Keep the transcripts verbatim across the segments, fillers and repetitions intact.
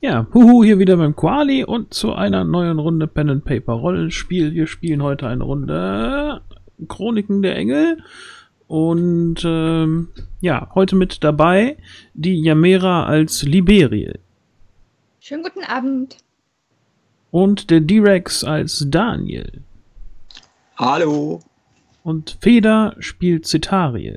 Ja, huhu, hier wieder beim Quali und zu einer neuen Runde Pen and Paper Rollenspiel. Wir spielen heute eine Runde Chroniken der Engel und ähm, ja, heute mit dabei die Yamera als Liberiel. Schönen guten Abend. Und der D-Rex als Daniel. Hallo. Und Feder spielt Cetariel.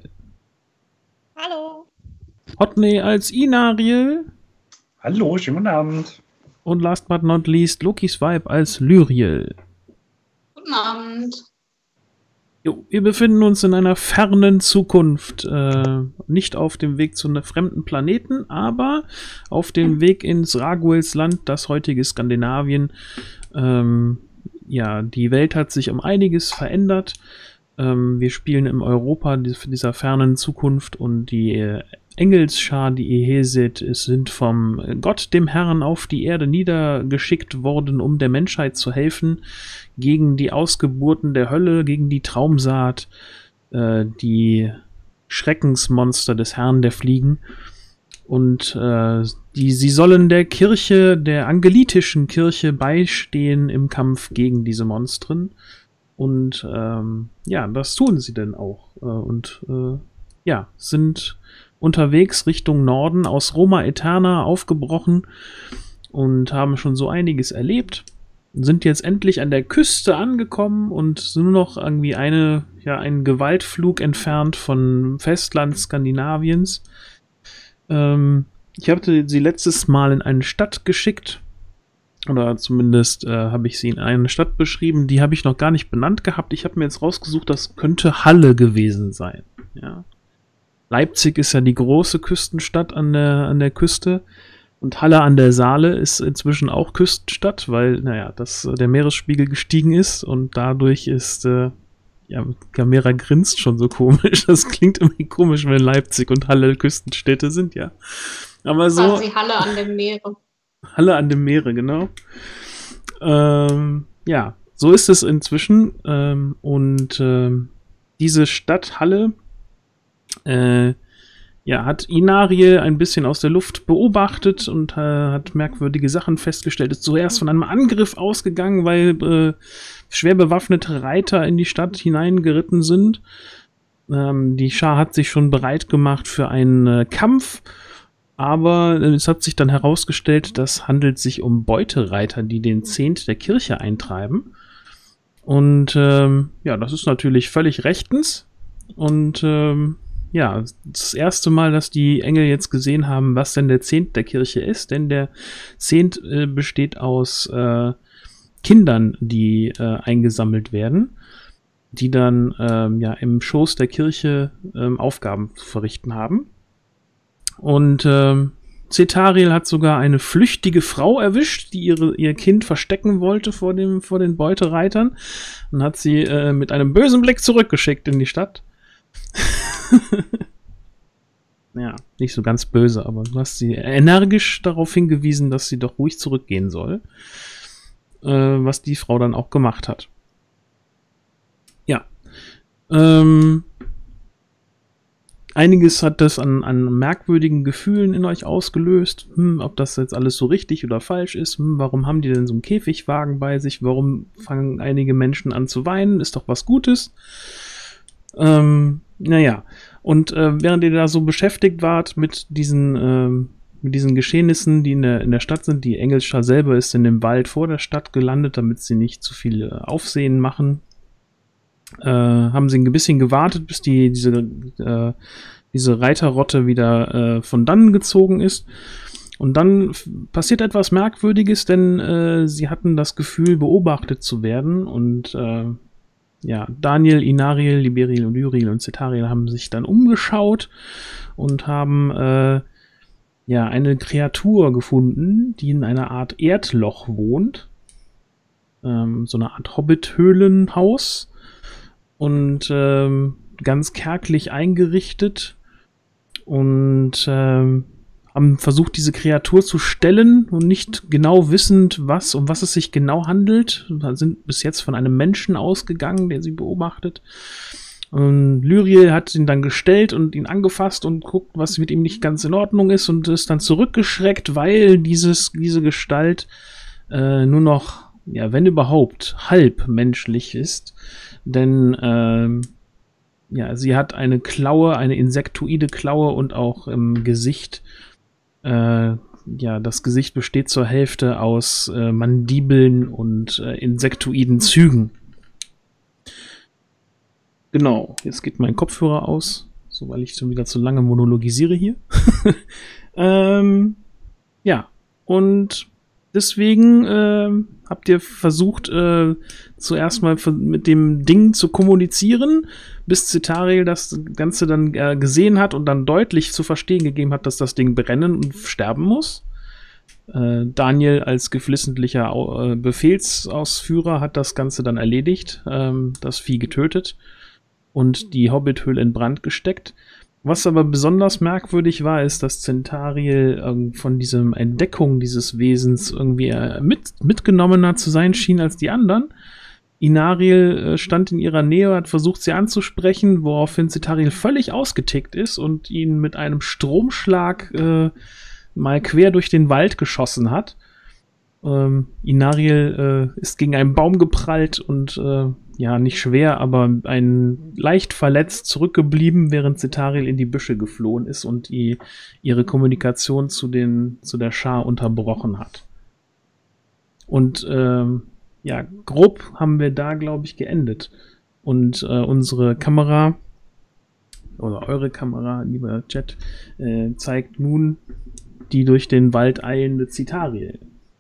Hallo. Hotney als Inariel. Hallo, schönen guten Abend. Und last but not least Lokis Vibe als Lyriel. Guten Abend. Jo, wir befinden uns in einer fernen Zukunft. Äh, nicht auf dem Weg zu einem fremden Planeten, aber auf dem Weg ins Raguels Land, das heutige Skandinavien. Ähm, ja, die Welt hat sich um einiges verändert. Ähm, wir spielen im Europa dieser fernen Zukunft und die äh, Engelsschar, die ihr hier seht, es sind vom Gott, dem Herrn, auf die Erde niedergeschickt worden, um der Menschheit zu helfen, gegen die Ausgeburten der Hölle, gegen die Traumsaat, äh, die Schreckensmonster des Herrn der Fliegen. Und äh, die, sie sollen der Kirche, der angelitischen Kirche, beistehen im Kampf gegen diese Monstren. Und ähm, ja, das tun sie denn auch. Äh, und äh, ja, sind unterwegs Richtung Norden aus Roma Eterna aufgebrochen und haben schon so einiges erlebt. Sind jetzt endlich an der Küste angekommen und sind nur noch irgendwie eine, ja, einen Gewaltflug entfernt von Festland Skandinaviens. Ähm, ich habe sie letztes Mal in eine Stadt geschickt. Oder zumindest äh, habe ich sie in eine Stadt beschrieben. Die habe ich noch gar nicht benannt gehabt. Ich habe mir jetzt rausgesucht, das könnte Halle gewesen sein. Ja. Leipzig ist ja die große Küstenstadt an der, an der Küste. Und Halle an der Saale ist inzwischen auch Küstenstadt, weil, naja, das, der Meeresspiegel gestiegen ist. Und dadurch ist, äh, ja, Gamera grinst schon so komisch. Das klingt irgendwie komisch, wenn Leipzig und Halle Küstenstädte sind, ja. Aber so. Quasi Halle an dem Meere. Halle an dem Meere, genau. Ähm, ja, so ist es inzwischen. Ähm, und ähm, diese Stadt Halle äh, ja, hat Inariel ein bisschen aus der Luft beobachtet und äh, hat merkwürdige Sachen festgestellt. Ist zuerst von einem Angriff ausgegangen, weil äh, schwer bewaffnete Reiter in die Stadt hineingeritten sind. Ähm, die Schar hat sich schon bereit gemacht für einen äh, Kampf. Aber es hat sich dann herausgestellt, das handelt sich um Beutereiter, die den Zehnt der Kirche eintreiben. Und ähm, ja, das ist natürlich völlig rechtens. Und ähm, ja, das erste Mal, dass die Engel jetzt gesehen haben, was denn der Zehnt der Kirche ist. Denn der Zehnt äh, besteht aus äh, Kindern, die äh, eingesammelt werden, die dann ähm, ja, im Schoß der Kirche ähm, Aufgaben zu verrichten haben. Und ähm, Cetariel hat sogar eine flüchtige Frau erwischt, die ihre, ihr Kind verstecken wollte vor, dem, vor den Beutereitern. Und hat sie äh, mit einem bösen Blick zurückgeschickt in die Stadt. Ja, nicht so ganz böse, aber du hast sie energisch darauf hingewiesen, dass sie doch ruhig zurückgehen soll. Äh, was die Frau dann auch gemacht hat. Ja. Ähm... Einiges hat das an, an merkwürdigen Gefühlen in euch ausgelöst. Hm, ob das jetzt alles so richtig oder falsch ist. Hm, warum haben die denn so einen Käfigwagen bei sich? Warum fangen einige Menschen an zu weinen? Ist doch was Gutes. Ähm, naja. Und äh, während ihr da so beschäftigt wart mit diesen, ähm, mit diesen Geschehnissen, die in der, in der Stadt sind, die Engelsschar selber ist in dem Wald vor der Stadt gelandet, damit sie nicht zu viel äh, Aufsehen machen. Äh, haben sie ein bisschen gewartet, bis die diese, äh, diese Reiterrotte wieder äh, von dannen gezogen ist. Und dann passiert etwas Merkwürdiges, denn äh, sie hatten das Gefühl, beobachtet zu werden. Und äh, ja, Daniel, Inariel, Liberiel und Lyriel und Cetariel haben sich dann umgeschaut und haben äh, ja eine Kreatur gefunden, die in einer Art Erdloch wohnt. Ähm, so eine Art Hobbit-Höhlenhaus. Und ähm, ganz kärglich eingerichtet und ähm, haben versucht, diese Kreatur zu stellen und nicht genau wissend, was, um was es sich genau handelt. Wir sind bis jetzt von einem Menschen ausgegangen, der sie beobachtet. Und Lyriel hat ihn dann gestellt und ihn angefasst und guckt, was mit ihm nicht ganz in Ordnung ist und ist dann zurückgeschreckt, weil dieses, diese Gestalt äh, nur noch, ja, wenn überhaupt, halb menschlich ist. Denn ähm, ja, sie hat eine Klaue, eine insektoide Klaue und auch im Gesicht, äh, ja, das Gesicht besteht zur Hälfte aus äh, Mandibeln und äh, insektoiden Zügen. Genau, jetzt geht mein Kopfhörer aus, so weil ich schon wieder zu lange monologisiere hier. ähm, ja, und deswegen ähm, habt ihr versucht, äh, zuerst mal mit dem Ding zu kommunizieren, bis Cetariel das Ganze dann äh, gesehen hat und dann deutlich zu verstehen gegeben hat, dass das Ding brennen und sterben muss. Äh, Daniel als geflissentlicher äh, Befehlsausführer hat das Ganze dann erledigt, ähm, das Vieh getötet und die Hobbithöhle in Brand gesteckt. Was aber besonders merkwürdig war, ist, dass Cetariel äh, von diesem Entdeckung dieses Wesens irgendwie äh, mit, mitgenommener zu sein schien als die anderen. Inariel äh, stand in ihrer Nähe, hat versucht, sie anzusprechen, woraufhin Cetariel völlig ausgetickt ist und ihn mit einem Stromschlag äh, mal quer durch den Wald geschossen hat. Ähm, Inariel äh, ist gegen einen Baum geprallt und äh, ja, nicht schwer, aber ein leicht verletzt zurückgeblieben, während Cetariel in die Büsche geflohen ist und die, ihre Kommunikation zu, den, zu der Schar unterbrochen hat. Und ähm, ja, grob haben wir da, glaube ich, geendet. Und äh, unsere Kamera, oder eure Kamera, lieber Chat, äh, zeigt nun die durch den Wald eilende Cetariel.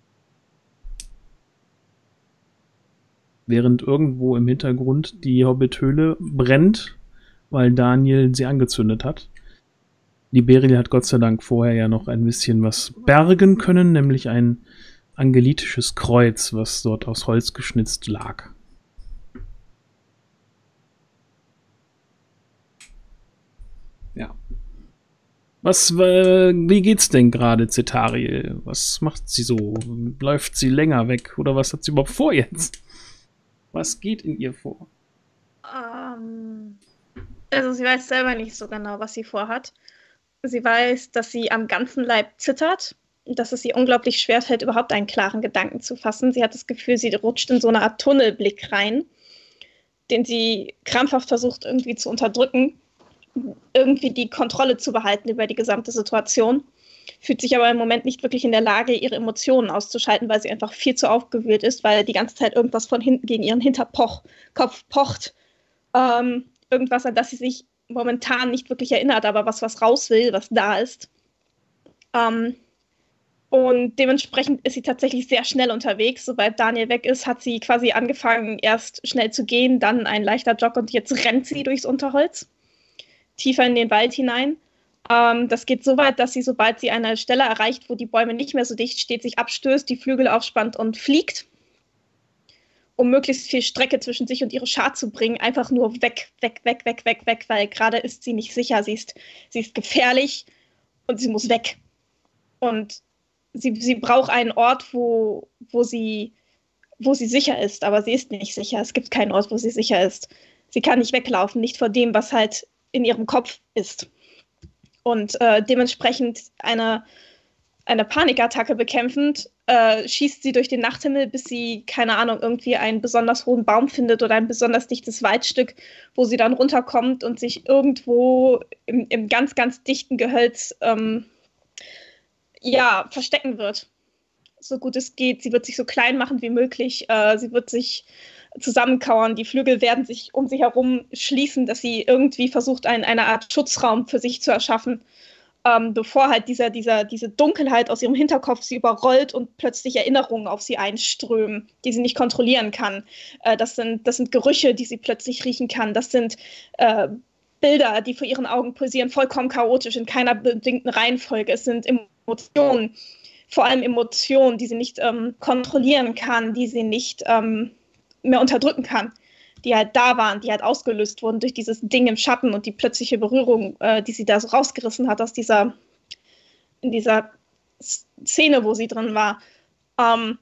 Während irgendwo im Hintergrund die Hobbithöhle brennt, weil Daniel sie angezündet hat. Liberia hat Gott sei Dank vorher ja noch ein bisschen was bergen können, nämlich ein angelitisches Kreuz, was dort aus Holz geschnitzt lag. Ja. Was, äh, wie geht's denn gerade, Cetariel? Was macht sie so? Läuft sie länger weg? Oder was hat sie überhaupt vor jetzt? Was geht in ihr vor? Ähm, also sie weiß selber nicht so genau, was sie vorhat. Sie weiß, dass sie am ganzen Leib zittert, dass es ihr unglaublich schwerfällt, überhaupt einen klaren Gedanken zu fassen. Sie hat das Gefühl, sie rutscht in so eine Art Tunnelblick rein, den sie krampfhaft versucht irgendwie zu unterdrücken, irgendwie die Kontrolle zu behalten über die gesamte Situation, fühlt sich aber im Moment nicht wirklich in der Lage, ihre Emotionen auszuschalten, weil sie einfach viel zu aufgewühlt ist, weil die ganze Zeit irgendwas von hinten gegen ihren Hinterkopf pocht. Ähm, irgendwas, an das sie sich momentan nicht wirklich erinnert, aber was, was raus will, was da ist. Ähm, und dementsprechend ist sie tatsächlich sehr schnell unterwegs. Sobald Daniel weg ist, hat sie quasi angefangen, erst schnell zu gehen, dann ein leichter Jog und jetzt rennt sie durchs Unterholz, tiefer in den Wald hinein. Ähm, das geht so weit, dass sie, sobald sie eine Stelle erreicht, wo die Bäume nicht mehr so dicht stehen, sich abstößt, die Flügel aufspannt und fliegt, um möglichst viel Strecke zwischen sich und ihre Schar zu bringen. Einfach nur weg, weg, weg, weg, weg, weg, weil gerade ist sie nicht sicher. Sie ist, sie ist gefährlich und sie muss weg. Und sie, sie braucht einen Ort, wo, wo, sie, wo sie sicher ist, aber sie ist nicht sicher. Es gibt keinen Ort, wo sie sicher ist. Sie kann nicht weglaufen, nicht vor dem, was halt in ihrem Kopf ist. Und äh, dementsprechend eine, eine Panikattacke bekämpfend, äh, schießt sie durch den Nachthimmel, bis sie, keine Ahnung, irgendwie einen besonders hohen Baum findet oder ein besonders dichtes Waldstück, wo sie dann runterkommt und sich irgendwo im, im ganz, ganz dichten Gehölz ähm, ja, verstecken wird. So gut es geht. Sie wird sich so klein machen wie möglich. Äh, sie wird sich zusammenkauern. Die Flügel werden sich um sie herum schließen, dass sie irgendwie versucht, ein, eine Art Schutzraum für sich zu erschaffen, ähm, bevor halt dieser, dieser, diese Dunkelheit aus ihrem Hinterkopf sie überrollt und plötzlich Erinnerungen auf sie einströmen, die sie nicht kontrollieren kann. Äh, das sind, das sind Gerüche, die sie plötzlich riechen kann. Das sind äh, Bilder, die vor ihren Augen pulsieren, vollkommen chaotisch, in keiner bedingten Reihenfolge. Es sind Emotionen, vor allem Emotionen, die sie nicht ähm, kontrollieren kann, die sie nicht ähm, mehr unterdrücken kann, die halt da waren, die halt ausgelöst wurden durch dieses Ding im Schatten und die plötzliche Berührung, äh, die sie da so rausgerissen hat aus dieser, in dieser Szene, wo sie drin war. Ähm,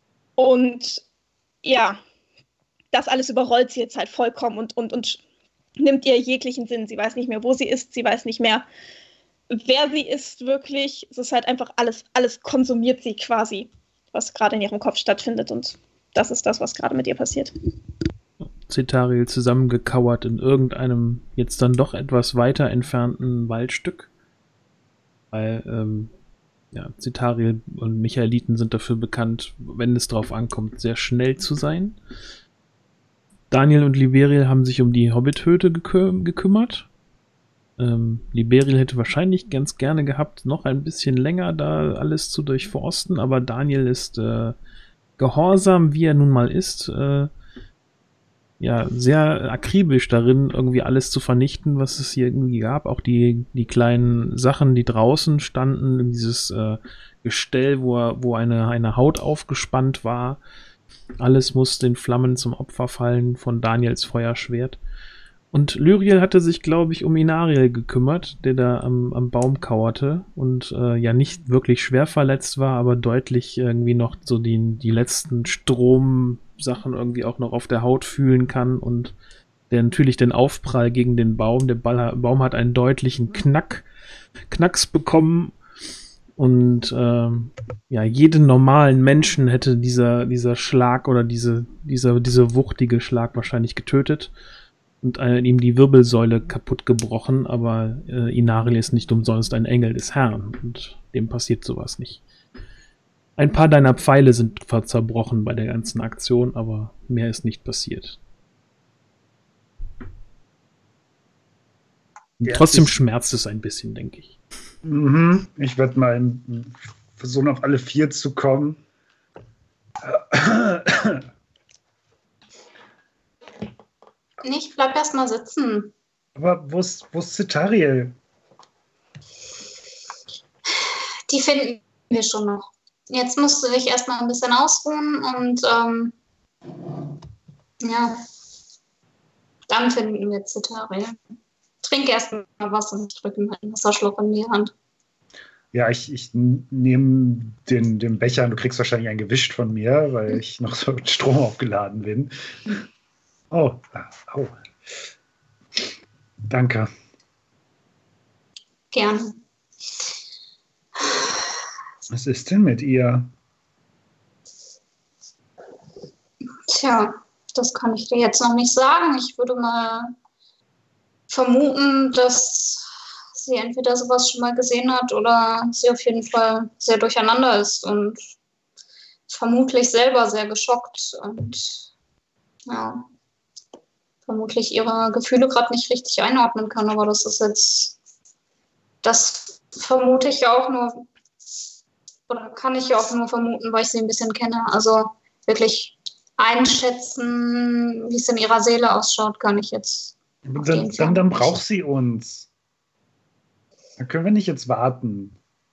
und ja, das alles überrollt sie jetzt halt vollkommen und, und, und nimmt ihr jeglichen Sinn. Sie weiß nicht mehr, wo sie ist, sie weiß nicht mehr, wer sie ist wirklich. Es ist halt einfach alles, alles konsumiert sie quasi, was gerade in ihrem Kopf stattfindet, und das ist das, was gerade mit ihr passiert. Cetariel zusammengekauert in irgendeinem jetzt dann doch etwas weiter entfernten Waldstück. Weil, ähm, ja, Cetariel und Michaeliten sind dafür bekannt, wenn es drauf ankommt, sehr schnell zu sein. Daniel und Liberiel haben sich um die Hobbit-Höhle gekü- gekümmert. Ähm, Liberiel hätte wahrscheinlich ganz gerne gehabt, noch ein bisschen länger da alles zu durchforsten, aber Daniel ist äh, gehorsam, wie er nun mal ist, äh, ja, sehr akribisch darin, irgendwie alles zu vernichten, was es hier irgendwie gab. Auch die, die kleinen Sachen, die draußen standen, dieses äh, Gestell, wo, er, wo eine, eine Haut aufgespannt war. Alles muss den Flammen zum Opfer fallen von Daniels Feuerschwert. Und Lyriel hatte sich, glaube ich, um Inariel gekümmert, der da am, am Baum kauerte und äh, ja nicht wirklich schwer verletzt war, aber deutlich irgendwie noch so die, die letzten Stromsachen irgendwie auch noch auf der Haut fühlen kann, und der natürlich den Aufprall gegen den Baum, der Ball, Baum hat einen deutlichen Knack, Knacks bekommen, und äh, ja, jeden normalen Menschen hätte dieser, dieser Schlag oder diese, dieser, dieser wuchtige Schlag wahrscheinlich getötet und äh, ihm die Wirbelsäule kaputt gebrochen, aber äh, Inariel ist nicht umsonst ein Engel des Herrn, und dem passiert sowas nicht. Ein paar deiner Pfeile sind zerbrochen bei der ganzen Aktion, aber mehr ist nicht passiert. Ja, Trotzdem ich, schmerzt es ein bisschen, denke ich. Mhm. Ich werde mal im- versuchen, auf alle vier zu kommen. Ich bleib erst mal sitzen. Aber wo ist, wo ist Cetariel? Die finden wir schon noch. Jetzt musst du dich erstmal ein bisschen ausruhen und ähm, ja, dann finden wir Cetariel. Trink erst mal was und drück ihm einen Wasserschluck in die Hand. Ja, ich, ich nehme den, den Becher und du kriegst wahrscheinlich einen gewischt von mir, weil ich noch so mit Strom aufgeladen bin. Oh, ah, oh. Danke. Gerne. Was ist denn mit ihr? Tja, das kann ich dir jetzt noch nicht sagen. Ich würde mal vermuten, dass sie entweder sowas schon mal gesehen hat oder sie auf jeden Fall sehr durcheinander ist und vermutlich selber sehr geschockt und ja, vermutlich ihre Gefühle gerade nicht richtig einordnen kann. Aber das ist jetzt, das vermute ich ja auch nur, oder kann ich ja auch nur vermuten, weil ich sie ein bisschen kenne. Also wirklich einschätzen, wie es in ihrer Seele ausschaut, kann ich jetzt. Dann, dann, dann braucht sie uns. Dann können wir nicht jetzt warten.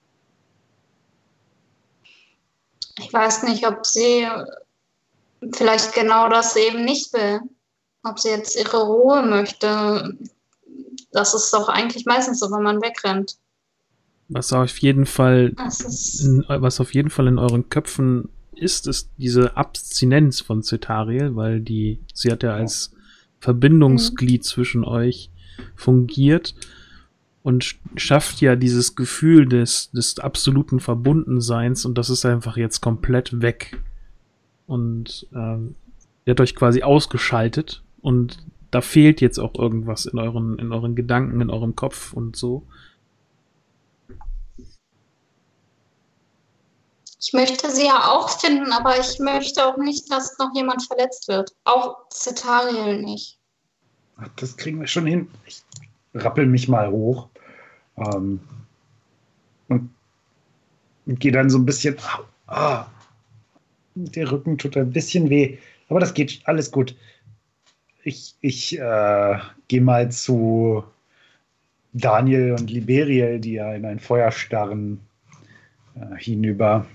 Ich weiß nicht, ob sie vielleicht genau das eben nicht will. Ob sie jetzt ihre Ruhe möchte. Das ist doch eigentlich meistens so, wenn man wegrennt. Was auf jeden Fall, Das ist in, was auf jeden Fall in euren Köpfen ist, ist diese Abstinenz von Cetariel, weil die, sie hat ja als Verbindungsglied zwischen euch fungiert und sch- schafft ja dieses Gefühl des, des absoluten Verbundenseins, und das ist einfach jetzt komplett weg. Und ähm, ihr habt euch quasi ausgeschaltet, und da fehlt jetzt auch irgendwas in euren, in euren Gedanken, in eurem Kopf und so. Ich möchte sie ja auch finden, aber ich möchte auch nicht, dass noch jemand verletzt wird. Auch Cetariel nicht. Ach, das kriegen wir schon hin. Ich rappel mich mal hoch ähm, und gehe dann so ein bisschen. Ah, der Rücken tut ein bisschen weh, aber das geht alles gut. Ich, ich äh, gehe mal zu Daniel und Liberiel, die ja in ein Feuer starren, äh, hinüber.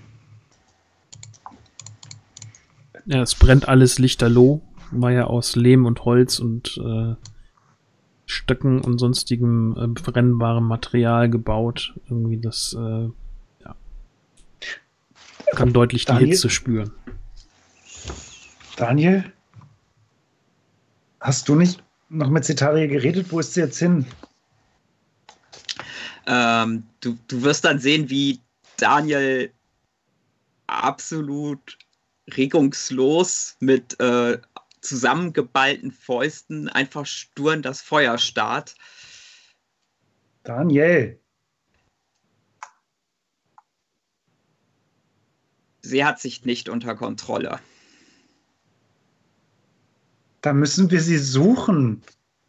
Ja, es brennt alles lichterloh, war ja aus Lehm und Holz und äh, Stöcken und sonstigem äh, brennbarem Material gebaut. Irgendwie das, äh, ja, kann deutlich die Daniel? Hitze spüren. Daniel? Hast du nicht noch mit Cetaria geredet. Wo ist sie jetzt hin? Ähm, du, du wirst dann sehen, wie Daniel absolut regungslos mit äh, zusammengeballten Fäusten einfach stur in das Feuer starrt. Daniel. Sie hat sich nicht unter Kontrolle. Da müssen wir sie suchen.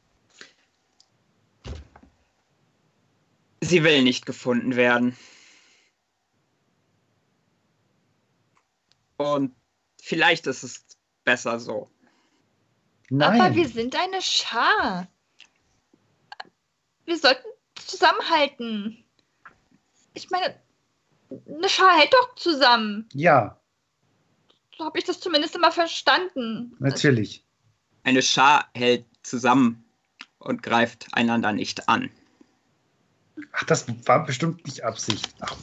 Sie will nicht gefunden werden. Und vielleicht ist es besser so. Nein. Aber wir sind eine Schar. Wir sollten zusammenhalten. Ich meine, eine Schar hält doch zusammen. Ja. So habe ich das zumindest immer verstanden. Natürlich. Eine Schar hält zusammen und greift einander nicht an. Ach, das war bestimmt nicht Absicht. Ach,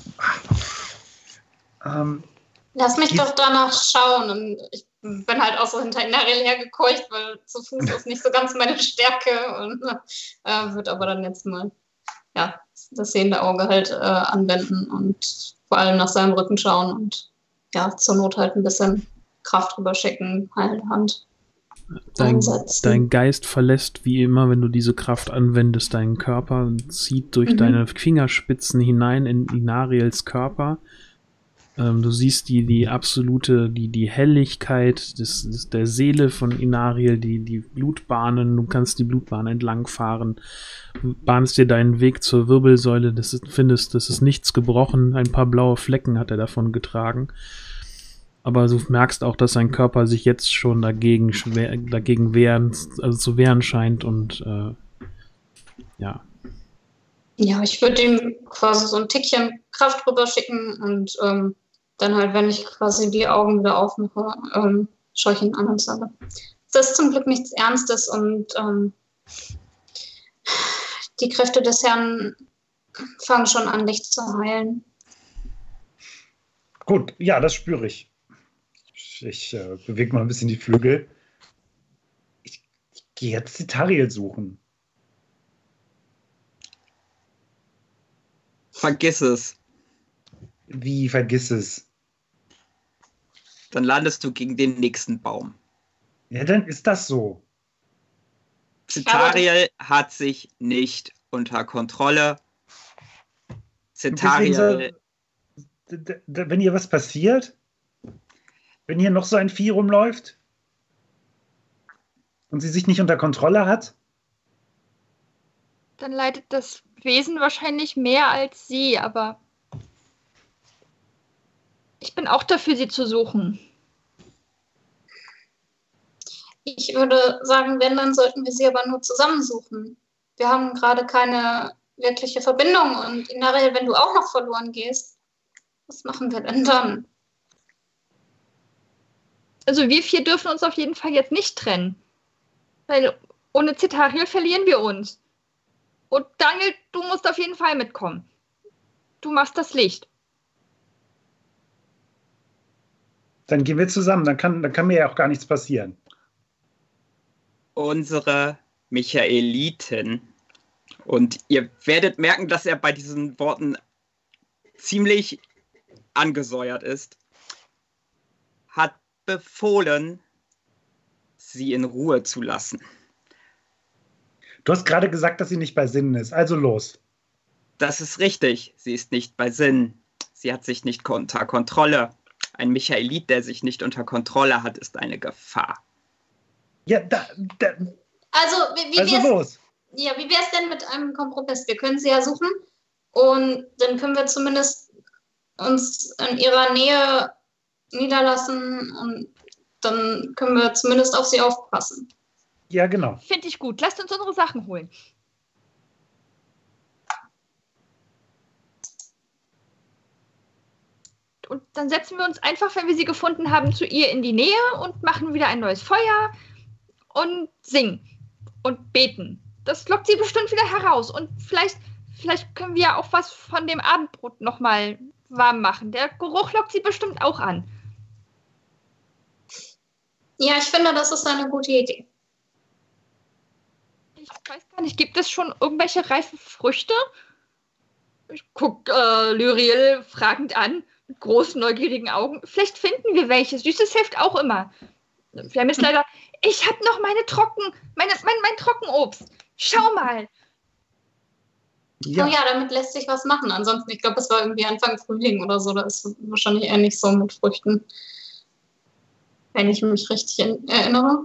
ach. Ähm, Lass mich die- doch danach schauen. Und ich bin halt auch so hinter Inariel hergekeucht, weil zu Fuß ist nicht so ganz meine Stärke. Und äh, würde aber dann jetzt mal ja, das sehende Auge halt äh, anwenden und vor allem nach seinem Rücken schauen und ja, zur Not halt ein bisschen Kraft drüber schicken, heile Hand. Dein, Ansetzen. dein Geist verlässt wie immer, wenn du diese Kraft anwendest, deinen Körper und zieht durch Mhm. deine Fingerspitzen hinein in Inariels Körper. Ähm, du siehst die, die absolute, die, die Helligkeit des, des, der Seele von Inariel, die, die Blutbahnen, du kannst die Blutbahn entlangfahren, bahnst dir deinen Weg zur Wirbelsäule, das ist, findest, das ist nichts gebrochen, ein paar blaue Flecken hat er davon getragen. Aber du merkst auch, dass sein Körper sich jetzt schon dagegen, schwer, dagegen wehren, also zu wehren scheint und äh, ja. Ja, ich würde ihm quasi so ein Tickchen Kraft drüber schicken und ähm, dann halt, wenn ich quasi die Augen wieder aufmache, ähm, schaue ich ihn an und sage, das ist zum Glück nichts Ernstes und ähm, die Kräfte des Herrn fangen schon an, dich zu heilen. Gut, ja, das spüre ich. Ich, ich äh, bewege mal ein bisschen die Flügel. Ich, ich gehe jetzt Cetariel suchen. Vergiss es. Wie, vergiss es. Dann landest du gegen den nächsten Baum. Ja, dann ist das so. Cetariel hat sich nicht unter Kontrolle. Deswegen soll- Cetariel, D- d- d- Wenn hier was passiert, wenn hier noch so ein Vieh rumläuft und sie sich nicht unter Kontrolle hat, Dann leidet das Wesen wahrscheinlich mehr als sie, aber ich bin auch dafür, sie zu suchen. Ich würde sagen, wenn, dann sollten wir sie aber nur zusammensuchen. Wir haben gerade keine wirkliche Verbindung und Inariel, wenn du auch noch verloren gehst, was machen wir denn dann? Also wir vier dürfen uns auf jeden Fall jetzt nicht trennen. Weil ohne Cetariel verlieren wir uns. Und Daniel, du musst auf jeden Fall mitkommen. Du machst das Licht. dann gehen wir zusammen. Dann kann, dann kann mir ja auch gar nichts passieren. unsere Michaelitin. Und ihr werdet merken, dass er bei diesen Worten ziemlich angesäuert ist. Hat befohlen, sie in Ruhe zu lassen. Du hast gerade gesagt, dass sie nicht bei Sinnen ist. Also los. Das ist richtig. Sie ist nicht bei Sinn. Sie hat sich nicht unter Kontrolle. Ein Michaelit, der sich nicht unter Kontrolle hat, ist eine Gefahr. Ja, da, da, Also, wie, wie also wär's, los. ja, wie wär's denn mit einem Kompromiss? Wir können sie ja suchen und dann können wir zumindest uns in ihrer Nähe niederlassen und dann können wir zumindest auf sie aufpassen. Ja, genau. Finde ich gut. Lasst uns unsere Sachen holen. Und dann setzen wir uns einfach, wenn wir sie gefunden haben, zu ihr in die Nähe und machen wieder ein neues Feuer und singen und beten. Das lockt sie bestimmt wieder heraus. Und vielleicht, vielleicht können wir ja auch was von dem Abendbrot nochmal warm machen. Der Geruch lockt sie bestimmt auch an. Ja, ich finde, das ist eine gute Idee. Ich weiß gar nicht, gibt es schon irgendwelche reifen Früchte? Ich guck äh, Lyriel fragend an, mit großen, neugierigen Augen. Vielleicht finden wir welche. Süßes hilft auch immer. Wir haben jetzt leider... Ich habe noch meine Trocken... Meine, mein, mein Trockenobst. Schau mal. Ja. Oh ja, damit lässt sich was machen. Ansonsten, ich glaube, es war irgendwie Anfang Frühling oder so. Da ist wahrscheinlich eher nicht so mit Früchten. Wenn ich mich richtig erinnere.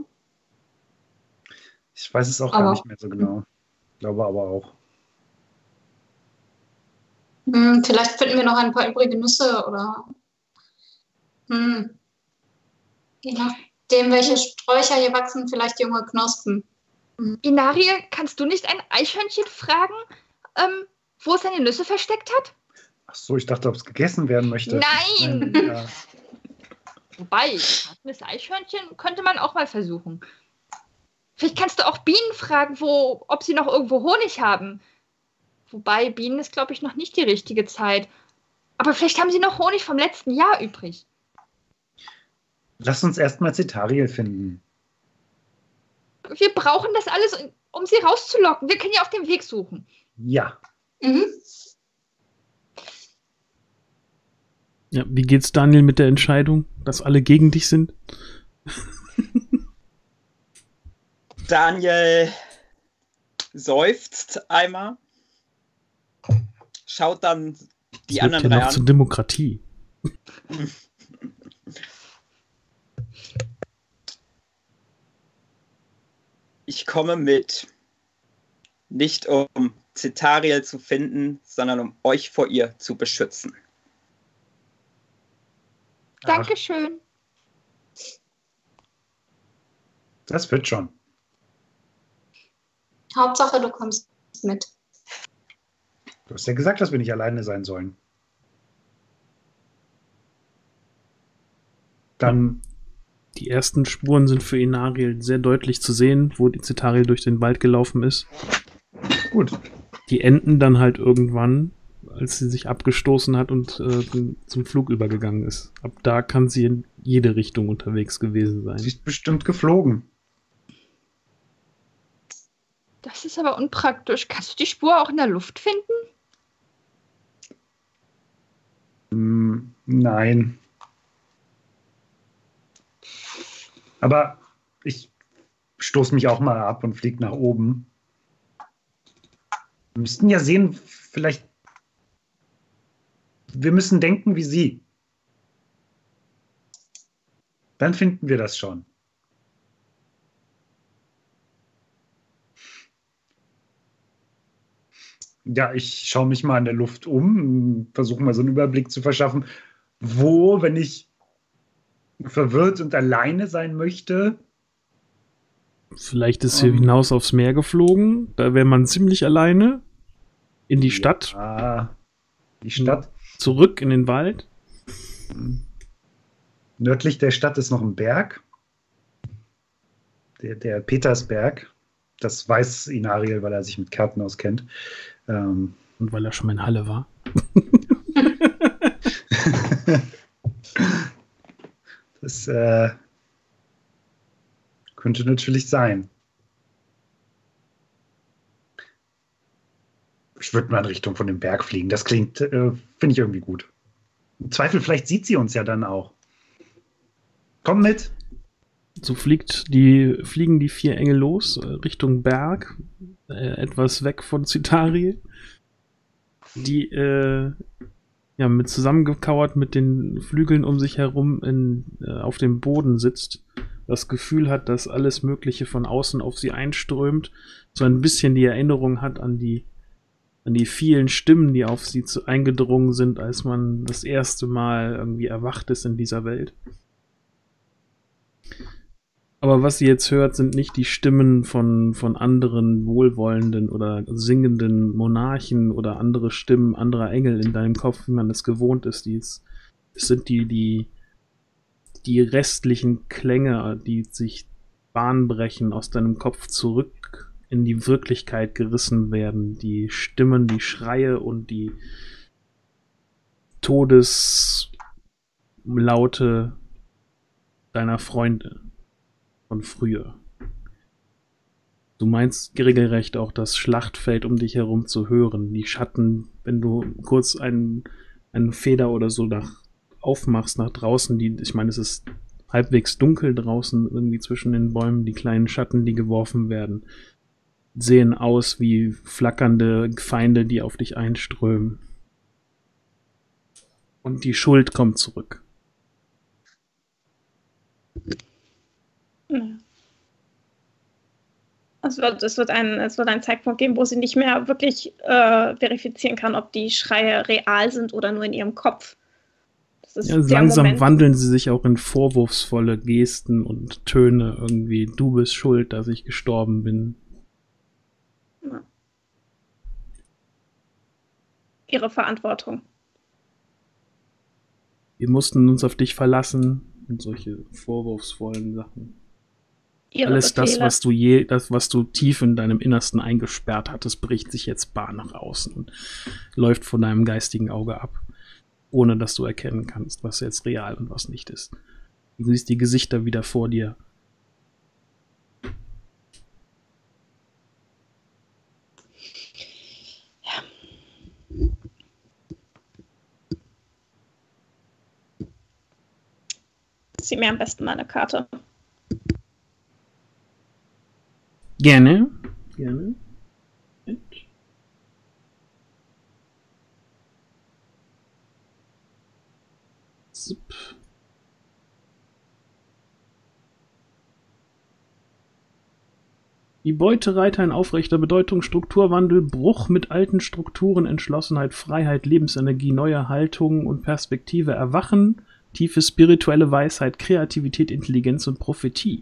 Ich weiß es auch aber, gar nicht mehr so genau. Ich glaube aber auch. Hm, vielleicht finden wir noch ein paar übrige Nüsse oder hm, je nachdem, welche Sträucher hier wachsen, vielleicht junge Knospen. Hm. Inarie, kannst du nicht ein Eichhörnchen fragen, ähm, wo es seine Nüsse versteckt hat? Ach so, ich dachte, ob es gegessen werden möchte. Nein! Nein ja. Wobei, das Eichhörnchen könnte man auch mal versuchen. Vielleicht kannst du auch Bienen fragen, wo, ob sie noch irgendwo Honig haben. Wobei, Bienen ist, glaube ich, noch nicht die richtige Zeit. Aber vielleicht haben sie noch Honig vom letzten Jahr übrig. Lass uns erstmal Cetariel finden. Wir brauchen das alles, um sie rauszulocken. Wir können ja auf dem Weg suchen. Ja. Mhm. Ja, wie geht's Daniel mit der Entscheidung, dass alle gegen dich sind? Daniel seufzt einmal, schaut dann die das anderen wird ja drei noch an. zur Demokratie. Ich komme mit. Nicht um Cetariel zu finden, sondern um euch vor ihr zu beschützen. Dankeschön. Das wird schon. Hauptsache, du kommst mit. Du hast ja gesagt, dass wir nicht alleine sein sollen. Dann... Die ersten Spuren sind für Inariel sehr deutlich zu sehen, wo die Cetariel durch den Wald gelaufen ist. Gut. Die enden dann halt irgendwann, als sie sich abgestoßen hat und äh, zum Flug übergegangen ist. Ab da kann sie in jede Richtung unterwegs gewesen sein. Sie ist bestimmt geflogen. Das ist aber unpraktisch. Kannst du die Spur auch in der Luft finden? Hm, nein. Aber ich stoße mich auch mal ab und fliege nach oben. Wir müssten ja sehen, vielleicht... Wir müssen denken wie sie. Dann finden wir das schon. Ja, ich schaue mich mal in der Luft um, versuche mal so einen Überblick zu verschaffen, wo, wenn ich verwirrt und alleine sein möchte. Vielleicht ist sie um, hinaus aufs Meer geflogen. Da wäre man ziemlich alleine. In die Stadt. Ja, die Stadt. Zurück in den Wald. Nördlich der Stadt ist noch ein Berg. Der, der Petersberg. Das weiß Inariel, weil er sich mit Karten auskennt. Ähm, Und weil er schon mal in Halle war. Das äh, könnte natürlich sein. Ich würde mal in Richtung von dem Berg fliegen. Das klingt, äh, finde ich irgendwie gut. Im Zweifel, vielleicht sieht sie uns ja dann auch. Komm mit. So fliegt die, fliegen die vier Engel los, äh, Richtung Berg, äh, etwas weg von Cetariel, die äh, ja, mit zusammengekauert mit den Flügeln um sich herum in, äh, auf dem Boden sitzt, das Gefühl hat, dass alles Mögliche von außen auf sie einströmt, so ein bisschen die Erinnerung hat an die, an die vielen Stimmen, die auf sie zu, eingedrungen sind, als man das erste Mal irgendwie erwacht ist in dieser Welt. Aber was sie jetzt hört, sind nicht die Stimmen von, von anderen wohlwollenden oder singenden Monarchen oder andere Stimmen anderer Engel in deinem Kopf, wie man es gewohnt ist. Dies, es sind die, die, die restlichen Klänge, die sich Bahn brechen, aus deinem Kopf zurück in die Wirklichkeit gerissen werden. Die Stimmen, die Schreie und die Todeslaute deiner Freunde von früher. Du meinst regelrecht auch das Schlachtfeld um dich herum zu hören. Die Schatten, wenn du kurz einen, eine Feder oder so nach, aufmachst nach draußen, die, ich meine, es ist halbwegs dunkel draußen, irgendwie zwischen den Bäumen, die kleinen Schatten, die geworfen werden, sehen aus wie flackernde Feinde, die auf dich einströmen. Und die Schuld kommt zurück. Ja. Es wird, es, wird ein, es wird einen Zeitpunkt geben, wo sie nicht mehr wirklich äh, verifizieren kann, ob die Schreie real sind oder nur in ihrem Kopf. Das ist Ja, der langsam Moment. wandeln sie sich auch in vorwurfsvolle Gesten und Töne irgendwie. Du bist schuld, dass ich gestorben bin. Ja. Ihre Verantwortung. Wir mussten uns auf dich verlassen und solche vorwurfsvollen Sachen. Ihre Alles das, Befehle. was du je, das, was du tief in deinem Innersten eingesperrt hattest, bricht sich jetzt bar nach außen und läuft von deinem geistigen Auge ab, ohne dass du erkennen kannst, was jetzt real und was nicht ist. Du siehst die Gesichter wieder vor dir. Zieh mir am besten mal eine Karte. Gerne. Gerne. Und Zip. Die Beutereiter in aufrechter Bedeutung, Strukturwandel, Bruch mit alten Strukturen, Entschlossenheit, Freiheit, Lebensenergie, neue Haltungen und Perspektive, Erwachen, tiefe spirituelle Weisheit, Kreativität, Intelligenz und Prophetie.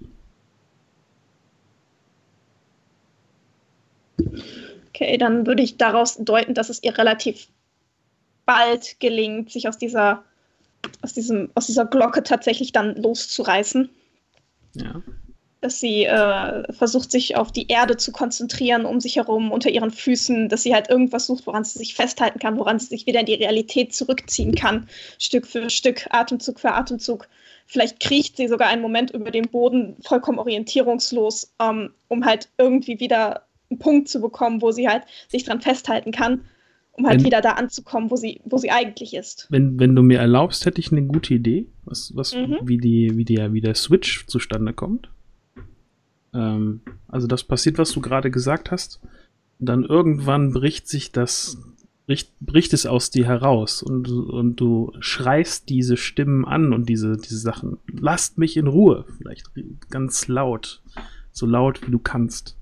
Okay, dann würde ich daraus deuten, dass es ihr relativ bald gelingt, sich aus dieser, aus diesem, aus dieser Glocke tatsächlich dann loszureißen. Ja. Dass sie äh, versucht, sich auf die Erde zu konzentrieren, um sich herum, unter ihren Füßen, dass sie halt irgendwas sucht, woran sie sich festhalten kann, woran sie sich wieder in die Realität zurückziehen kann, Stück für Stück, Atemzug für Atemzug. Vielleicht kriecht sie sogar einen Moment über den Boden, vollkommen orientierungslos, ähm, um halt irgendwie wieder einen Punkt zu bekommen, wo sie halt sich dran festhalten kann, um halt Wenn- wieder da anzukommen, wo sie, wo sie eigentlich ist. Wenn, wenn du mir erlaubst, hätte ich eine gute Idee, was, was, Mhm. wie, die, wie, der, wie der Switch zustande kommt. Ähm, also das passiert, was du gerade gesagt hast. Dann irgendwann bricht sich das, bricht, bricht es aus dir heraus und, und du schreist diese Stimmen an und diese, diese Sachen. Lasst mich in Ruhe. Vielleicht ganz laut. So laut, wie du kannst.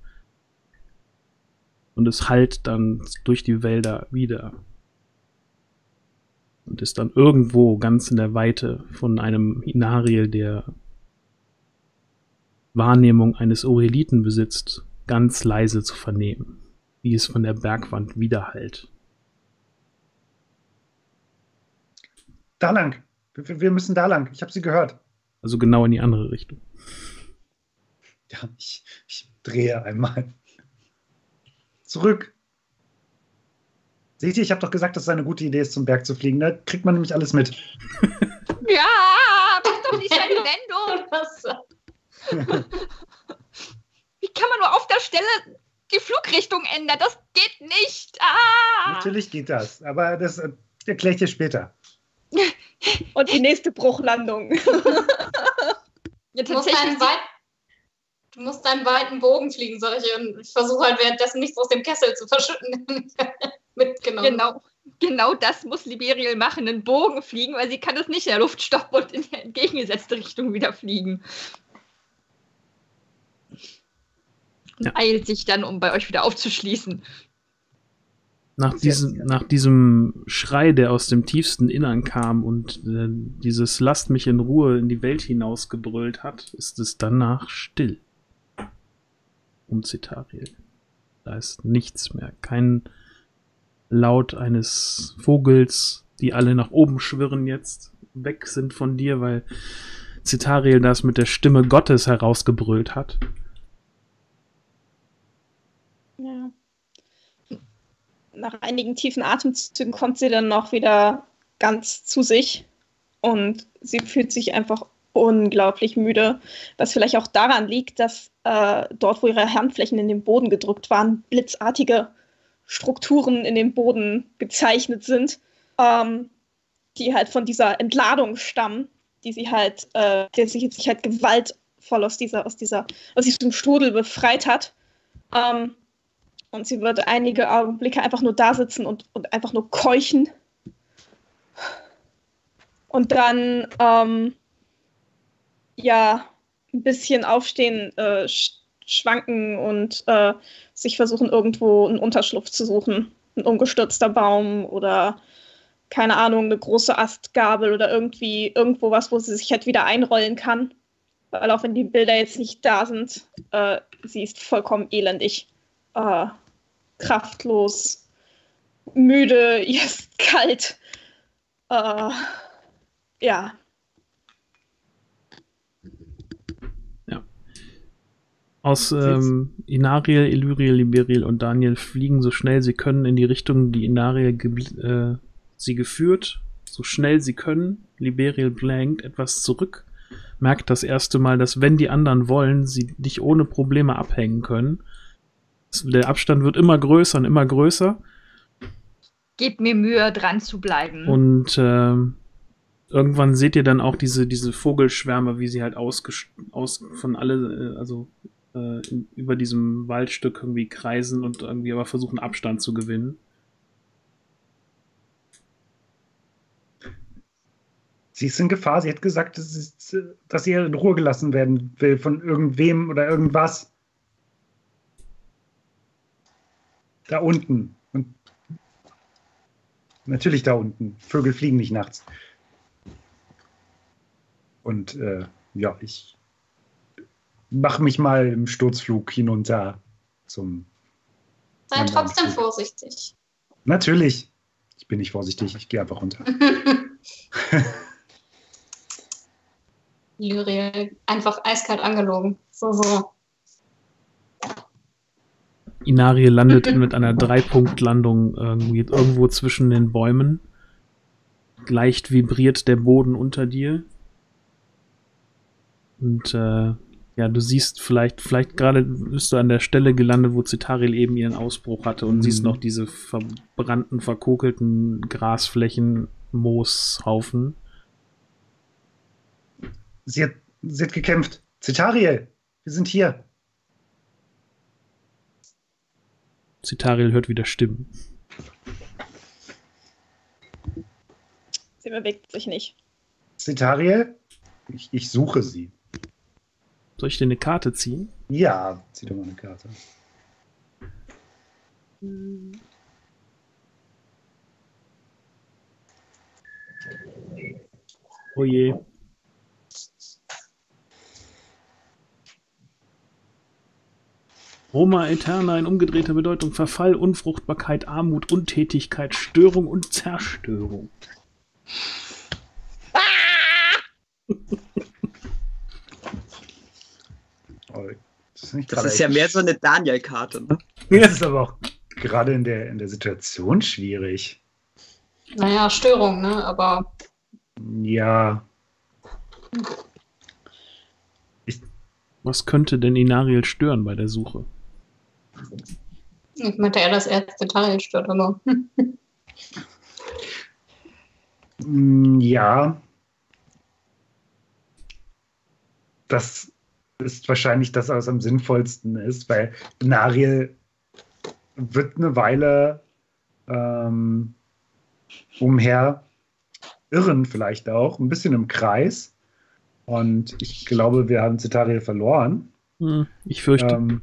Und es hallt dann durch die Wälder wieder. Und ist dann irgendwo ganz in der Weite von einem Inariel, der Wahrnehmung eines Oreliten besitzt, ganz leise zu vernehmen, wie es von der Bergwand widerhallt. Da lang. Wir, wir müssen da lang. Ich habe sie gehört. Also genau in die andere Richtung. Ja, ich, ich drehe einmal. Zurück. Seht ihr, ich habe doch gesagt, dass es eine gute Idee ist, zum Berg zu fliegen. Da kriegt man nämlich alles mit. Ja, mach doch nicht eine Wendung. Was? Wie kann man nur auf der Stelle die Flugrichtung ändern? Das geht nicht. Ah! Natürlich geht das, aber das äh, erkläre ich dir später. Und die nächste Bruchlandung. Ja, Du musst, tatsächlich. einen weit, du musst einen weiten Bogen fliegen, sag ich. Und ich versuche halt währenddessen nichts aus dem Kessel zu verschütten. Mitgenommen. Genau, genau das muss Liberiel machen, einen Bogen fliegen, weil sie kann es nicht in der Luft stoppen und in die entgegengesetzte Richtung wieder fliegen. Und Ja. eilt sich dann, um bei euch wieder aufzuschließen. Nach, diesem, nach diesem Schrei, der aus dem tiefsten Innern kam und äh, dieses Lasst mich in Ruhe in die Welt hinausgebrüllt hat, ist es danach still. Um Cetariel. Da ist nichts mehr. Kein Laut eines Vogels, die alle nach oben schwirren jetzt, weg sind von dir, weil Cetariel das mit der Stimme Gottes herausgebrüllt hat. Ja. Nach einigen tiefen Atemzügen kommt sie dann noch wieder ganz zu sich und sie fühlt sich einfach unglaublich müde, was vielleicht auch daran liegt, dass äh, dort, wo ihre Handflächen in den Boden gedrückt waren, blitzartige Strukturen in dem Boden gezeichnet sind, ähm, die halt von dieser Entladung stammen, die sie halt, äh, die sich, sich halt gewaltvoll aus dieser, aus dieser, aus diesem Strudel befreit hat. Ähm, und sie wird einige Augenblicke einfach nur da sitzen und, und einfach nur keuchen. Und dann ähm, ja, ein bisschen aufstehen, äh, sch- schwanken und äh, sich versuchen, irgendwo einen Unterschlupf zu suchen. Ein umgestürzter Baum oder, keine Ahnung, eine große Astgabel oder irgendwie irgendwo was, wo sie sich halt wieder einrollen kann. Weil auch wenn die Bilder jetzt nicht da sind, äh, sie ist vollkommen elendig. Äh, kraftlos, müde, ihr ist kalt. Äh, ja. Aus ähm, Inariel, Illyriel, Liberiel und Daniel fliegen so schnell sie können in die Richtung, die Inariel ge- äh, sie geführt. So schnell sie können. Liberiel blankt etwas zurück. Merkt das erste Mal, dass wenn die anderen wollen, sie dich ohne Probleme abhängen können. Der Abstand wird immer größer und immer größer. Gebt mir Mühe, dran zu bleiben. Und äh, irgendwann seht ihr dann auch diese, diese Vogelschwärme, wie sie halt aus, aus von alle, also äh, in, über diesem Waldstück irgendwie kreisen und irgendwie aber versuchen, Abstand zu gewinnen. Sie ist in Gefahr. Sie hat gesagt, dass, es, dass sie in Ruhe gelassen werden will von irgendwem oder irgendwas. Da unten. Und natürlich da unten. Vögel fliegen nicht nachts. Und äh, ja, ich mache mich mal im Sturzflug hinunter zum... Sei trotzdem vorsichtig. Natürlich. Ich bin nicht vorsichtig, ich gehe einfach runter. Lyriel, einfach eiskalt angelogen. So, so. Inariel landet mit einer Drei-Punkt-Landung irgendwie irgendwo zwischen den Bäumen. Leicht vibriert der Boden unter dir. Und äh, ja, du siehst vielleicht, vielleicht gerade bist du an der Stelle gelandet, wo Zitaril eben ihren Ausbruch hatte und mhm. siehst noch diese verbrannten, verkokelten Grasflächen, Mooshaufen. Sie hat, sie hat gekämpft. Zitaril, wir sind hier. Zitaril hört wieder Stimmen. Sie bewegt sich nicht. Zitaril, ich, ich suche sie. Soll ich dir eine Karte ziehen? Ja, zieh doch mal eine Karte. Oh je. Roma Eterna in umgedrehter Bedeutung: Verfall, Unfruchtbarkeit, Armut, Untätigkeit, Störung und Zerstörung. Das ist, nicht das ist ja mehr so eine Daniel-Karte, ne? Das ist aber auch gerade in der, in der Situation schwierig. Naja, Störung, ne? Aber. Ja. Ich Was könnte denn Inariel stören bei der Suche? Ich meinte eher, dass er Zitaril stört, aber. Ja. Das ist wahrscheinlich das, was am sinnvollsten ist, weil Inariel wird eine Weile ähm, umher irren, vielleicht auch, ein bisschen im Kreis. Und ich glaube, wir haben Zitaril verloren. Hm, ich fürchte. Ähm,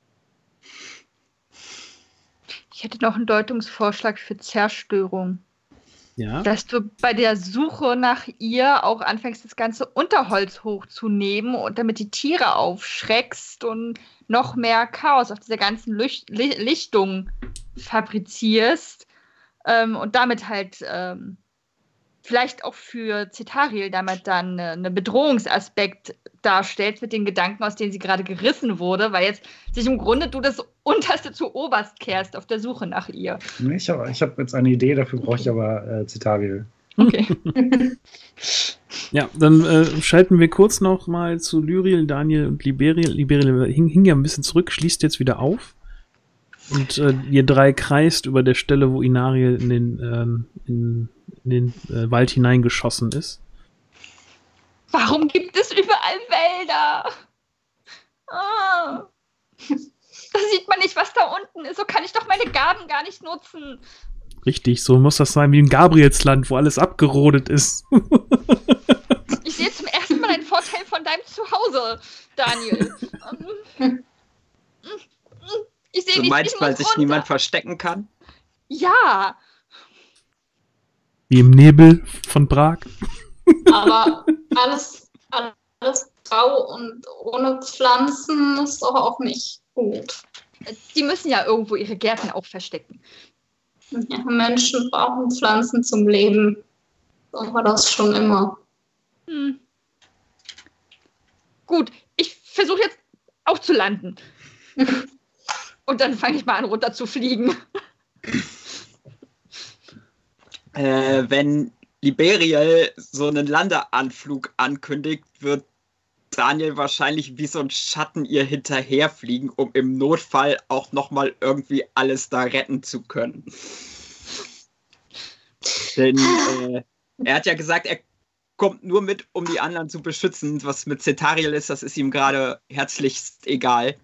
Ich hätte noch einen Deutungsvorschlag für Zerstörung. Ja. Dass du bei der Suche nach ihr auch anfängst, das ganze Unterholz hochzunehmen und damit die Tiere aufschreckst und noch mehr Chaos auf dieser ganzen Licht- Lichtung fabrizierst ähm, und damit halt ähm, vielleicht auch für Zitaril damit dann einen Bedrohungsaspekt darstellt mit den Gedanken, aus denen sie gerade gerissen wurde, weil jetzt sich im Grunde du das Unterste zu Oberst kehrst auf der Suche nach ihr. Ich habe ich hab jetzt eine Idee, dafür brauche ich aber äh, Zitaril. Okay. Ja, dann äh, schalten wir kurz noch mal zu Lyriel, Daniel und Liberiel. Liberiel hing, hing ja ein bisschen zurück, schließt jetzt wieder auf. Und äh, ihr drei kreist über der Stelle, wo Inariel in den, ähm, in, in den äh, Wald hineingeschossen ist. Warum gibt es überall Wälder? Ah. Da sieht man nicht, was da unten ist. So kann ich doch meine Gaben gar nicht nutzen. Richtig, so muss das sein wie im Gabrielsland, wo alles abgerodet ist. Ich sehe zum ersten Mal einen Vorteil von deinem Zuhause, Daniel. Ich sehe Du nicht, meinst, ich weil muss sich runter. niemand verstecken kann? Ja, Wie im Nebel von Prag. Aber alles, alles grau und ohne Pflanzen ist doch auch nicht gut. die müssen ja irgendwo ihre Gärten auch verstecken. Ja, Menschen brauchen Pflanzen zum Leben. So war das schon immer. Hm. Gut, ich versuche jetzt auch zu landen. Und dann fange ich mal an, runter zu fliegen. Äh, wenn Liberiel so einen Landeanflug ankündigt, wird Daniel wahrscheinlich wie so ein Schatten ihr hinterherfliegen, um im Notfall auch nochmal irgendwie alles da retten zu können. Denn äh, er hat ja gesagt, er kommt nur mit, um die anderen zu beschützen. Was mit Cetariel ist, das ist ihm gerade herzlichst egal.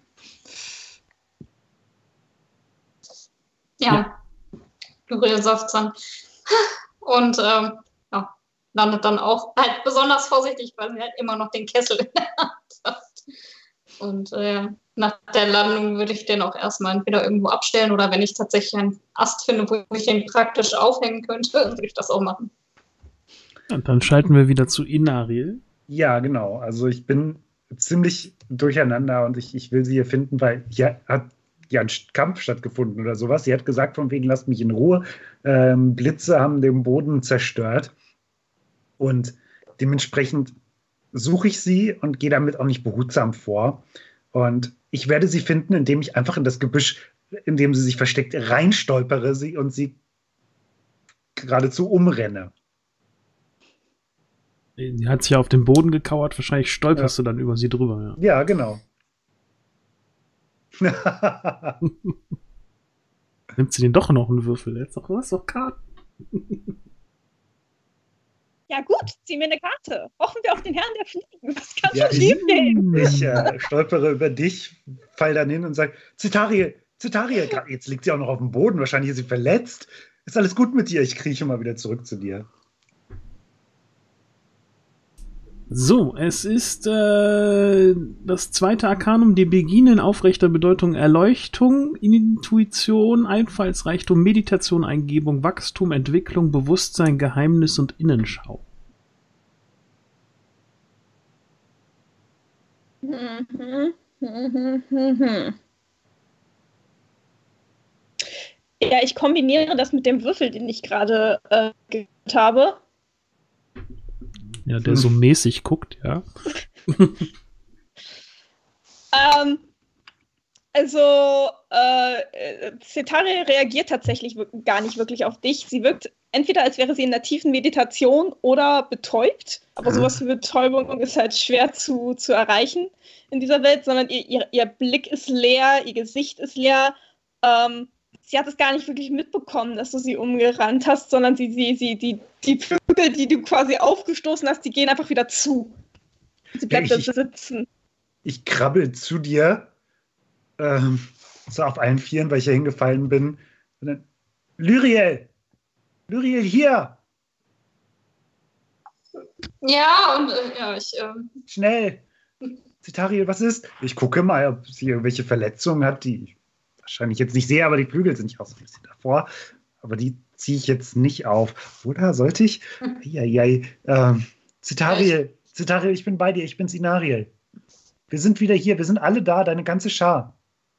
Ja, Lyriel seufzt dann. Und ähm, ja, landet dann auch halt besonders vorsichtig, weil sie halt immer noch den Kessel in der Hand hat. Und äh, nach der Landung würde ich den auch erstmal entweder irgendwo abstellen oder wenn ich tatsächlich einen Ast finde, wo ich den praktisch aufhängen könnte, würde ich das auch machen. Und dann schalten wir wieder zu Inariel. Ja, genau. Also ich bin ziemlich durcheinander und ich, ich will sie hier finden, weil hier hat ja ein Kampf stattgefunden oder sowas. Sie hat gesagt, von wegen, lasst mich in Ruhe. Ähm, Blitze haben den Boden zerstört. Und dementsprechend suche ich sie und gehe damit auch nicht behutsam vor. Und ich werde sie finden, indem ich einfach in das Gebüsch, in dem sie sich versteckt, reinstolpere sie und sie geradezu umrenne. Die hat sich ja auf den Boden gekauert, wahrscheinlich stolperst Ja. du dann über sie drüber. Ja. Ja, genau. Nimmt sie den doch noch einen Würfel? Jetzt noch was? Doch Karten. Ja gut, zieh mir eine Karte. Hoffen wir auf den Herrn der Fliegen. Was kann Ja, schon ich- schief gehen? Ich äh, stolpere über dich, fall dann hin und sage, Cetariel, Cetariel, jetzt liegt sie auch noch auf dem Boden, wahrscheinlich ist sie verletzt. Ist alles gut mit dir? Ich krieche mal wieder zurück zu dir. So, es ist äh, das zweite Arkanum, die Begine in aufrechter Bedeutung Erleuchtung, Intuition, Einfallsreichtum, Meditation, Eingebung, Wachstum, Entwicklung, Bewusstsein, Geheimnis und Innenschau. Mhm, mhm, mhm. Ja, ich kombiniere das mit dem Würfel, den ich gerade äh, gehört habe. Ja, der Hm. so mäßig guckt, ja. Ähm, also, äh, Cetariel reagiert tatsächlich wir- gar nicht wirklich auf dich. Sie wirkt entweder, als wäre sie in einer tiefen Meditation oder betäubt. Aber sowas wie Betäubung ist halt schwer zu, zu erreichen in dieser Welt, sondern ihr, ihr, ihr Blick ist leer, ihr Gesicht ist leer. Ähm, sie hat es gar nicht wirklich mitbekommen, dass du sie umgerannt hast, sondern sie, sie, sie, die, die Vögel, die du quasi aufgestoßen hast, die gehen einfach wieder zu. Sie bleibt Ja, da ich- sitzen. Ich krabbel zu dir, ähm, so auf allen Vieren, weil ich ja hingefallen bin. Und dann, Lyriel! Lyriel, hier! Ja, und äh, ja, ich ähm, Schnell! Cetariel, was ist? Ich gucke mal, ob sie irgendwelche Verletzungen hat, die ich wahrscheinlich jetzt nicht sehe, aber die Flügel sind ja auch so ein bisschen davor. Aber die ziehe ich jetzt nicht auf. Oder sollte ich? Eieiei. Ähm, Cetariel, Cetariel, ich bin bei dir, ich bin's Inariel. Wir sind wieder hier, wir sind alle da, deine ganze Schar.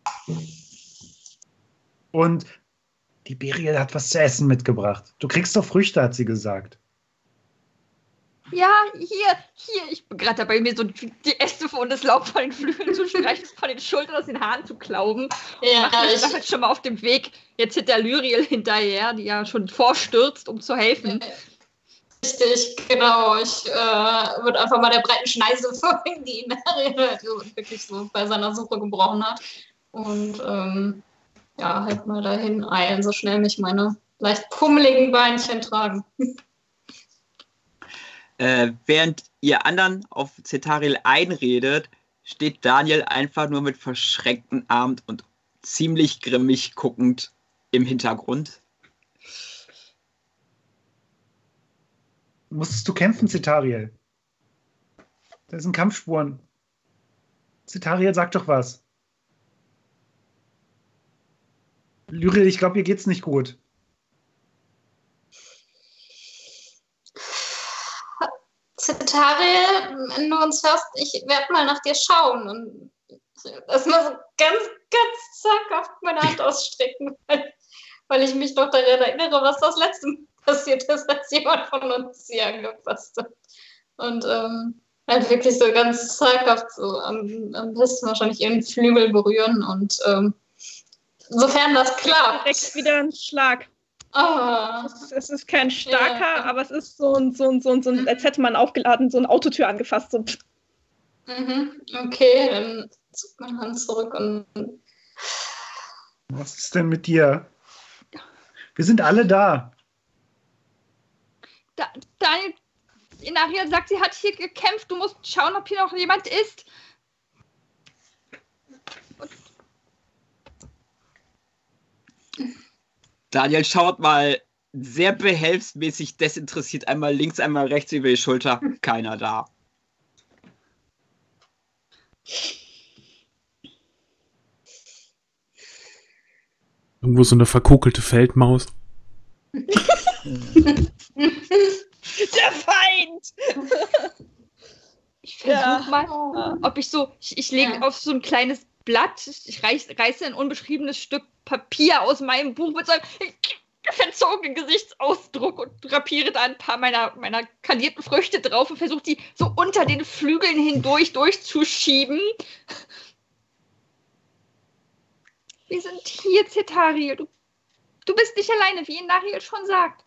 Und die Beriel hat was zu essen mitgebracht. Du kriegst doch Früchte, hat sie gesagt. Ja, hier, hier. Ich bin gerade dabei, mir so die Äste von das Laub von den Flügeln zu streichen, von den Schultern aus den Haaren zu klauben. ja, Mach mich ich, damit schon mal auf dem Weg jetzt hinter Lyriel hinterher, die ja schon vorstürzt, um zu helfen. Richtig, genau. Ich äh, würde einfach mal der breiten Schneise folgen, die ihn wirklich so bei seiner Suche gebrochen hat. Und ähm, ja, halt mal dahin eilen, so schnell mich meine leicht pummeligen Beinchen tragen. Äh, während ihr anderen auf Cetariel einredet, steht Daniel einfach nur mit verschränkten Armen und ziemlich grimmig guckend im Hintergrund. Musstest du kämpfen, Cetariel? Da sind Kampfspuren. Cetariel, sag doch was. Lyriel, ich glaube, ihr geht's nicht gut. Cetariel, wenn du uns hörst, ich werde mal nach dir schauen und erstmal so ganz, ganz zaghaft meine Hand ausstrecken, weil, weil ich mich noch daran erinnere, was das letzte Mal passiert ist, als jemand von uns sie angefasst hat. Und ähm, halt wirklich so ganz zaghaft so am, am besten wahrscheinlich ihren Flügel berühren und ähm, sofern das klappt. Direkt wieder ein Schlag. Oh. Es, ist, es ist kein starker, Ja. aber es ist so ein, so ein, so ein, so ein, als hätte man aufgeladen, so eine Autotür angefasst. So. Mhm. Okay, dann zieht meine Hand zurück und Was ist denn mit dir? Wir sind alle da. Da, Daniel, Inaria sagt, sie hat hier gekämpft. Du musst schauen, ob hier noch jemand ist. Daniel schaut mal sehr behelfsmäßig desinteressiert einmal links, einmal rechts über die Schulter. Keiner da. Irgendwo so eine verkokelte Feldmaus. Der Feind! Ich versuche Ja. mal, ob ich so, ich, ich lege Ja. auf so ein kleines Blatt, ich reiß, reiße ein unbeschriebenes Stück Papier aus meinem Buch mit so einem verzogenen Gesichtsausdruck und drapiere da ein paar meiner, meiner kandierten Früchte drauf und versuche die so unter den Flügeln hindurch durchzuschieben. Wir sind hier, Cetariel. Du, du bist nicht alleine, wie Inariel schon sagt.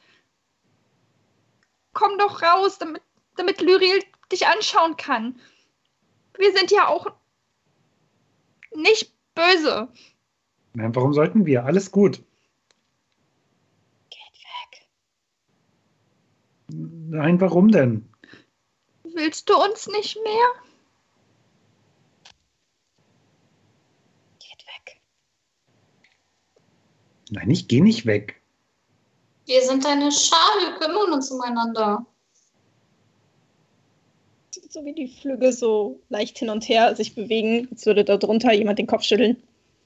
Komm doch raus, damit, damit Lyriel dich anschauen kann. Wir sind ja auch nicht böse. Na, warum sollten wir? Alles gut. Geht weg. Nein, warum denn? Willst du uns nicht mehr? Geht weg. Nein, ich gehe nicht weg. wir sind eine Schar, wir kümmern uns umeinander. So wie die Flügel so leicht hin und her sich bewegen, als würde da drunter jemand den Kopf schütteln.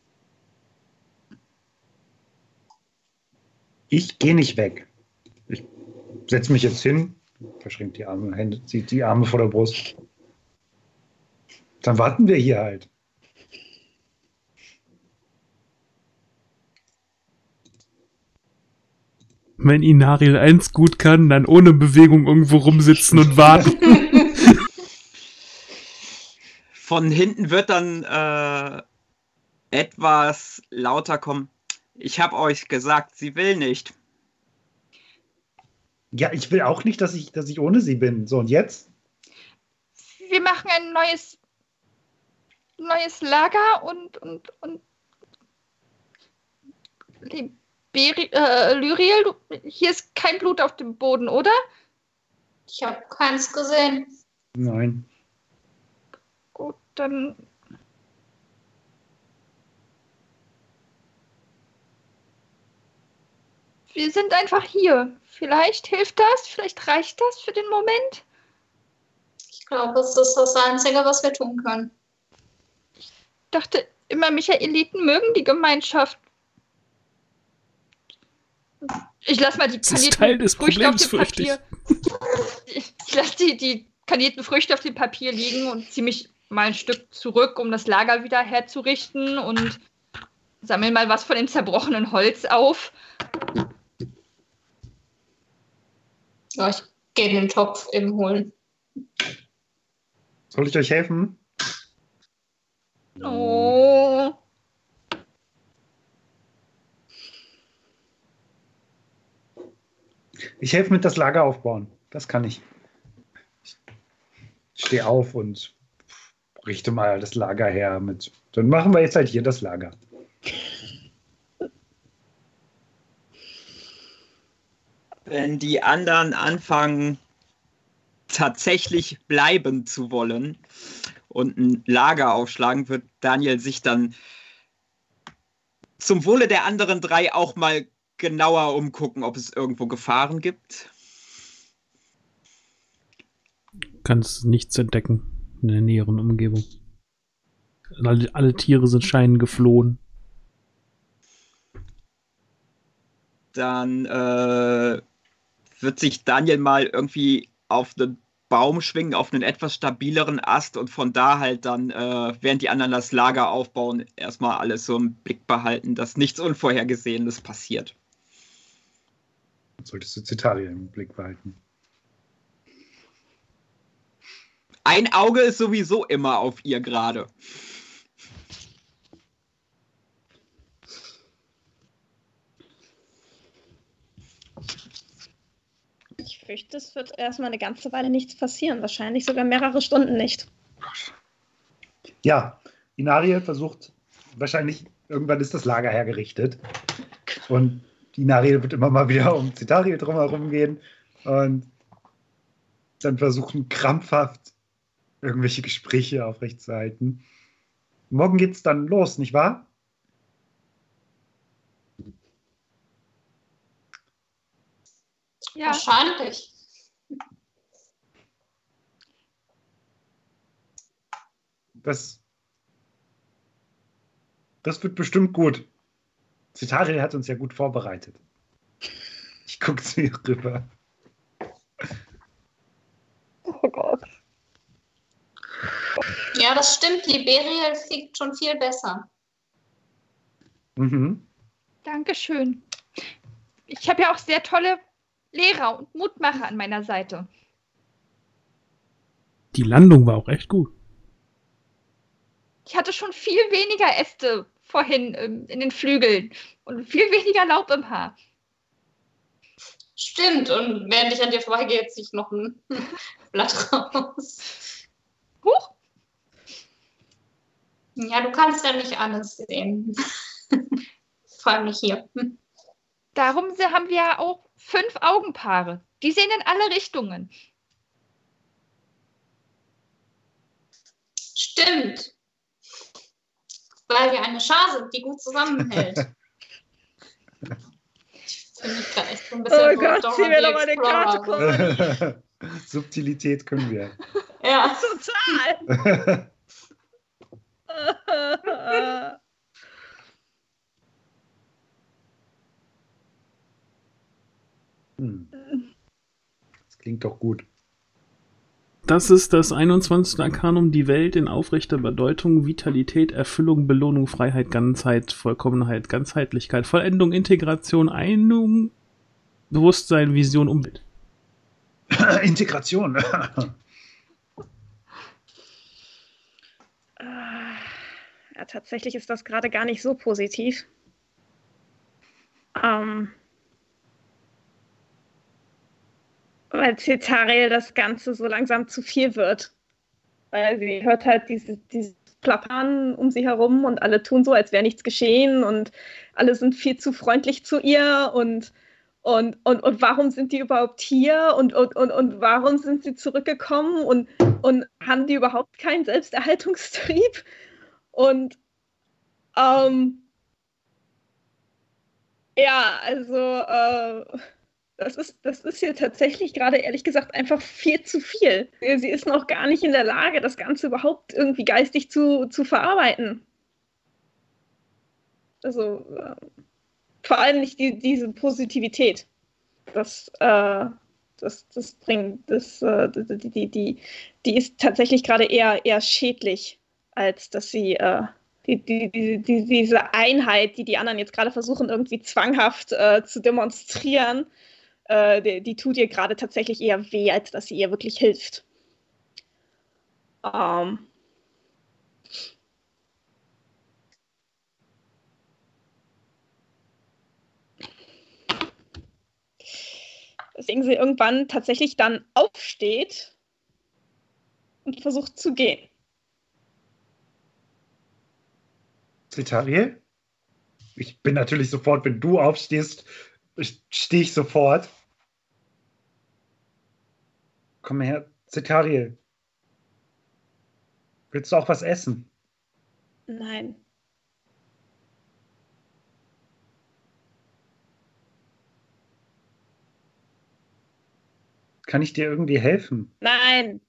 Ich gehe nicht weg. Ich setze mich jetzt hin, verschränkt die Arme, Hände, zieht die Arme vor der Brust. Dann warten wir hier halt. Wenn Inariel eins gut kann, dann ohne Bewegung irgendwo rumsitzen und warten. Von hinten wird dann äh, etwas lauter kommen. Ich habe euch gesagt, sie will nicht. Ja, ich will auch nicht, dass ich, dass ich ohne sie bin. So, und jetzt? Wir machen ein neues neues Lager und und und Liberi äh, Lyriel, du, hier ist kein Blut auf dem Boden, oder? Ich habe keins gesehen. Nein. Gut, dann wir sind einfach hier. Vielleicht hilft das, vielleicht reicht das für den Moment. Ich glaube, es ist das Einzige, was wir tun können. Ich dachte immer, Michaeliten mögen die Gemeinschaft. Ich lasse mal die Das ist Teil des Früchte auf Problems, dem fürchte ich. Papier. Ich, ich lasse die, die kanierten Früchte auf dem Papier liegen und ziehe mich mal ein Stück zurück, um das Lager wieder herzurichten und sammle mal was von dem zerbrochenen Holz auf. Ja, ich gehe den Topf eben holen. Soll ich euch helfen? Oh. Ich helfe mit das Lager aufbauen. das kann ich. Ich stehe auf und richte mal das Lager her mit. Dann machen wir jetzt halt hier das Lager. Wenn die anderen anfangen, tatsächlich bleiben zu wollen und ein Lager aufschlagen, wird Daniel sich dann zum Wohle der anderen drei auch mal genauer umgucken, ob es irgendwo Gefahren gibt. Kannst nichts entdecken in der näheren Umgebung. Alle, alle Tiere sind scheinen geflohen. Dann äh, wird sich Daniel mal irgendwie auf einen Baum schwingen, auf einen etwas stabileren Ast und von da halt dann, äh, während die anderen das Lager aufbauen, erstmal alles so im Blick behalten, dass nichts Unvorhergesehenes passiert. Solltest du Cetariel im Blick behalten. Ein Auge ist sowieso immer auf ihr gerade. Ich fürchte, es wird erstmal eine ganze Weile nichts passieren. Wahrscheinlich sogar mehrere Stunden nicht. Ja, Inariel versucht, wahrscheinlich, irgendwann ist das Lager hergerichtet. Und Inariel wird immer mal wieder um Cetariel drumherum gehen und dann versuchen krampfhaft irgendwelche Gespräche aufrechtzuerhalten. Morgen geht's dann los, nicht wahr? Ja. Wahrscheinlich. Das, das wird bestimmt gut. Cetariel hat uns ja gut vorbereitet. Ich gucke zu ihr rüber. Oh Gott. Ja, das stimmt. Liberiel fliegt schon viel besser. Mhm. Dankeschön. Ich habe ja auch sehr tolle Lehrer und Mutmacher an meiner Seite. Die Landung war auch echt gut. Ich hatte schon viel weniger Äste vorhin ähm, in den Flügeln und viel weniger Laub im Haar. Stimmt. Und während ich an dir vorbeigehe, jetzt sich noch ein Blatt raus. Huch! Ja, du kannst ja nicht alles sehen. Vor allem nicht hier. Darum haben wir ja auch fünf Augenpaare. Die sehen in alle Richtungen. Stimmt. Weil wir eine Schar sind, die gut zusammenhält. Finde ich gerade echt so ein bisschen Oh so Gott, Dora zieh mir the doch mal eine Explorer. Karte, Conny. Subtilität können wir. Ja. Total. Hm. Das klingt doch gut. Das ist das einundzwanzigste Arkanum, die Welt in aufrechter Bedeutung, Vitalität, Erfüllung, Belohnung, Freiheit, Ganzheit, Vollkommenheit, Ganzheitlichkeit, Vollendung, Integration, Einung, Bewusstsein, Vision, Umwelt. Integration. Ja, tatsächlich ist das gerade gar nicht so positiv. Ähm, weil Cetariel das Ganze so langsam zu viel wird. Weil sie hört halt dieses, dieses Plappern um sie herum und alle tun so, als wäre nichts geschehen und alle sind viel zu freundlich zu ihr und, und, und, und warum sind die überhaupt hier und, und, und, und warum sind sie zurückgekommen und, und haben die überhaupt keinen Selbsterhaltungstrieb? Und ähm, ja, also äh, das ist, das ist hier tatsächlich gerade ehrlich gesagt einfach viel zu viel. Sie ist noch gar nicht in der Lage, das Ganze überhaupt irgendwie geistig zu, zu verarbeiten. Also äh, vor allem nicht die, diese Positivität. Das, äh, das, das bringt, das, äh, die, die, die, die ist tatsächlich gerade eher, eher schädlich, als dass sie äh, die, die, die, die, diese Einheit, die die anderen jetzt gerade versuchen, irgendwie zwanghaft äh, zu demonstrieren, äh, die, die tut ihr gerade tatsächlich eher weh, als dass sie ihr wirklich hilft. Ähm. Weswegen sie irgendwann tatsächlich dann aufsteht und versucht zu gehen. Cetariel? Ich bin natürlich sofort, wenn du aufstehst, stehe ich sofort. Komm her, Cetariel. Willst du auch was essen? Nein. Kann ich dir irgendwie helfen? Nein.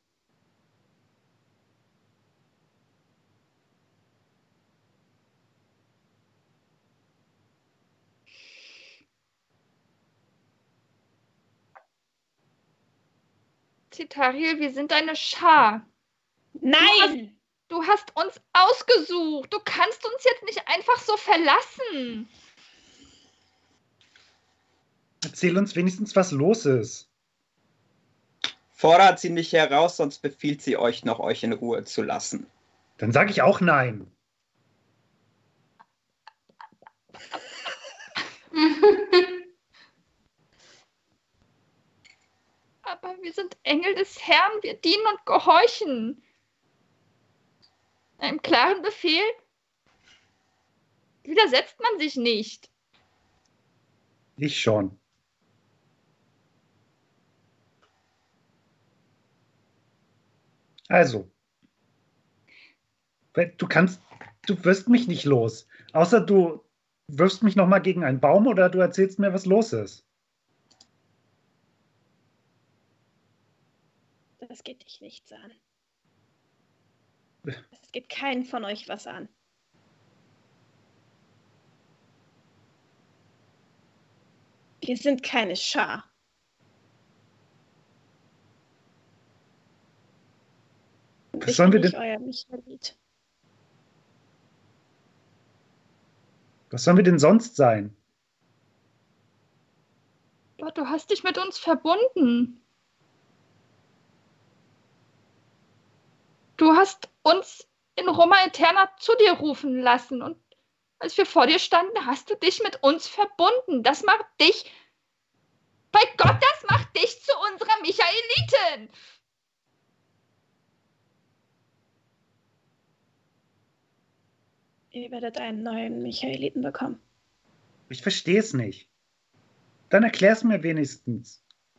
Cetariel, wir sind eine Schar. Nein! Du hast, du hast uns ausgesucht. Du kannst uns jetzt nicht einfach so verlassen. Erzähl uns wenigstens, was los ist. Fordert sie nicht heraus, sonst befiehlt sie euch noch, euch in Ruhe zu lassen. Dann sage ich auch nein. Aber wir sind Engel des Herrn, wir dienen und gehorchen. Einem klaren Befehl widersetzt man sich nicht. Ich schon. Also, du kannst, du wirst mich nicht los. Außer du wirfst mich noch mal gegen einen Baum oder du erzählst mir, was los ist. Das geht dich nichts an. Es geht keinen von euch was an. Wir sind keine Schar. Was sollen wir denn? Euer Michaelit. Was sollen wir denn sonst sein? Aber du hast dich mit uns verbunden. Du hast uns in Roma Eterna zu dir rufen lassen und als wir vor dir standen, hast du dich mit uns verbunden. Das macht dich, bei Gott, das macht dich zu unserer Michaelitin. Ihr werdet einen neuen Michaeliten bekommen. Ich verstehe es nicht. Dann erklär es mir wenigstens.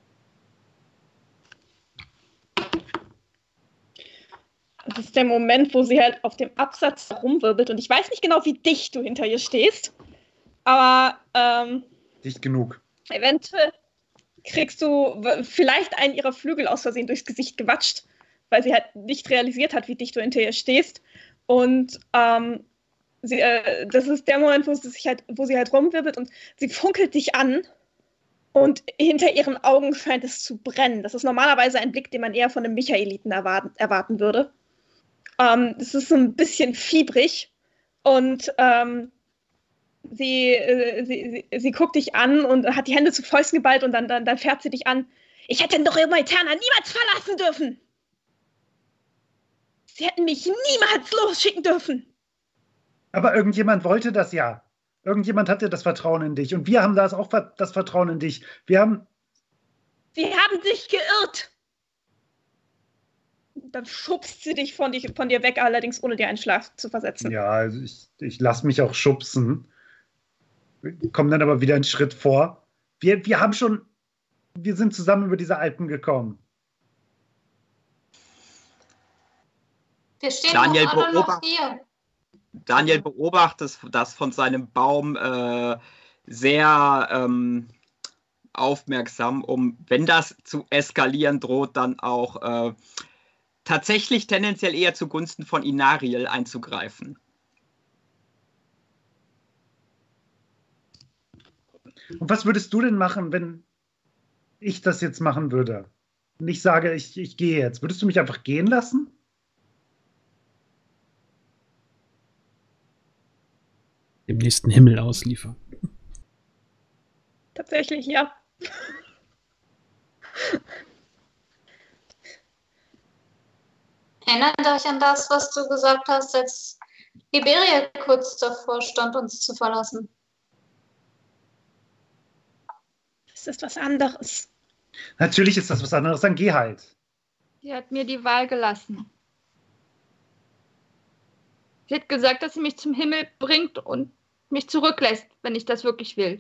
Das ist der Moment, wo sie halt auf dem Absatz rumwirbelt und ich weiß nicht genau, wie dicht du hinter ihr stehst, aber ähm, dicht genug. Eventuell kriegst du vielleicht einen ihrer Flügel aus Versehen durchs Gesicht gewatscht, weil sie halt nicht realisiert hat, wie dicht du hinter ihr stehst. Und ähm, sie, äh, das ist der Moment, wo sie sich halt, wo sie halt rumwirbelt und sie funkelt dich an und hinter ihren Augen scheint es zu brennen. Das ist normalerweise ein Blick, den man eher von einem Michaeliten erwarten, erwarten würde. Ähm, das ist so ein bisschen fiebrig und ähm, sie, äh, sie, sie, sie guckt dich an und hat die Hände zu Fäusten geballt und dann, dann, dann fährt sie dich an. Ich hätte doch Roma Eterna niemals verlassen dürfen. Sie hätten mich niemals losschicken dürfen. Aber irgendjemand wollte das ja. Irgendjemand hatte das Vertrauen in dich und wir haben das auch das Vertrauen in dich. Wir haben... Sie haben sich geirrt. Dann schubst sie dich von, dich von dir weg, allerdings ohne dir einen Schlag zu versetzen. Ja, also ich, ich lasse mich auch schubsen. Komm dann aber wieder einen Schritt vor. Wir, wir haben schon, wir sind zusammen über diese Alpen gekommen. Wir stehen Daniel doch alle noch beobacht- hier. Daniel beobachtet das von seinem Baum äh, sehr ähm, aufmerksam, um, wenn das zu eskalieren droht, dann auch äh, tatsächlich tendenziell eher zugunsten von Inariel einzugreifen. Und was würdest du denn machen, wenn ich das jetzt machen würde? Und ich sage, ich, ich gehe jetzt. Würdest du mich einfach gehen lassen? Dem nächsten Himmel ausliefern. Tatsächlich, ja. Erinnert euch an das, was du gesagt hast, als Liberia kurz davor stand, uns zu verlassen. Das Das ist was anderes. Natürlich ist das was anderes, dann geh halt. Sie hat mir die Wahl gelassen. Sie hat gesagt, dass sie mich zum Himmel bringt und mich zurücklässt, wenn ich das wirklich will.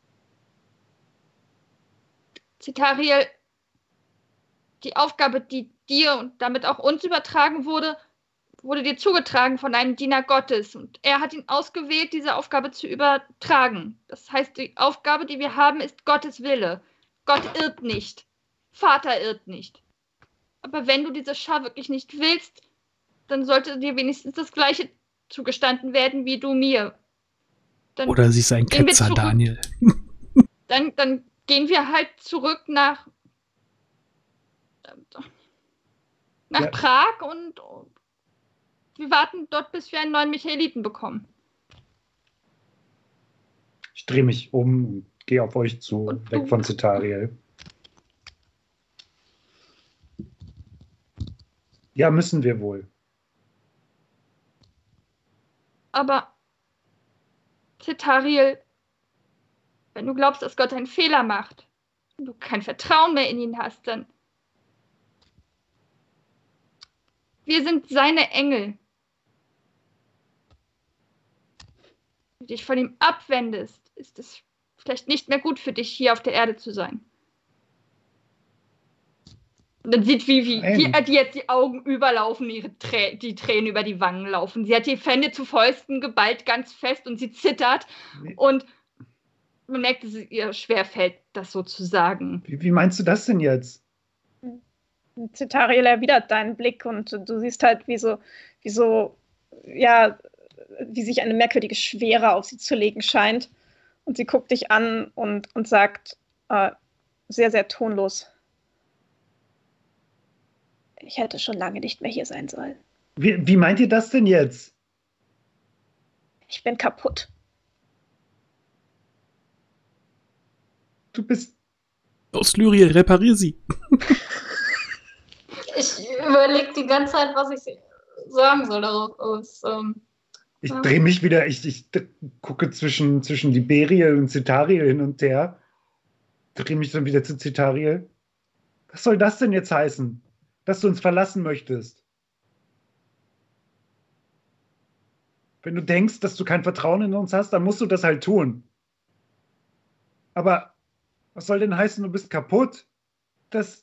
Zitariel, die Aufgabe, die dir und damit auch uns übertragen wurde, wurde dir zugetragen von einem Diener Gottes. Und er hat ihn ausgewählt, diese Aufgabe zu übertragen. Das heißt, die Aufgabe, die wir haben, ist Gottes Wille. Gott irrt nicht. Vater irrt nicht. Aber wenn du diese Schar wirklich nicht willst, dann sollte dir wenigstens das Gleiche zugestanden werden wie du mir. Dann Oder sie ist ein gehen wir Ketzer, zurück. Daniel. Dann, dann gehen wir halt zurück nach, nach Ja. Prag und wir warten dort, bis wir einen neuen Michaeliten bekommen. Ich drehe mich um und gehe auf euch zu, Und weg du- von Zitariel. Ja, müssen wir wohl. Aber Zitariel, wenn du glaubst, dass Gott einen Fehler macht, wenn du kein Vertrauen mehr in ihn hast, dann wir sind seine Engel. Wenn du dich von ihm abwendest, ist es vielleicht nicht mehr gut für dich, hier auf der Erde zu sein. Und dann sieht Vivi, Nein. wie die jetzt die Augen überlaufen, ihre Trä die Tränen über die Wangen laufen. Sie hat die Hände zu Fäusten geballt, ganz fest, und sie zittert. Nee. Und man merkt, dass es ihr schwerfällt, das so zu sagen. Wie, wie meinst du das denn jetzt? Zitariel erwidert deinen Blick und du siehst halt, wie so, wie so, ja, wie sich eine merkwürdige Schwere auf sie zu legen scheint. Und sie guckt dich an und, und sagt äh, sehr, sehr tonlos: Ich hätte schon lange nicht mehr hier sein sollen. Wie, wie meint ihr das denn jetzt? Ich bin kaputt. Du bist. Aus Lyriel, reparier sie. Ich überlege die ganze Zeit, was ich sagen soll darauf aus. Ähm, Ich Ja. drehe mich wieder, ich, ich d- gucke zwischen, zwischen Liberiel und Zitariel hin und her. Drehe mich dann wieder zu Zitariel. Was soll das denn jetzt heißen? Dass du uns verlassen möchtest? Wenn du denkst, dass du kein Vertrauen in uns hast, dann musst du das halt tun. Aber was soll denn heißen, du bist kaputt? Das.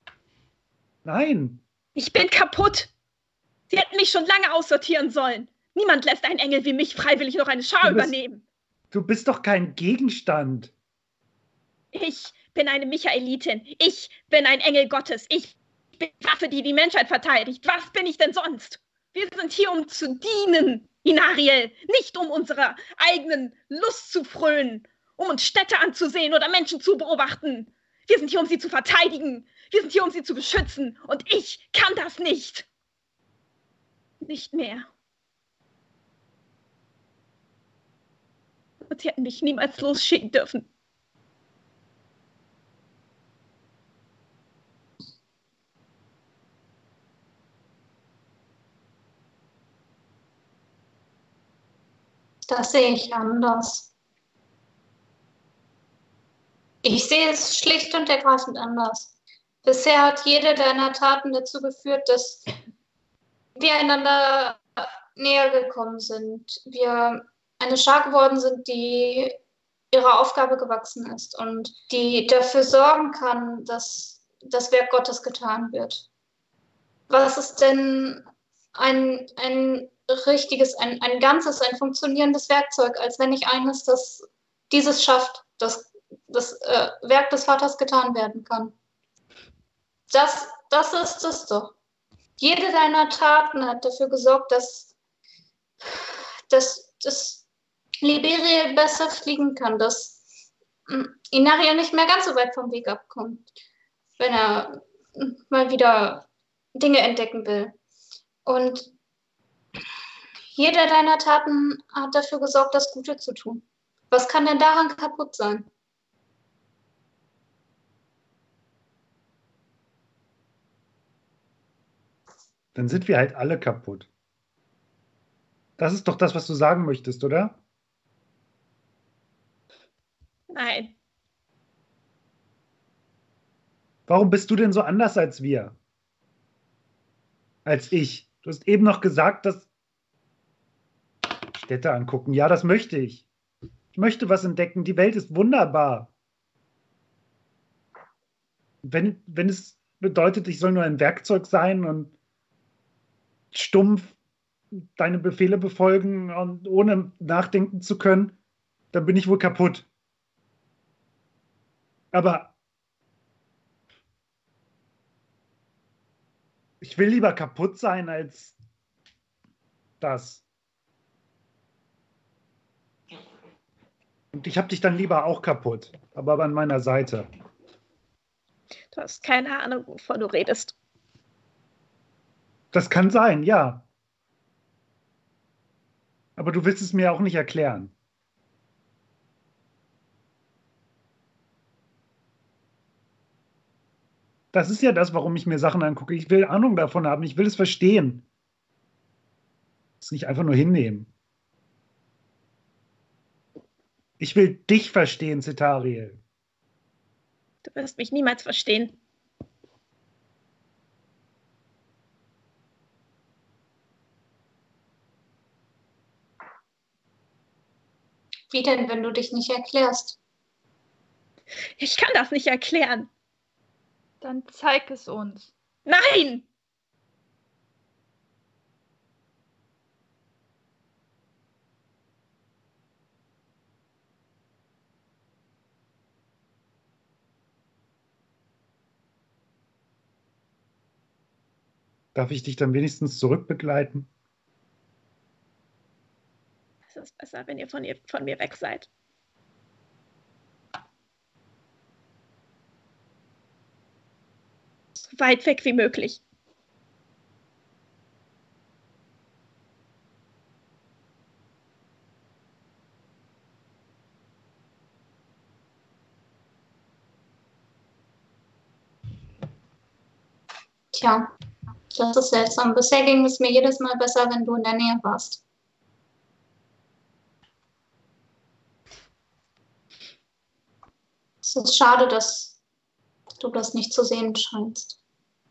Nein. Ich bin kaputt. Sie hätten mich schon lange aussortieren sollen. Niemand lässt einen Engel wie mich freiwillig noch eine Schar Du bist- übernehmen. Du bist doch kein Gegenstand. Ich bin eine Michaelitin. Ich bin ein Engel Gottes. Ich bin die Waffe, die die Menschheit verteidigt. Was bin ich denn sonst? Wir sind hier, um zu dienen, Inariel. Nicht um unserer eigenen Lust zu frönen, um uns Städte anzusehen oder Menschen zu beobachten. Wir sind hier, um sie zu verteidigen. Wir sind hier, um sie zu beschützen. Und ich kann das nicht. Nicht mehr. Und sie hätten mich niemals losschicken dürfen. Das sehe ich anders. Ich sehe es schlicht und ergreifend anders. Bisher hat jede deiner Taten dazu geführt, dass wir einander näher gekommen sind. Wir eine Schar geworden sind, die ihrer Aufgabe gewachsen ist und die dafür sorgen kann, dass das Werk Gottes getan wird. Was ist denn ein, ein richtiges, ein, ein ganzes, ein funktionierendes Werkzeug, als wenn nicht eines, das dieses schafft, dass das äh, Werk des Vaters getan werden kann? Das, das ist es doch. Jede deiner Taten hat dafür gesorgt, dass, dass, dass Liberiel besser fliegen kann, dass Inariel nicht mehr ganz so weit vom Weg abkommt, wenn er mal wieder Dinge entdecken will. Und jeder deiner Taten hat dafür gesorgt, das Gute zu tun. Was kann denn daran kaputt sein? Dann sind wir halt alle kaputt. Das ist doch das, was du sagen möchtest, oder? Nein. Warum bist du denn so anders als wir? Als ich. Du hast eben noch gesagt, dass Städte angucken. Ja, das möchte ich. Ich möchte was entdecken. Die Welt ist wunderbar. Wenn, wenn es bedeutet, ich soll nur ein Werkzeug sein und stumpf deine Befehle befolgen und ohne nachdenken zu können, dann bin ich wohl kaputt. Aber ich will lieber kaputt sein als das. Und ich habe dich dann lieber auch kaputt, aber an meiner Seite. Du hast keine Ahnung, wovon du redest. Das kann sein, ja. Aber du willst es mir auch nicht erklären. Das ist ja das, warum ich mir Sachen angucke. Ich will Ahnung davon haben. Ich will es verstehen. Es nicht einfach nur hinnehmen. Ich will dich verstehen, Cetariel. Du wirst mich niemals verstehen. Wie denn, wenn du dich nicht erklärst? Ich kann das nicht erklären. Dann zeig es uns. Nein! Darf ich dich dann wenigstens zurückbegleiten? Es ist besser, wenn ihr von, ihr von mir weg seid. So weit weg wie möglich. Tja, das ist seltsam. Bisher ging es mir jedes Mal besser, wenn du in der Nähe warst. Es ist schade, dass du das nicht zu sehen scheinst.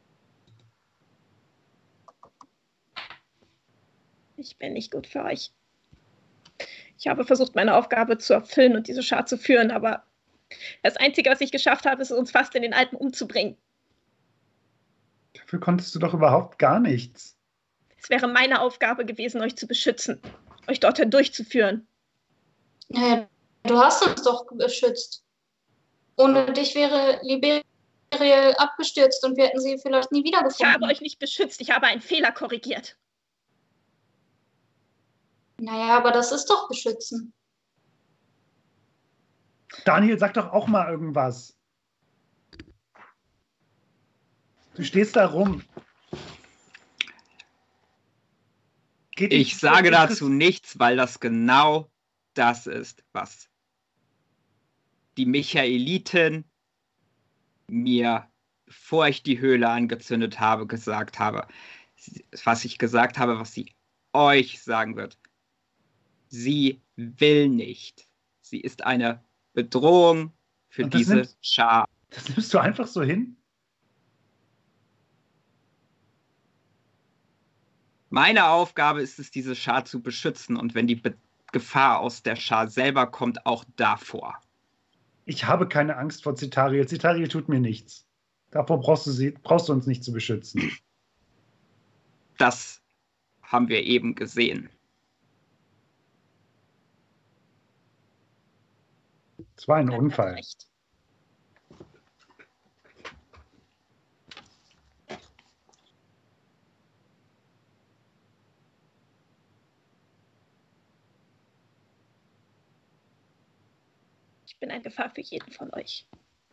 Ich bin nicht gut für euch. Ich habe versucht, meine Aufgabe zu erfüllen und diese Schar zu führen, aber das Einzige, was ich geschafft habe, ist, uns fast in den Alpen umzubringen. Dafür konntest du doch überhaupt gar nichts. Es wäre meine Aufgabe gewesen, euch zu beschützen, euch dorthin durchzuführen. Naja, du hast uns doch beschützt. Ohne dich wäre Liberiel abgestürzt und wir hätten sie vielleicht nie Ich wiedergefunden. habe euch nicht beschützt, ich habe einen Fehler korrigiert. Naja, aber das ist doch beschützen. Daniel, sag doch auch mal irgendwas. Du stehst da rum. Geht Ich dich- sage interess- dazu nichts, weil das genau das ist, was die Michaeliten mir, bevor ich die Höhle angezündet habe, gesagt habe. Was ich gesagt habe, was sie euch sagen wird. Sie will nicht. Sie ist eine Bedrohung für Und das diese nimmst- Schar. Das nimmst du einfach so hin? Meine Aufgabe ist es, diese Schar zu beschützen und wenn die Be Gefahr aus der Schar selber kommt, auch davor. Ich habe keine Angst vor Cetariel. Cetariel tut mir nichts. Davor brauchst du, sie, brauchst du uns nicht zu beschützen. Das haben wir eben gesehen. Es war ein Ihr habt Unfall. recht. Ich bin eine Gefahr für jeden von euch.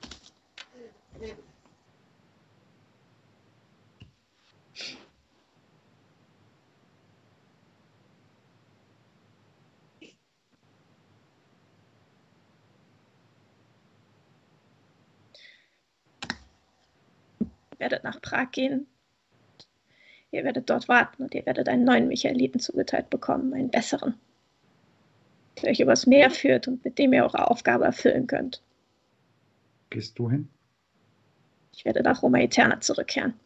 Ihr werdet nach Prag gehen. Ihr werdet dort warten und ihr werdet einen neuen Michaeliten zugeteilt bekommen, einen besseren, der euch übers Meer führt und mit dem ihr eure Aufgabe erfüllen könnt. Gehst du hin? Ich werde nach Roma Eterna zurückkehren.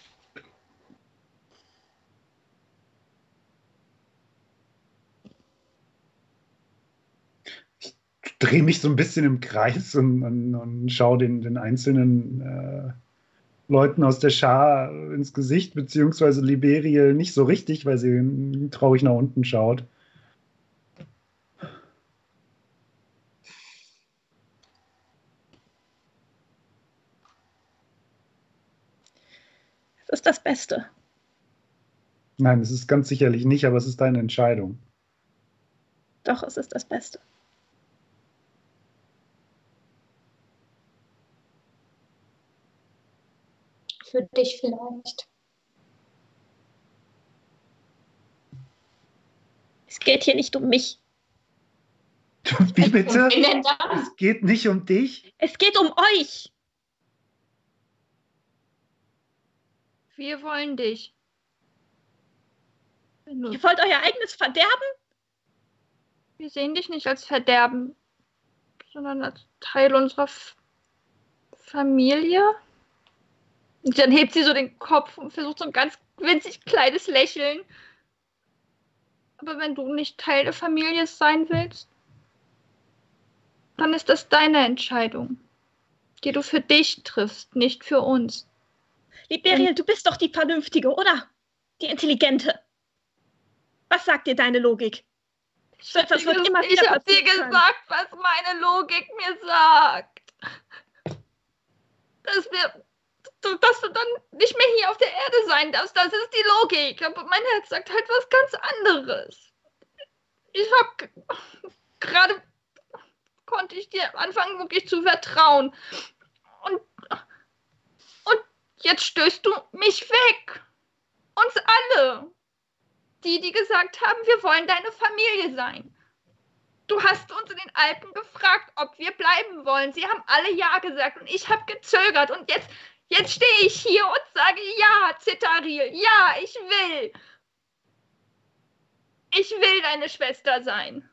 Ich drehe mich so ein bisschen im Kreis und, und, und schaue den, den einzelnen äh, Leuten aus der Schar ins Gesicht, beziehungsweise Liberiel nicht so richtig, weil sie traurig nach unten schaut. Es ist das Beste. Nein, es ist ganz sicherlich nicht, aber es ist deine Entscheidung. Doch, es ist das Beste. Für dich vielleicht. Es geht hier nicht um mich. Wie bitte? Und wen denn dann? Es geht nicht um dich. Es geht um euch. Wir wollen dich. Wenn du, Ihr wollt euer eigenes Verderben? wir sehen dich nicht als Verderben, sondern als Teil unserer F Familie. Und dann hebt sie so den Kopf und versucht so ein ganz winzig kleines Lächeln. Aber wenn du nicht Teil der Familie sein willst, dann ist das deine Entscheidung, die du für dich triffst, nicht für uns. Liberiel, du bist doch die Vernünftige, oder? Die Intelligente. Was sagt dir deine Logik? So etwas wird immer wieder Ich hab dir passieren können. gesagt, was meine Logik mir sagt. Dass wir, dass du dann nicht mehr hier auf der Erde sein darfst. Das ist die Logik. Aber mein Herz sagt halt was ganz anderes. Ich hab gerade konnte ich dir anfangen, wirklich zu vertrauen. Und, und jetzt stößt du mich weg. Uns alle. Die, die gesagt haben, wir wollen deine Familie sein. Du hast uns in den Alpen gefragt, ob wir bleiben wollen. Sie haben alle Ja gesagt und ich habe gezögert. Und jetzt, jetzt stehe ich hier und sage Ja, Zitharil. Ja, ich will. Ich will deine Schwester sein.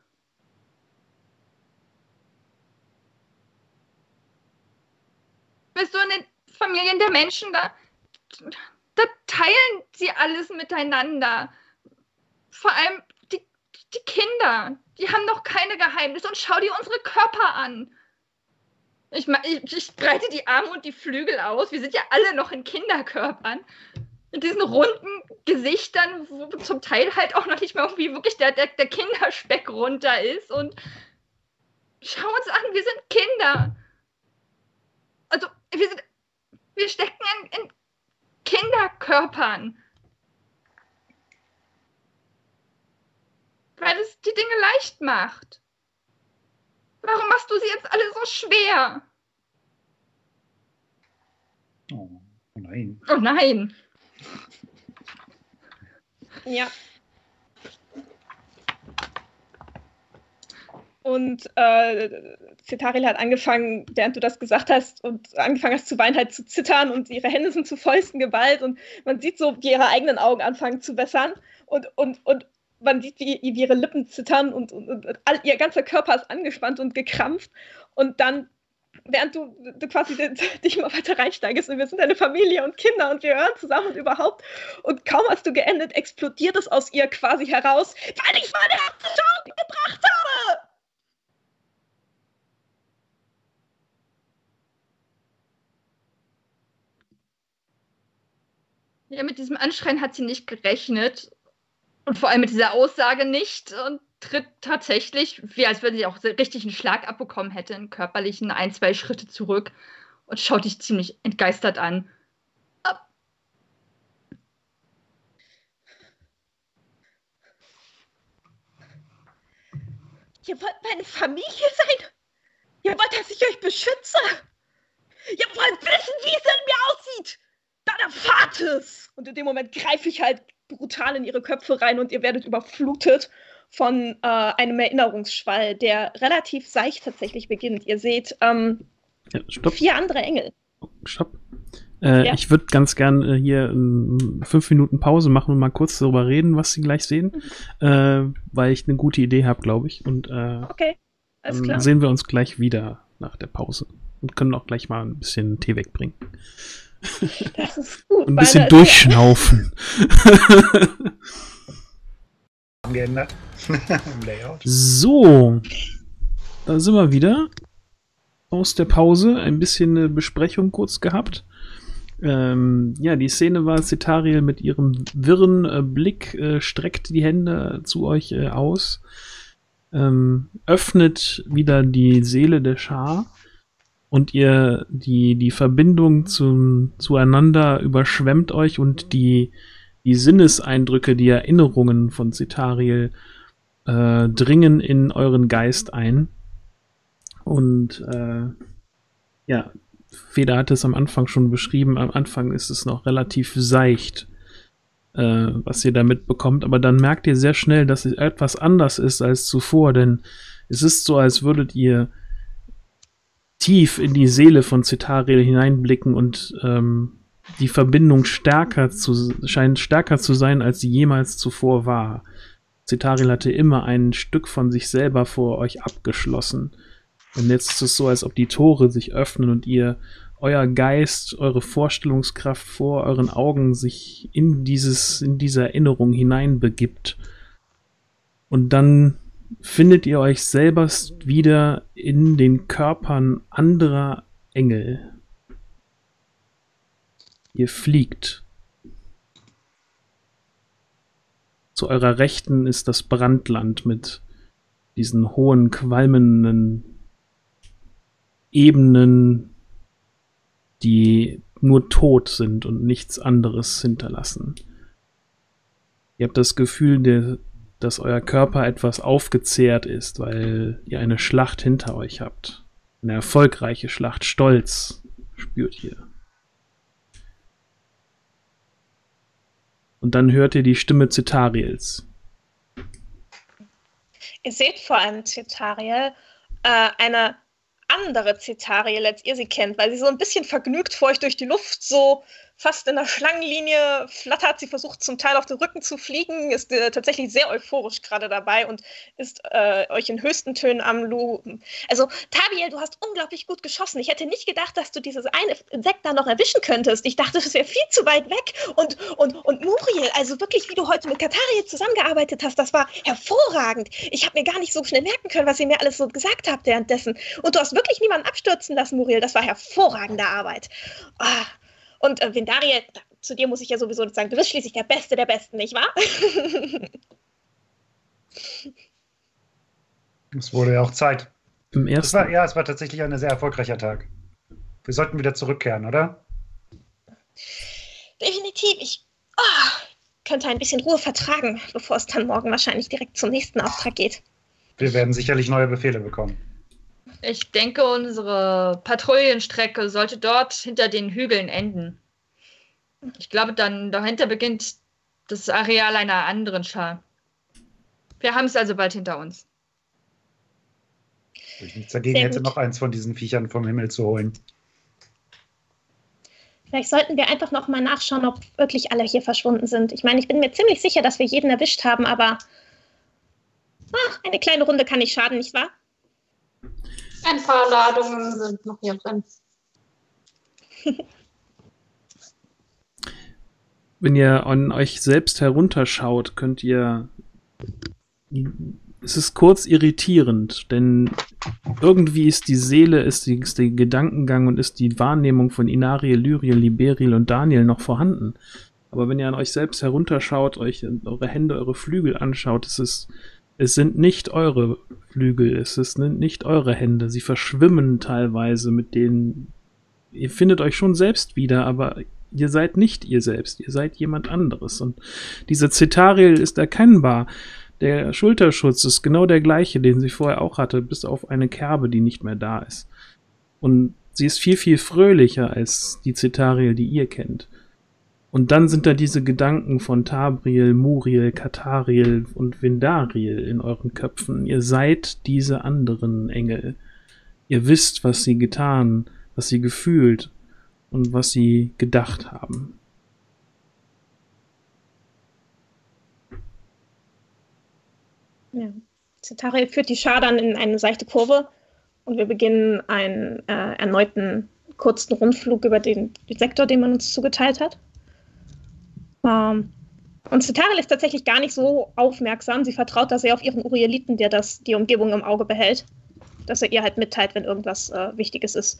Bist du in den Familien der Menschen, da, da teilen sie alles miteinander. Vor allem die, die Kinder, die haben noch keine Geheimnisse. Und schau dir unsere Körper an. Ich, ich, ich breite die Arme und die Flügel aus. Wir sind ja alle noch in Kinderkörpern. Mit diesen runden Gesichtern, wo zum Teil halt auch noch nicht mal irgendwie wirklich der, der, der Kinderspeck runter ist. Und schau uns an, wir sind Kinder. Also, wir, sind, wir stecken in, in Kinderkörpern. Weil es die Dinge leicht macht. Warum machst du sie jetzt alle so schwer? Oh nein. Oh nein. Ja. Und äh, Zitharil hat angefangen, während du das gesagt hast, und angefangen hast zu weinen, halt zu zittern und ihre Hände sind zu Fäusten geballt und man sieht so, wie ihre eigenen Augen anfangen zu wässern und, und, und man sieht, wie, wie ihre Lippen zittern und, und, und all, ihr ganzer Körper ist angespannt und gekrampft und dann, während du, du quasi dich immer weiter reinsteigst und wir sind eine Familie und Kinder und wir hören zusammen und überhaupt und kaum hast du geendet, explodiert es aus ihr quasi heraus, weil ich meine Herzen gebracht habe! Ja, mit diesem Anschreien hat sie nicht gerechnet. Und vor allem mit dieser Aussage nicht. Und tritt tatsächlich, wie als wenn sie auch so richtig einen Schlag abbekommen hätte, einen körperlichen ein, zwei Schritte zurück. Und schaut dich ziemlich entgeistert an. Ab. Ihr wollt meine Familie sein? Ihr wollt, dass ich euch beschütze? Ihr wollt wissen, wie es in mir aussieht? Dann erfahrt es! Und in dem Moment greife ich halt brutal in ihre Köpfe rein und ihr werdet überflutet von äh, einem Erinnerungsschwall, der relativ seicht tatsächlich beginnt. Ihr seht ähm, Ja, stopp. vier andere Engel. Stopp. Äh, Ja. Ich würde ganz gern äh, hier ähm, fünf Minuten Pause machen und mal kurz darüber reden, was Sie gleich sehen, äh, weil ich eine gute Idee habe, glaube ich. Und äh, Okay, alles dann klar. sehen wir uns gleich wieder nach der Pause. und können auch gleich mal ein bisschen Tee wegbringen. Das ist gut. Ein bisschen weil- durchschnaufen. Geändert. Im Layout. So, da sind wir wieder aus der Pause. Ein bisschen eine Besprechung kurz gehabt. Ähm, ja, die Szene war, Cetariel mit ihrem wirren äh, Blick äh, streckt die Hände zu euch äh, aus, ähm, öffnet wieder die Seele der Schar und ihr die, die Verbindung zum, zueinander überschwemmt euch und die, die Sinneseindrücke, die Erinnerungen von Cetariel äh, dringen in euren Geist ein. Und äh, ja, Feder hat es am Anfang schon beschrieben, am Anfang ist es noch relativ seicht, äh, was ihr da mitbekommt, aber dann merkt ihr sehr schnell, dass es etwas anders ist als zuvor, denn es ist so, als würdet ihr tief in die Seele von Cetariel hineinblicken und ähm, die Verbindung stärker zu, scheint stärker zu sein, als sie jemals zuvor war. Cetariel hatte immer ein Stück von sich selber vor euch abgeschlossen. Und jetzt ist es so, als ob die Tore sich öffnen und ihr, euer Geist, eure Vorstellungskraft vor euren Augen sich in dieses, in diese Erinnerung hineinbegibt. Und dann findet ihr euch selber wieder in den Körpern anderer Engel. Ihr fliegt. Zu eurer Rechten ist das Brandland mit diesen hohen, qualmenden Ebenen, die nur tot sind und nichts anderes hinterlassen. Ihr habt das Gefühl, der, dass euer Körper etwas aufgezehrt ist, weil ihr eine Schlacht hinter euch habt. Eine erfolgreiche Schlacht. Stolz spürt ihr. Und dann hört ihr die Stimme Cetariels. Ihr seht vor allem Cetariel, äh, eine andere Cetariel, als ihr sie kennt, weil sie so ein bisschen vergnügt vor euch durch die Luft, so fast in der Schlangenlinie flattert. Sie versucht zum Teil auf den Rücken zu fliegen, ist äh, tatsächlich sehr euphorisch gerade dabei und ist äh, euch in höchsten Tönen am Loben. Also, Tabiel, du hast unglaublich gut geschossen. Ich hätte nicht gedacht, dass du dieses eine Insekt da noch erwischen könntest. Ich dachte, das wäre viel zu weit weg. Und, und, und Muriel, also wirklich, wie du heute mit Katariel zusammengearbeitet hast, das war hervorragend. Ich habe mir gar nicht so schnell merken können, was ihr mir alles so gesagt habt währenddessen. Und du hast wirklich niemanden abstürzen lassen, Muriel. Das war hervorragende Arbeit. Ah. Und äh, Vindariel, zu dir muss ich ja sowieso sagen, du bist schließlich der Beste der Besten, nicht wahr? Es wurde ja auch Zeit. Im Es ersten war, ja, es war tatsächlich ein sehr erfolgreicher Tag. Wir sollten wieder zurückkehren, oder? Definitiv. Ich oh, könnte ein bisschen Ruhe vertragen, bevor es dann morgen wahrscheinlich direkt zum nächsten Auftrag geht. Wir werden sicherlich neue Befehle bekommen. Ich denke, unsere Patrouillenstrecke sollte dort hinter den Hügeln enden. Ich glaube, dann dahinter beginnt das Areal einer anderen Schar. Wir haben es also bald hinter uns. Wo ich nichts dagegen Sehr hätte, gut. noch eins von diesen Viechern vom Himmel zu holen. Vielleicht sollten wir einfach noch mal nachschauen, ob wirklich alle hier verschwunden sind. Ich meine, ich bin mir ziemlich sicher, dass wir jeden erwischt haben, aber ach, eine kleine Runde kann nicht schaden, nicht wahr? Ein paar Ladungen sind noch hier drin. Wenn ihr an euch selbst herunterschaut, könnt ihr... Es ist kurz irritierend, denn irgendwie ist die Seele, ist, die, ist der Gedankengang und ist die Wahrnehmung von Inariel, Lyriel, Liberiel und Daniel noch vorhanden. Aber wenn ihr an euch selbst herunterschaut, euch eure Hände, eure Flügel anschaut, es ist... Es sind nicht eure Flügel, es sind nicht eure Hände. Sie verschwimmen teilweise mit denen. Ihr findet euch schon selbst wieder, aber ihr seid nicht ihr selbst. Ihr seid jemand anderes. Und dieser Cetariel ist erkennbar. Der Schulterschutz ist genau der gleiche, den sie vorher auch hatte, bis auf eine Kerbe, die nicht mehr da ist. Und sie ist viel, viel fröhlicher als die Cetariel, die ihr kennt. Und dann sind da diese Gedanken von Tabriel, Muriel, Katariel und Vindariel in euren Köpfen. Ihr seid diese anderen Engel. Ihr wisst, was sie getan, was sie gefühlt und was sie gedacht haben. Ja. Cetariel führt die Schar dann in eine seichte Kurve Und wir beginnen einen äh, erneuten kurzen Rundflug über den, den Sektor, den man uns zugeteilt hat. Ähm, und Cetariel ist tatsächlich gar nicht so aufmerksam. Sie vertraut da sehr auf ihren Urieliten, der das, die Umgebung im Auge behält. Dass er ihr halt mitteilt, wenn irgendwas äh, Wichtiges ist.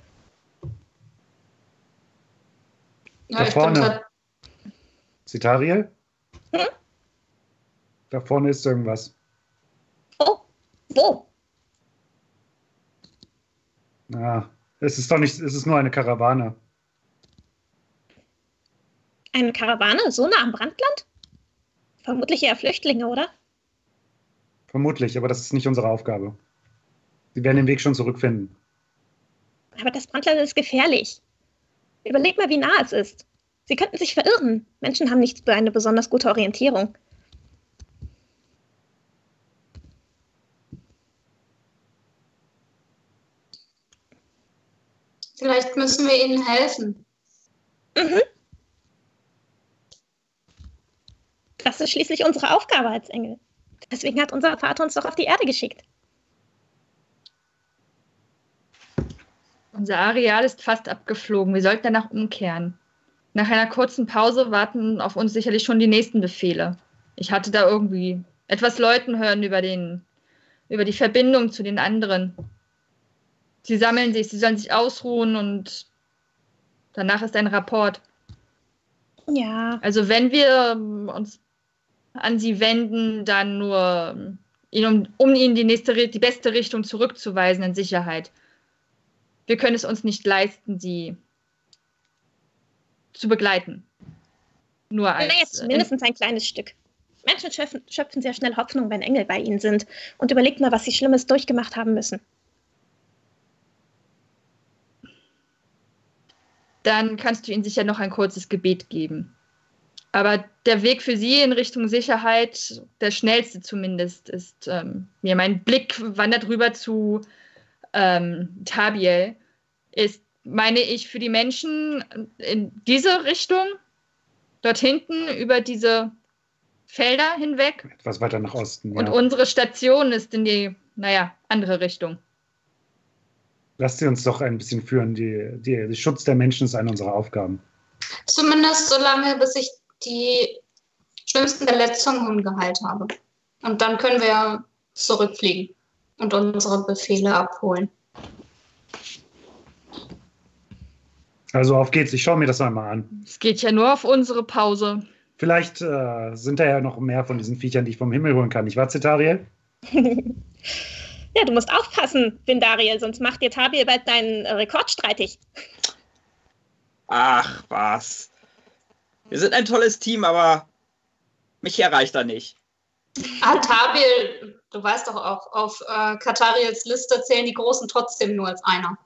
Ja, Da ich vorne. bin grad- Cetariel? Hm? Da vorne ist irgendwas. Oh, wo? Ah, es ist doch nicht, es ist nur eine Karawane. Eine Karawane? So nah am Brandland? Vermutlich eher Flüchtlinge, oder? Vermutlich, aber das ist nicht unsere Aufgabe. Sie werden den Weg schon zurückfinden. Aber das Brandland ist gefährlich. Überleg mal, wie nah es ist. Sie könnten sich verirren. Menschen haben nicht eine besonders gute Orientierung. Vielleicht müssen wir ihnen helfen. Mhm. Das ist schließlich unsere Aufgabe als Engel. Deswegen hat unser Vater uns doch auf die Erde geschickt. Unser Areal ist fast abgeflogen. Wir sollten danach umkehren. Nach einer kurzen Pause warten auf uns sicherlich schon die nächsten Befehle. Ich hatte da irgendwie etwas Leuten hören über, den, über die Verbindung zu den anderen. Sie sammeln sich, sie sollen sich ausruhen und danach ist ein Rapport. Ja. Also wenn wir uns an sie wenden, dann nur, um, um ihnen die, nächste, die beste Richtung zurückzuweisen in Sicherheit. Wir können es uns nicht leisten, sie zu begleiten. Nur als... Naja, zumindest ein kleines Stück. Menschen schöpfen, schöpfen sehr schnell Hoffnung, wenn Engel bei ihnen sind. Und überlegt mal, was sie Schlimmes durchgemacht haben müssen. Dann kannst du ihnen sicher noch ein kurzes Gebet geben. Aber der Weg für sie in Richtung Sicherheit, der schnellste zumindest, ist ähm, mir mein Blick wandert rüber zu ähm, Tabiel, ist, meine ich, für die Menschen in diese Richtung, dort hinten über diese Felder hinweg. Etwas weiter nach Osten. Und Ja. unsere Station ist in die, naja, andere Richtung. Lasst sie uns doch ein bisschen führen. Die, die, der Schutz der Menschen ist eine unserer Aufgaben. Zumindest so lange, bis ich die schlimmsten Verletzungen geheilt habe. Und dann können wir zurückfliegen und unsere Befehle abholen. Also auf geht's. Ich schaue mir das einmal an. Es geht ja nur auf unsere Pause. Vielleicht äh, sind da ja noch mehr von diesen Viechern, die ich vom Himmel holen kann. Nicht wahr, Cetariel? Ja, du musst aufpassen, Vindariel, sonst macht dir Tabiel bald deinen Rekord streitig. Ach, was. Wir sind ein tolles Team, aber mich erreicht er nicht. Ah, Tabiel, du weißt doch auch, auf äh, Katariels Liste zählen die Großen trotzdem nur als einer.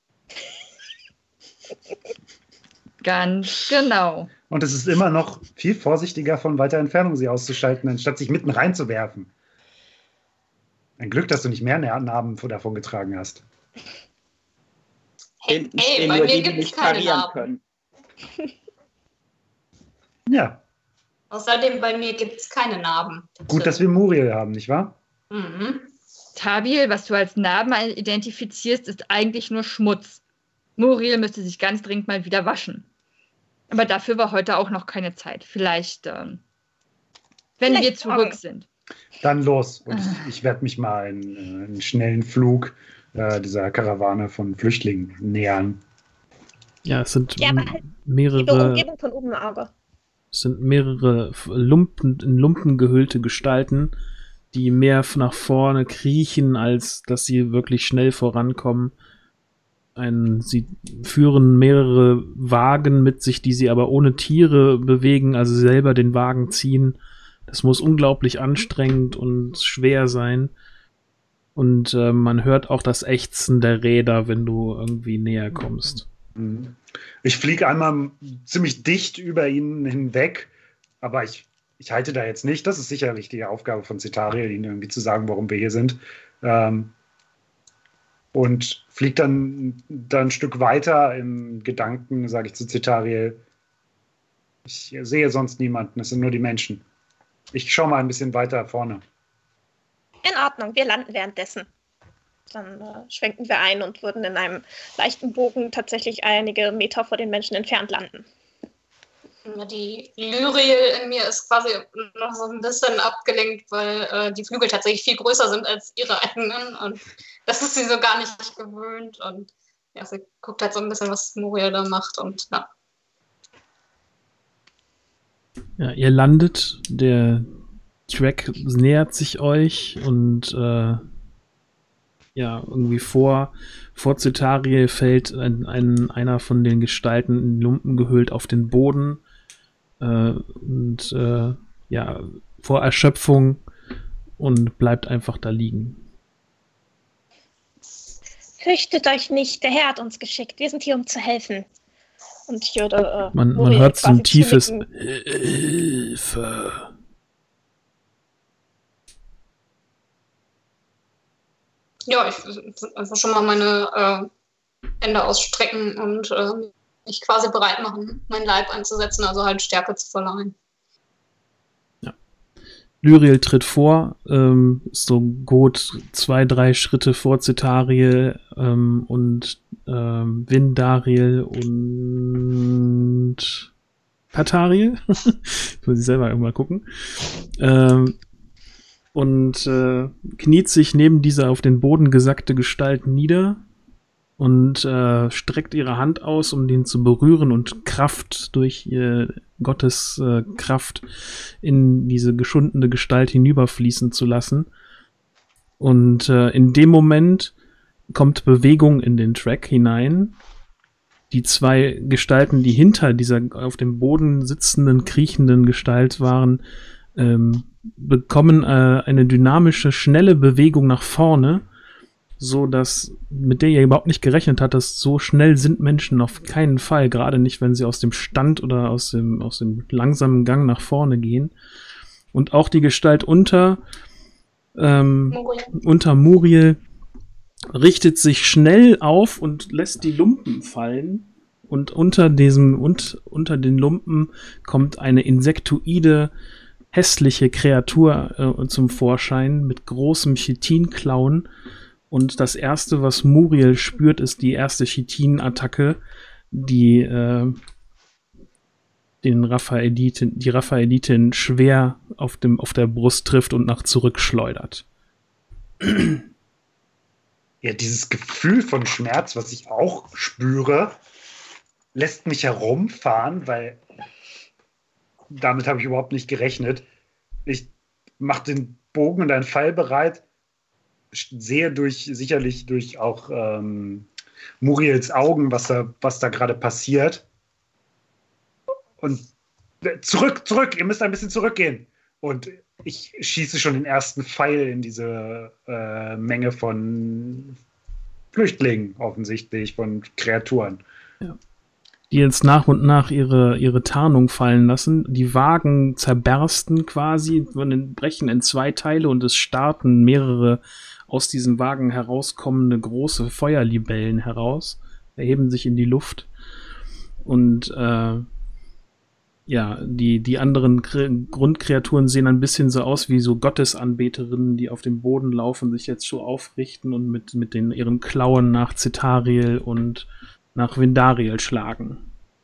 Ganz genau. Und es ist immer noch viel vorsichtiger, von weiter Entfernung sie auszuschalten, anstatt sich mitten reinzuwerfen. Ein Glück, dass du nicht mehr Narben davon getragen hast. Hey, Hinten hey stehen bei nur mir die, die gibt es nicht keine parieren Narben. können. Ja, Außerdem bei mir gibt es keine Narben. gut, dass wir Muriel haben, nicht wahr? Mhm. Tabiel, was du als Narben identifizierst, ist eigentlich nur Schmutz. Muriel müsste sich ganz dringend mal wieder waschen. Aber dafür war heute auch noch keine Zeit. Vielleicht, ähm, wenn Vielleicht wir zurück morgen. sind. Dann los. Und ich, ich werde mich mal in, äh, einen schnellen Flug äh, dieser Karawane von Flüchtlingen nähern. Ja, es sind Ja, aber m- halt Die mehrere, Umgebung von oben im Auge. es sind mehrere F- Lumpen, in Lumpen gehüllte Gestalten, die mehr f- nach vorne kriechen, als dass sie wirklich schnell vorankommen. Ein, sie führen mehrere Wagen mit sich, die sie aber ohne Tiere bewegen, also selber den Wagen ziehen. Das muss unglaublich anstrengend und schwer sein. Und äh, man hört auch das Ächzen der Räder, wenn du irgendwie näher kommst. Mhm. Ich fliege einmal ziemlich dicht über ihnen hinweg, aber ich, ich halte da jetzt nicht. Das ist sicherlich die Aufgabe von Cetariel, ihnen irgendwie zu sagen, warum wir hier sind. Ähm, und fliege dann, dann ein Stück weiter im Gedanken, sage ich zu Cetariel, ich sehe sonst niemanden, es sind nur die Menschen. Ich schaue mal ein bisschen weiter vorne. In Ordnung, wir landen währenddessen. dann äh, schwenken wir ein und würden in einem leichten Bogen tatsächlich einige Meter vor den Menschen entfernt landen. Die Lyriel in mir ist quasi noch so ein bisschen abgelenkt, weil äh, die Flügel tatsächlich viel größer sind als ihre eigenen. Und das ist sie so gar nicht gewöhnt. Und ja, sie guckt halt so ein bisschen, was Muriel da macht. Und ja. Ja, ihr landet, der Track nähert sich euch und äh, ja, irgendwie vor, vor Cetariel fällt ein, ein, einer von den Gestalten in Lumpen gehüllt auf den Boden. Und äh, ja, vor Erschöpfung und bleibt einfach da liegen. Fürchtet euch nicht, der Herr hat uns geschickt. Wir sind hier, um zu helfen. Und ich würde. Äh, man, man hört so ein tiefes Hilfe. Ja, ich würde einfach schon mal meine äh, Hände ausstrecken und äh, mich quasi bereit machen, meinen Leib einzusetzen, also halt Stärke zu verleihen. Ja. Lyriel tritt vor, ähm, ist so gut zwei, drei Schritte vor Cetariel ähm, und ähm, Vindariel und Patariel. Ich muss ich selber irgendwann gucken. Ähm, und äh, kniet sich neben dieser auf den Boden gesackte Gestalt nieder und äh, streckt ihre Hand aus, um den zu berühren und Kraft durch ihr Gottes äh, Kraft in diese geschundene Gestalt hinüberfließen zu lassen. Und äh, in dem Moment kommt Bewegung in den Track hinein. Die zwei Gestalten, die hinter dieser auf dem Boden sitzenden, kriechenden Gestalt waren, ähm, bekommen äh, eine dynamische, schnelle Bewegung nach vorne, so dass, mit der ihr überhaupt nicht gerechnet habt, dass so schnell sind Menschen auf keinen Fall, gerade nicht, wenn sie aus dem Stand oder aus dem, aus dem langsamen Gang nach vorne gehen. Und auch die Gestalt unter, ähm, Muriel. unter Muriel richtet sich schnell auf und lässt die Lumpen fallen. Und unter diesem, und unter den Lumpen kommt eine insektoide, hässliche Kreatur äh, zum Vorschein mit großem Chitinklauen. Und das erste, was Muriel spürt, ist die erste Chitin-Attacke, die äh, den Raphaelitin, die Raphaelitin schwer auf, dem, auf der Brust trifft und nach zurück schleudert. Ja, dieses Gefühl von Schmerz, was ich auch spüre, lässt mich herumfahren, weil damit habe ich überhaupt nicht gerechnet. Ich mache den Bogen und einen Pfeil bereit, sehe durch, sicherlich durch auch ähm, Muriels Augen, was da, was da gerade passiert. Und zurück, zurück, ihr müsst ein bisschen zurückgehen. Und ich schieße schon den ersten Pfeil in diese äh, Menge von Flüchtlingen, offensichtlich, von Kreaturen. Ja. Die jetzt nach und nach ihre, ihre Tarnung fallen lassen. Die Wagen zerbersten quasi, brechen in zwei Teile und es starten mehrere aus diesen Wagen herauskommende große Feuerlibellen heraus, erheben sich in die Luft. Und äh, ja, die, die anderen Kre- Grundkreaturen sehen ein bisschen so aus wie so Gottesanbeterinnen, die auf dem Boden laufen, sich jetzt so aufrichten und mit, mit den, ihren Klauen nach Cetariel und nach Vindariel schlagen.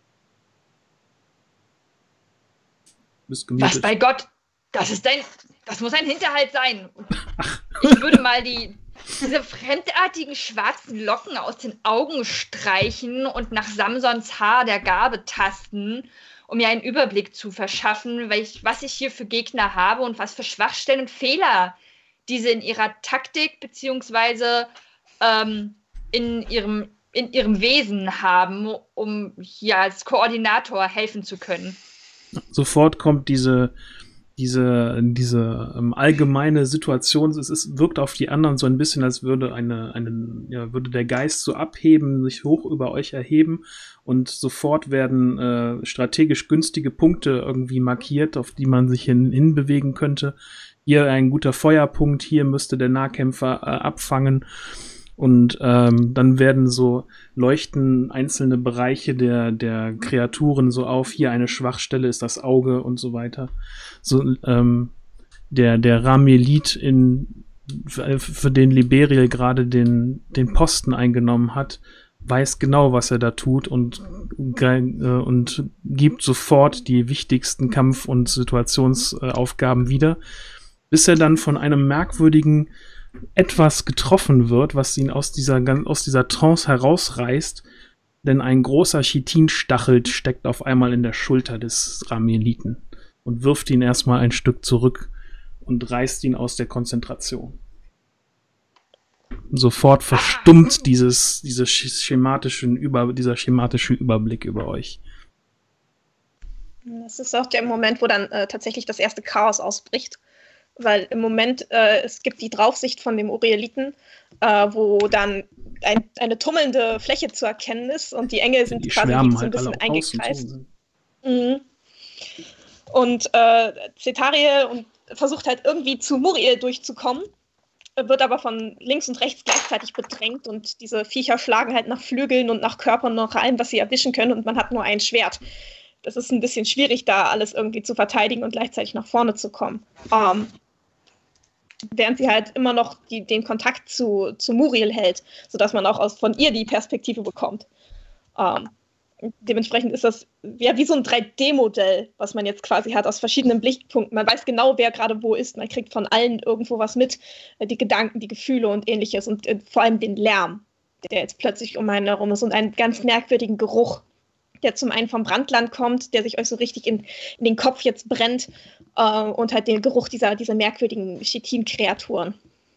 Was bei Gott? Das ist dein, das muss ein Hinterhalt sein. Ich würde mal die, diese fremdartigen schwarzen Locken aus den Augen streichen und nach Samsons Haar der Gabe tasten, um mir einen Überblick zu verschaffen, weil ich, was ich hier für Gegner habe und was für Schwachstellen und Fehler diese in ihrer Taktik beziehungsweise ähm, in ihrem in ihrem Wesen haben, um hier als Koordinator helfen zu können. Sofort kommt diese diese, diese ähm, allgemeine Situation, es ist, wirkt auf die anderen so ein bisschen, als würde eine, eine, ja, würde der Geist so abheben, sich hoch über euch erheben und sofort werden äh, strategisch günstige Punkte irgendwie markiert, auf die man sich hin, hinbewegen könnte. Hier ein guter Feuerpunkt, hier müsste der Nahkämpfer äh, abfangen. Und ähm, dann werden so leuchten einzelne Bereiche der, der Kreaturen so auf. Hier eine Schwachstelle ist das Auge und so weiter. So, ähm, der, der Ramelit in für, für den Liberiel gerade den, den Posten eingenommen hat, weiß genau, was er da tut und, äh, und gibt sofort die wichtigsten Kampf- und Situationsaufgaben wieder, bis er dann von einem merkwürdigen Etwas getroffen wird, was ihn aus dieser, aus dieser Trance herausreißt, denn ein großer Chitinstachel steckt auf einmal in der Schulter des Rameliten und wirft ihn erstmal ein Stück zurück und reißt ihn aus der Konzentration. Sofort verstummt dieses, dieses schematischen Über, dieser schematische Überblick über euch. Das ist auch der Moment, wo dann äh, tatsächlich das erste Chaos ausbricht. Weil im Moment, äh, es gibt die Draufsicht von dem Urieliten, äh, wo dann ein, eine tummelnde Fläche zu erkennen ist und die Engel sind die quasi schwärmen so ein halt bisschen alle eingekreist. außen Mhm. Und äh, Cetariel und versucht halt irgendwie zu Muriel durchzukommen, wird aber von links und rechts gleichzeitig bedrängt und diese Viecher schlagen halt nach Flügeln und nach Körpern, nach allem, was sie erwischen können, und man hat nur ein Schwert. Das ist ein bisschen schwierig, da alles irgendwie zu verteidigen und gleichzeitig nach vorne zu kommen. Um, während sie halt immer noch die, den Kontakt zu, zu Muriel hält, sodass man auch aus, von ihr die Perspektive bekommt. Um, dementsprechend ist das ja wie so ein drei D Modell, was man jetzt quasi hat aus verschiedenen Blickpunkten. Man weiß genau, wer gerade wo ist. Man kriegt von allen irgendwo was mit, die Gedanken, die Gefühle und ähnliches und äh, vor allem den Lärm, der jetzt plötzlich um einen herum ist und einen ganz merkwürdigen Geruch, der zum einen vom Brandland kommt, der sich euch so richtig in, in den Kopf jetzt brennt äh, und halt den Geruch dieser, dieser merkwürdigen Chitin-Kreaturen.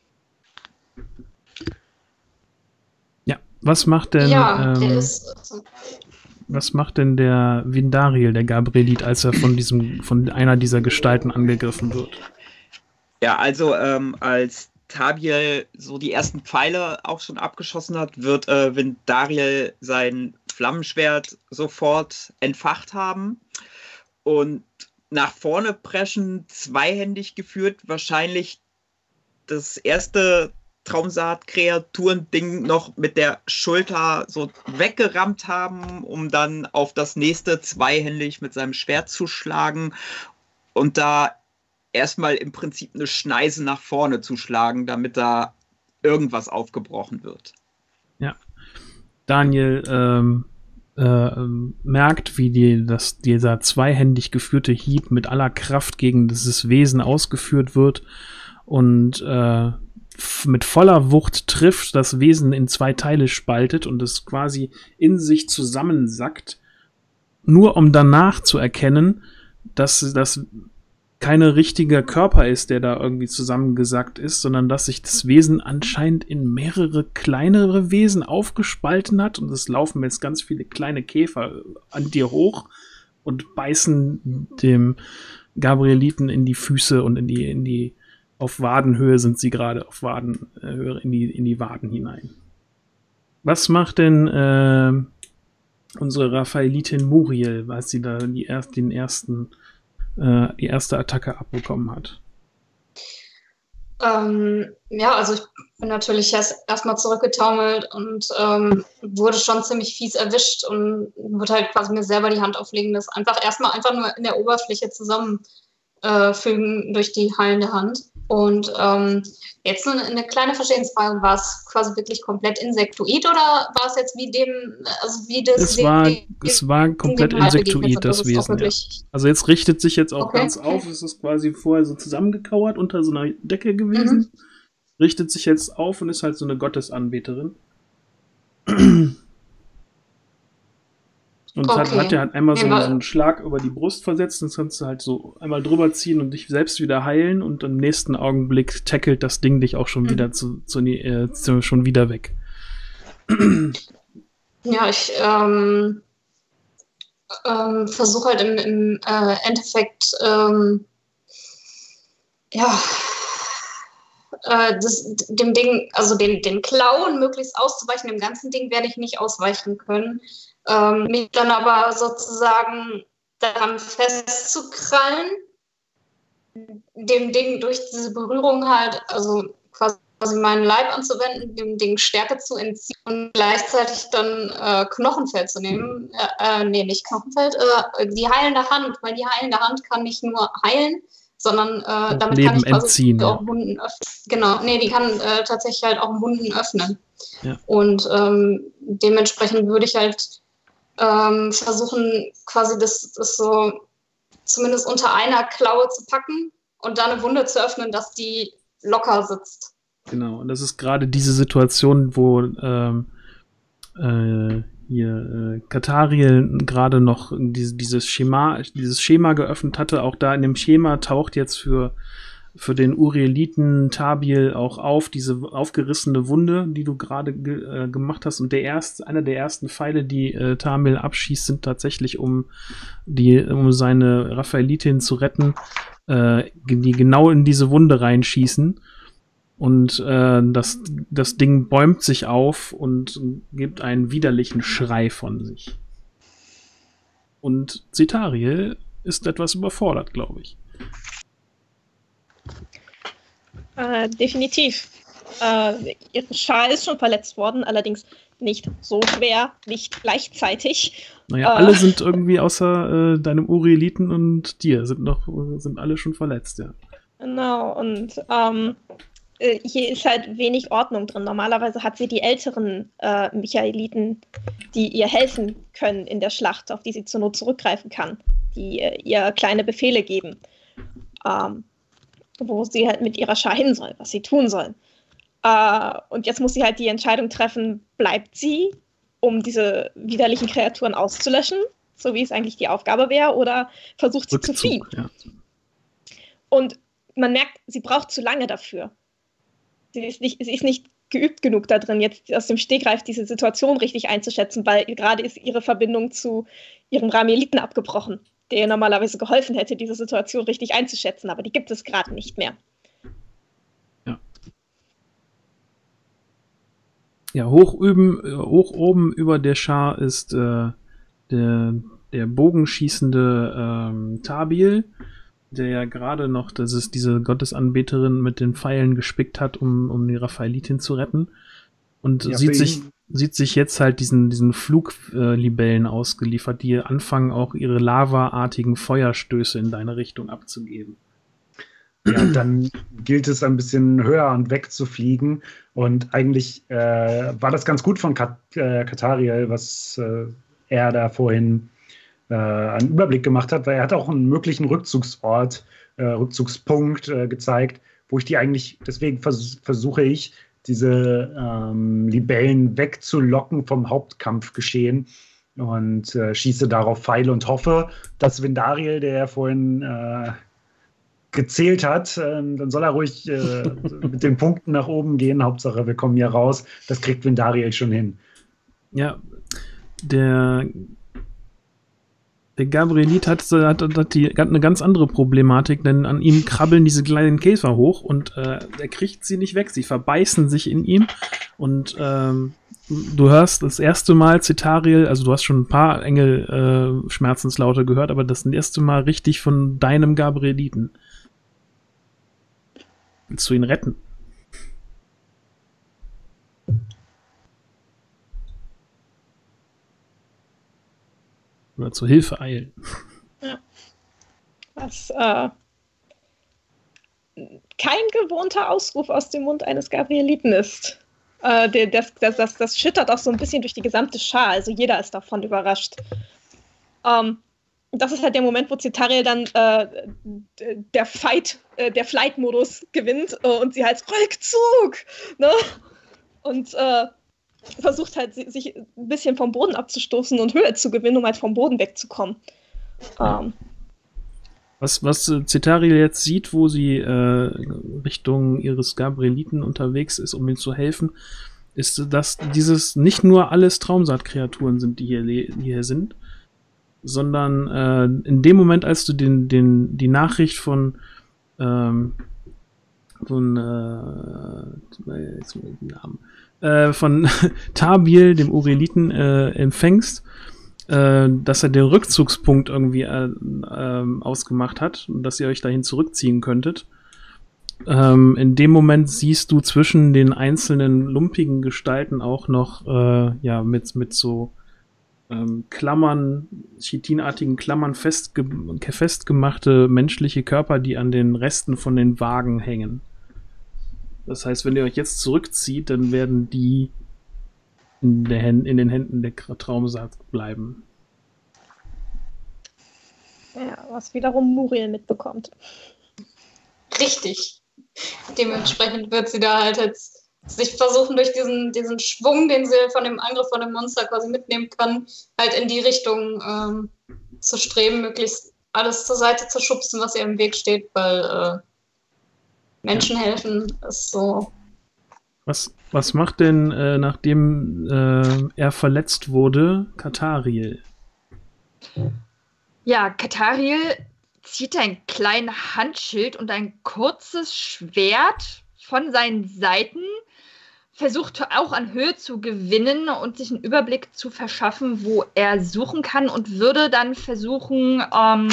Ja, was macht denn Ja, ähm, der ist. was macht denn der Vindariel, der Gabrielit, als er von diesem, von einer dieser Gestalten angegriffen wird? Ja, also ähm, als Tabiel so die ersten Pfeile auch schon abgeschossen hat, wird äh, Vindariel sein Flammenschwert sofort entfacht haben und nach vorne preschen, zweihändig geführt, wahrscheinlich das erste Traumsaat-Kreaturen-Ding noch mit der Schulter so weggerammt haben, um dann auf das nächste zweihändig mit seinem Schwert zu schlagen und da erstmal im Prinzip eine Schneise nach vorne zu schlagen, damit da irgendwas aufgebrochen wird. Ja. Daniel ähm, äh, merkt, wie die, das, dieser zweihändig geführte Hieb mit aller Kraft gegen dieses Wesen ausgeführt wird und äh, f- mit voller Wucht trifft, das Wesen in zwei Teile spaltet und es quasi in sich zusammensackt, nur um danach zu erkennen, dass das keine richtige Körper ist, der da irgendwie zusammengesackt ist, sondern dass sich das Wesen anscheinend in mehrere kleinere Wesen aufgespalten hat und es laufen jetzt ganz viele kleine Käfer an dir hoch und beißen dem Gabrieliten in die Füße und in die, in die, auf Wadenhöhe sind sie gerade, auf Wadenhöhe in die, in die Waden hinein. Was macht denn äh, unsere Raphaelitin Muriel, als sie da die erst, den ersten die erste Attacke abbekommen hat? Ähm, ja, also ich bin natürlich erst erstmal zurückgetaumelt und ähm, wurde schon ziemlich fies erwischt und würde halt quasi mir selber die Hand auflegen, das einfach erstmal einfach nur in der Oberfläche zusammenfügen äh, durch die heilende Hand. Und ähm, jetzt nur eine, eine kleine Verstehensfrage, war es quasi wirklich komplett insektoid oder war es jetzt wie dem, also wie das... Es war, wie, es war komplett insektoid, das Wesen, ja. Also jetzt richtet sich jetzt auch okay, ganz okay. auf, es ist quasi vorher so zusammengekauert unter so einer Decke gewesen, mhm. richtet sich jetzt auf und ist halt so eine Gottesanbeterin. Und okay. hat, hat ja halt einmal so, so einen Schlag über die Brust versetzt, und das kannst du halt so einmal drüber ziehen und dich selbst wieder heilen und im nächsten Augenblick tackelt das Ding dich auch schon mhm. wieder zu, zu, äh, zu, schon wieder weg. Ja, ich ähm, ähm, versuche halt im, im äh, Endeffekt ähm, ja äh, das, dem Ding, also den, den Klauen möglichst auszuweichen, dem ganzen Ding werde ich nicht ausweichen können. Ähm, mich dann aber sozusagen daran festzukrallen, dem Ding durch diese Berührung halt, also quasi meinen Leib anzuwenden, dem Ding Stärke zu entziehen und gleichzeitig dann äh, Knochenfeld zu nehmen. Äh, äh, nee, nicht Knochenfeld, äh, die heilende Hand, weil die heilende Hand kann nicht nur heilen, sondern äh, damit Leben kann ich quasi entziehen, auch ja. Wunden öffnen. Genau, nee, die kann äh, tatsächlich halt auch Wunden öffnen. Ja. Und ähm, dementsprechend würde ich halt ähm, versuchen, quasi das, das so zumindest unter einer Klaue zu packen und dann eine Wunde zu öffnen, dass die locker sitzt. Genau, und das ist gerade diese Situation, wo ähm, äh, hier äh, Kathariel gerade noch diese, dieses Schema, dieses Schema geöffnet hatte. Auch da in dem Schema taucht jetzt für für den Urieliten Tabil auch auf, diese aufgerissene Wunde, die du gerade ge äh, gemacht hast. Und der erste, einer der ersten Pfeile, die äh, Tabil abschießt, sind tatsächlich, um die, um seine Raphaelitin zu retten, äh, die genau in diese Wunde reinschießen. Und äh, das, das Ding bäumt sich auf und gibt einen widerlichen Schrei von sich. Und Cetariel ist etwas überfordert, glaube ich. Äh, definitiv. Äh, ihre Schar ist schon verletzt worden, allerdings nicht so schwer, nicht gleichzeitig. Naja, äh, alle sind irgendwie außer äh, deinem Urieliten und dir, sind noch, sind alle schon verletzt, ja. Genau, und ähm, äh, hier ist halt wenig Ordnung drin. Normalerweise hat sie die älteren äh, Michaeliten, die ihr helfen können in der Schlacht, auf die sie zur Not zurückgreifen kann, die äh, ihr kleine Befehle geben. Ähm, wo sie halt mit ihrer Schar hin soll, was sie tun soll. Äh, und jetzt muss sie halt die Entscheidung treffen, bleibt sie, um diese widerlichen Kreaturen auszulöschen, so wie es eigentlich die Aufgabe wäre, oder versucht sie Rückzug, zu fliehen. Ja. Und man merkt, sie braucht zu lange dafür. Sie ist nicht, sie ist nicht geübt genug da drin, jetzt aus dem Stegreif diese Situation richtig einzuschätzen, weil gerade ist ihre Verbindung zu ihrem Ramieliten abgebrochen, der ihr normalerweise geholfen hätte, diese Situation richtig einzuschätzen, aber die gibt es gerade nicht mehr. Ja, ja hoch, üben, hoch oben über der Schar ist äh, der, der bogenschießende ähm, Tabil, der ja gerade noch, das ist diese Gottesanbeterin mit den Pfeilen gespickt hat, um, um die Raphaelitin zu retten. Und Ja, sieht für sich, ihn- sieht sich jetzt halt diesen, diesen Fluglibellen ausgeliefert, die anfangen, auch ihre lavaartigen Feuerstöße in deine Richtung abzugeben. Ja, dann gilt es ein bisschen höher und wegzufliegen. Und eigentlich äh, war das ganz gut von Kat äh, Kathariel, was äh, er da vorhin äh, einen Überblick gemacht hat, weil er hat auch einen möglichen Rückzugsort, äh, Rückzugspunkt äh, gezeigt, wo ich die eigentlich, deswegen vers versuche ich, diese ähm, Libellen wegzulocken vom Hauptkampfgeschehen und äh, schieße darauf Pfeile und hoffe, dass Vindariel, der ja vorhin äh, gezählt hat, äh, dann soll er ruhig äh, mit den Punkten nach oben gehen. Hauptsache, wir kommen hier raus. Das kriegt Vindariel schon hin. Ja, der, der Gabrielit hat, hat, hat, die, hat eine ganz andere Problematik, denn an ihm krabbeln diese kleinen Käfer hoch und äh, er kriegt sie nicht weg. Sie verbeißen sich in ihm und ähm, du hörst das erste Mal Cetariel, also du hast schon ein paar Engel äh, Schmerzenslaute gehört, aber das erste Mal richtig von deinem Gabrieliten. Willst du ihn retten? Oder zur Hilfe eilen? Was äh, kein gewohnter Ausruf aus dem Mund eines Gabrieliten ist. Äh, der, das, das, das, das schüttert auch so ein bisschen durch die gesamte Schar, also jeder ist davon überrascht. Ähm, das ist halt der Moment, wo Cetariel dann äh, der Fight, äh, der Flight-Modus gewinnt äh, und sie heißt Rückzug! Ne? Und äh, versucht halt, sich ein bisschen vom Boden abzustoßen und Höhe zu gewinnen, um halt vom Boden wegzukommen. Ähm, Was, was äh, Cetariel jetzt sieht, wo sie äh, Richtung ihres Gabrieliten unterwegs ist, um ihm zu helfen, ist, dass dieses nicht nur alles Traumsaatkreaturen sind, die hier, die hier sind, sondern äh, in dem Moment, als du den, den, die Nachricht von ähm, von äh, jetzt mal den Namen, äh, von Tabil, dem Urieliten, äh, empfängst, äh, dass er den Rückzugspunkt irgendwie äh, äh, ausgemacht hat und dass ihr euch dahin zurückziehen könntet. Ähm, in dem Moment siehst du zwischen den einzelnen lumpigen Gestalten auch noch äh, ja mit mit so ähm, Klammern, chitinartigen Klammern festge festgemachte menschliche Körper, die an den Resten von den Wagen hängen. Das heißt, wenn ihr euch jetzt zurückzieht, dann werden die in, der Hän in den Händen der Traumsaat bleiben. Ja, was wiederum Muriel mitbekommt. Richtig. Dementsprechend wird sie da halt jetzt sich versuchen, durch diesen, diesen Schwung, den sie von dem Angriff von dem Monster quasi mitnehmen kann, halt in die Richtung ähm, zu streben, möglichst alles zur Seite zu schubsen, was ihr im Weg steht, weil äh, Menschen helfen ist so. Was, was macht denn, äh, nachdem äh, er verletzt wurde, Kathariel? Ja, Kathariel zieht ein kleines Handschild und ein kurzes Schwert von seinen Seiten, versucht auch an Höhe zu gewinnen und sich einen Überblick zu verschaffen, wo er suchen kann, und würde dann versuchen, ähm,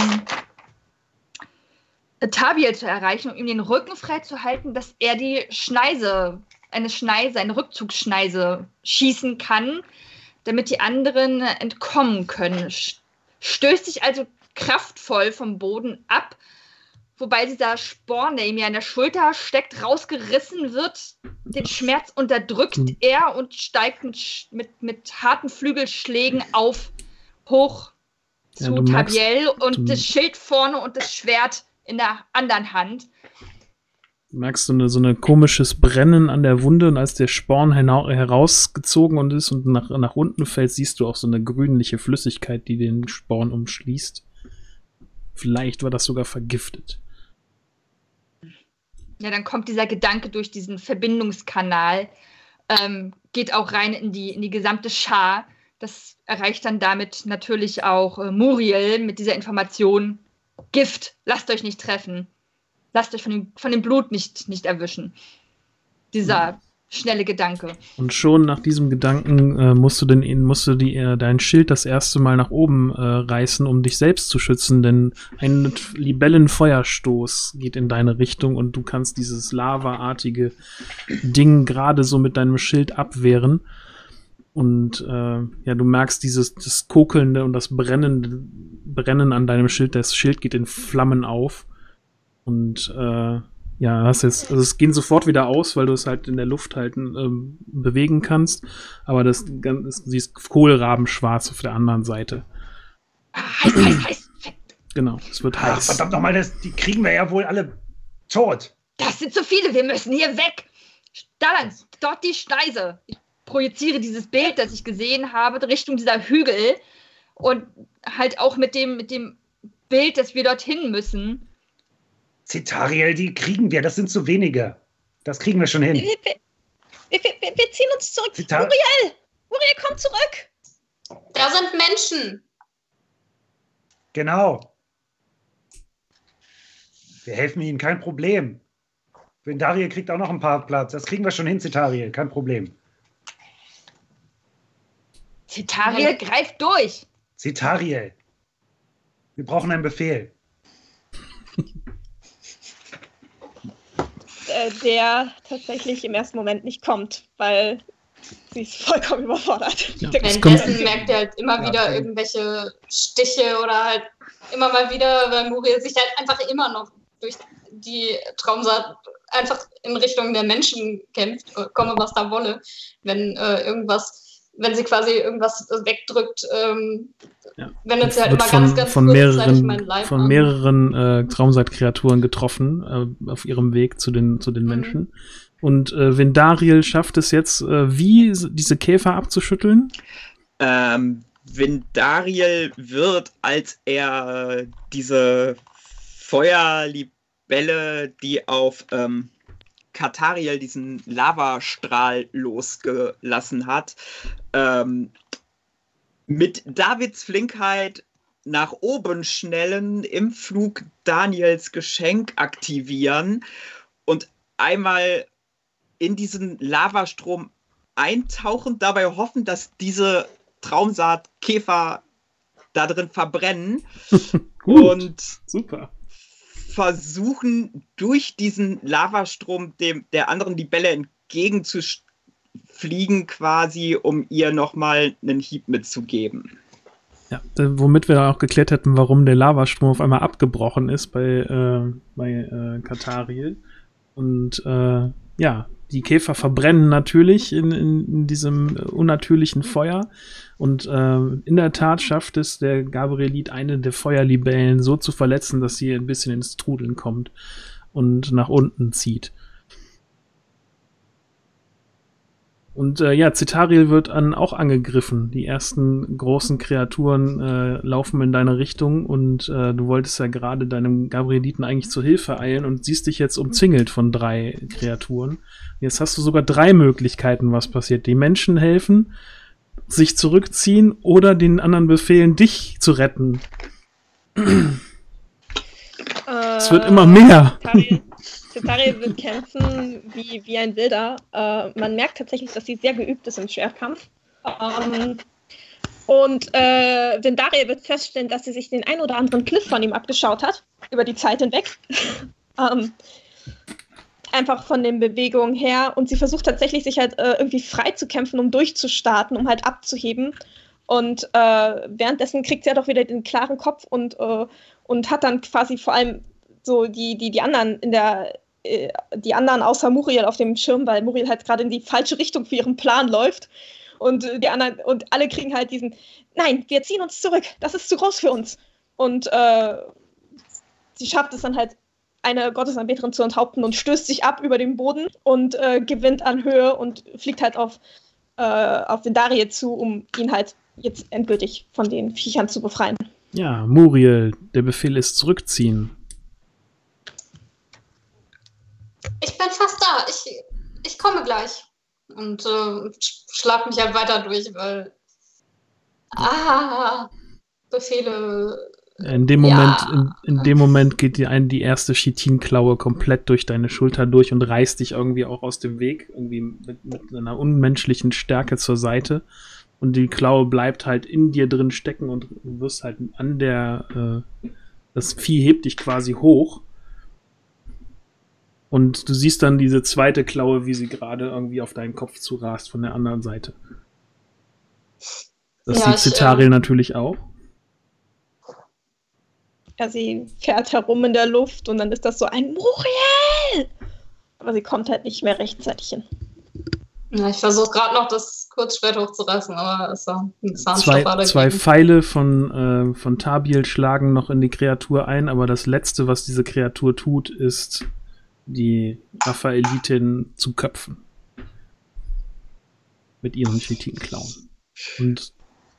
Tabiel zu erreichen, um ihm den Rücken freizuhalten, dass er die Schneise, eine Schneise, eine Rückzugsschneise schießen kann, damit die anderen entkommen können. Stößt sich also kraftvoll vom Boden ab, wobei dieser Sporn, der ihm ja in der Schulter steckt, rausgerissen wird. Den Schmerz unterdrückt hm. er und steigt mit, mit, mit harten Flügelschlägen auf, hoch ja, zu Tabiel und das Schild vorne und das Schwert in der anderen Hand. Du merkst so, eine, so ein komisches Brennen an der Wunde, und als der Sporn herausgezogen und ist und nach, nach unten fällt, siehst du auch so eine grünliche Flüssigkeit, die den Sporn umschließt. Vielleicht war das sogar vergiftet. Ja, dann kommt dieser Gedanke durch diesen Verbindungskanal, ähm, geht auch rein in die, in die gesamte Schar. Das erreicht dann damit natürlich auch äh, Muriel mit dieser Information: Gift, lasst euch nicht treffen. Lasst euch von dem, von dem Blut nicht, nicht erwischen. Dieser mhm. schnelle Gedanke. Und schon nach diesem Gedanken äh, musst du, den, musst du die, äh, dein Schild das erste Mal nach oben äh, reißen, um dich selbst zu schützen, denn ein Libellenfeuerstoß geht in deine Richtung und du kannst dieses lavaartige Ding gerade so mit deinem Schild abwehren. Und äh, ja, du merkst dieses das Kokelnde und das Brennende, Brennen an deinem Schild. Das Schild geht in Flammen auf. Und äh, ja, hast jetzt, also es gehen sofort wieder aus, weil du es halt in der Luft halt ähm, bewegen kannst. Aber das, das siehst kohlrabenschwarz auf der anderen Seite. Heiß, heiß, heiß. Genau, es wird Ach, heiß. Verdammt nochmal, das, die kriegen wir ja wohl alle tot. Das sind zu viele, wir müssen hier weg. Da lang, dort die Schneise. Ich projiziere dieses Bild, das ich gesehen habe, Richtung dieser Hügel. Und halt auch mit dem, mit dem Bild, dass wir dorthin müssen. Cetariel, die kriegen wir, das sind zu wenige. Das kriegen wir schon hin. Wir, wir, wir, wir, wir ziehen uns zurück. Cetar Muriel! Muriel, komm zurück! Da sind Menschen. Genau. Wir helfen ihnen, kein Problem. Vendariel kriegt auch noch ein paar Platz. Das kriegen wir schon hin, Cetariel, kein Problem. Cetariel, greift durch! Cetariel, wir brauchen einen Befehl. Der tatsächlich im ersten Moment nicht kommt, weil sie ist vollkommen überfordert. Ja, Währenddessen merkt er halt immer ja, wieder okay. irgendwelche Stiche oder halt immer mal wieder, weil Muriel sich halt einfach immer noch durch die Traumsaat einfach in Richtung der Menschen kämpft, komme was da wolle, wenn äh, irgendwas wenn sie quasi irgendwas wegdrückt, ähm, ja. wendet sie halt immer von, ganz, ganz von kurzzeitig meinen mehreren, Leib von an. mehreren äh, Traumsat-Kreaturen getroffen äh, auf ihrem Weg zu den, zu den mhm. Menschen. Und äh, Vendariel schafft es jetzt, äh, wie diese Käfer abzuschütteln? Ähm, Vendariel wird, als er diese Feuerlibelle, die auf ähm, Kathariel diesen Lavastrahl losgelassen hat, ähm, mit Davids Flinkheit nach oben schnellen, im Flug Daniels Geschenk aktivieren und einmal in diesen Lavastrom eintauchen, dabei hoffen, dass diese Traumsaatkäfer da drin verbrennen. Gut, und super. Versuchen, durch diesen Lavastrom dem der anderen Libelle entgegenzuschwimmen fliegen quasi, um ihr nochmal einen Hieb mitzugeben. Ja, womit wir auch geklärt hätten, warum der Lavastrom auf einmal abgebrochen ist bei, äh, bei äh, Kathariel. Und äh, ja, die Käfer verbrennen natürlich in, in, in diesem unnatürlichen Feuer. Und äh, in der Tat schafft es der Gabrielit, eine der Feuerlibellen so zu verletzen, dass sie ein bisschen ins Trudeln kommt und nach unten zieht. Und äh, ja, Cetariel wird an, auch angegriffen. Die ersten großen Kreaturen äh, laufen in deine Richtung und äh, du wolltest ja gerade deinem Gabrieliten eigentlich zur Hilfe eilen und siehst dich jetzt umzingelt von drei Kreaturen. Jetzt hast du sogar drei Möglichkeiten, was passiert. Die Menschen helfen, sich zurückziehen oder den anderen befehlen, dich zu retten. Es wird immer mehr. Cetariel wird kämpfen wie, wie ein Wilder. Äh, man merkt tatsächlich, dass sie sehr geübt ist im Schwertkampf. Ähm, und äh, Dendariel wird feststellen, dass sie sich den ein oder anderen Cliff von ihm abgeschaut hat, über die Zeit hinweg. ähm, einfach von den Bewegungen her. Und sie versucht tatsächlich, sich halt äh, irgendwie frei zu kämpfen, um durchzustarten, um halt abzuheben. Und äh, währenddessen kriegt sie halt auch wieder den klaren Kopf und, äh, und hat dann quasi vor allem so die, die, die anderen in der, äh, die anderen außer Muriel auf dem Schirm, weil Muriel halt gerade in die falsche Richtung für ihren Plan läuft. Und äh, die anderen, und alle kriegen halt diesen, nein, wir ziehen uns zurück, das ist zu groß für uns. Und äh, sie schafft es dann halt, eine Gottesanbeterin zu enthaupten und stößt sich ab über den Boden und äh, gewinnt an Höhe und fliegt halt auf, äh, auf den Dariel zu, um ihn halt jetzt endgültig von den Viechern zu befreien. Ja, Muriel, der Befehl ist zurückziehen. Ich bin fast da. Ich, ich komme gleich. Und äh, schlag mich halt weiter durch, weil. Ah, Befehle. In dem Moment, ja. in, in dem Moment geht dir ein, die erste Chitin-Klaue komplett durch deine Schulter durch und reißt dich irgendwie auch aus dem Weg, irgendwie mit, mit einer unmenschlichen Stärke zur Seite. Und die Klaue bleibt halt in dir drin stecken und du wirst halt an der, äh, das Vieh hebt dich quasi hoch. Und du siehst dann diese zweite Klaue, wie sie gerade irgendwie auf deinen Kopf zurast von der anderen Seite. Das ja, sieht Cetariel äh, natürlich auch. Ja, sie fährt herum in der Luft und dann ist das so ein Muriel! Aber sie kommt halt nicht mehr rechtzeitig hin. Ja, ich versuche gerade noch, das Kurzschwert hochzureißen, aber es ist ein Zahnstocher dagegen. Zwei Pfeile von, äh, von Tabiel schlagen noch in die Kreatur ein, aber das Letzte, was diese Kreatur tut, ist die Raphaelitin zu köpfen. Mit ihren Chitin-Klauen. Und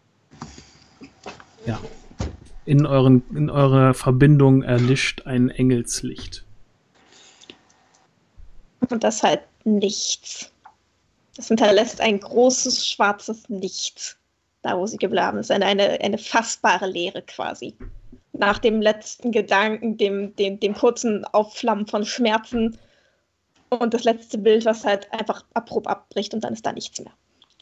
ja, in, euren, in eurer Verbindung erlischt ein Engelslicht. Und das halt nichts. Das hinterlässt ein großes, schwarzes Nichts, da wo sie gebleiben ist. Eine, eine, eine fassbare Leere quasi. Nach dem letzten Gedanken, dem, dem, dem kurzen Aufflammen von Schmerzen und das letzte Bild, was halt einfach abrupt abbricht und dann ist da nichts mehr.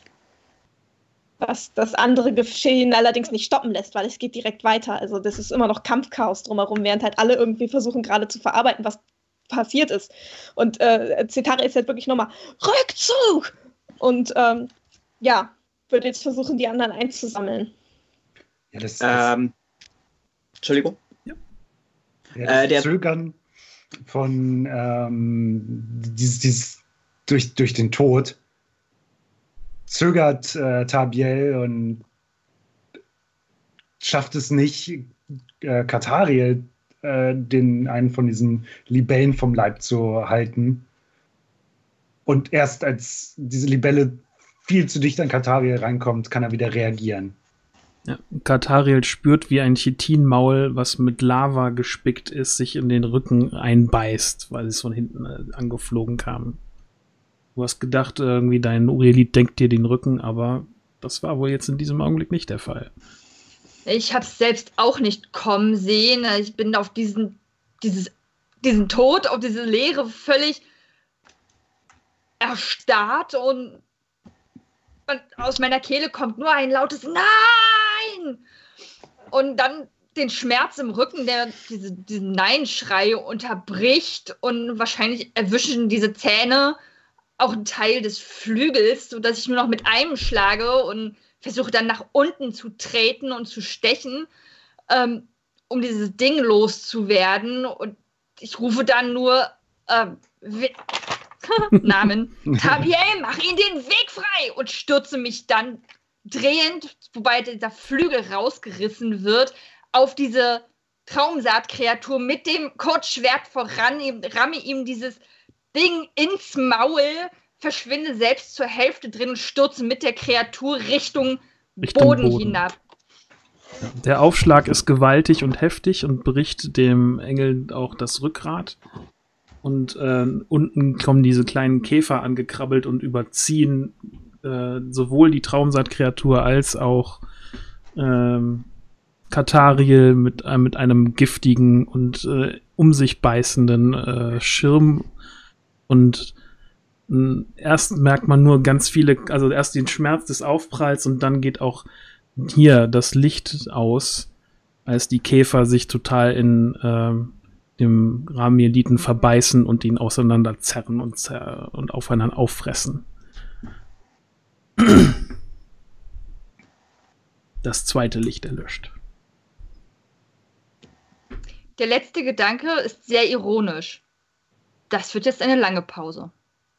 Was das andere Geschehen allerdings nicht stoppen lässt, weil es geht direkt weiter. Also das ist immer noch Kampfchaos drumherum, während halt alle irgendwie versuchen gerade zu verarbeiten, was passiert ist. Und äh, Cetariel ist halt wirklich nochmal Rückzug! Und ähm, ja, wird jetzt versuchen, die anderen einzusammeln. Ja, das, das ähm, Entschuldigung. Ja. Ja, das äh, der Zögern von ähm, dieses, dieses durch, durch den Tod zögert äh, Tabiel und schafft es nicht, äh, Kathariel äh, den einen von diesen Libellen vom Leib zu halten. Und erst als diese Libelle viel zu dicht an Kathariel reinkommt, kann er wieder reagieren. Ja, Kathariel spürt, wie ein Chitinmaul, was mit Lava gespickt ist, sich in den Rücken einbeißt, weil es von hinten äh, angeflogen kam. Du hast gedacht, irgendwie dein Uriel denkt dir den Rücken, aber das war wohl jetzt in diesem Augenblick nicht der Fall. Ich habe es selbst auch nicht kommen sehen. Ich bin auf diesen, dieses, diesen Tod, auf diese Leere völlig erstarrt und, und aus meiner Kehle kommt nur ein lautes Nein! Und dann den Schmerz im Rücken, der diese, diesen Nein-Schrei unterbricht und wahrscheinlich erwischen diese Zähne auch einen Teil des Flügels, sodass ich nur noch mit einem schlage und versuche dann nach unten zu treten und zu stechen, ähm, um dieses Ding loszuwerden. Und ich rufe dann nur ähm, Namen. Tabiel, mach ihn den Weg frei! Und stürze mich dann drehend, wobei dieser Flügel rausgerissen wird, auf diese Traumsaatkreatur mit dem Kurzschwert voran, ramme ihm dieses Ding ins Maul, verschwinde selbst zur Hälfte drin und stürze mit der Kreatur Richtung, Richtung Boden, Boden hinab. Der Aufschlag ist gewaltig und heftig und bricht dem Engel auch das Rückgrat. Und äh, unten kommen diese kleinen Käfer angekrabbelt und überziehen äh, sowohl die Traumsaatkreatur als auch ähm, Kathariel mit, äh, mit einem giftigen und äh, um sich beißenden äh, Schirm. Und äh, erst merkt man nur ganz viele, also erst den Schmerz des Aufpralls und dann geht auch hier das Licht aus, als die Käfer sich total in ähm, dem Ramieliten verbeißen und ihn auseinanderzerren und, zer und aufeinander auffressen. Das zweite Licht erlöscht. Der letzte Gedanke ist sehr ironisch. Das wird jetzt eine lange Pause.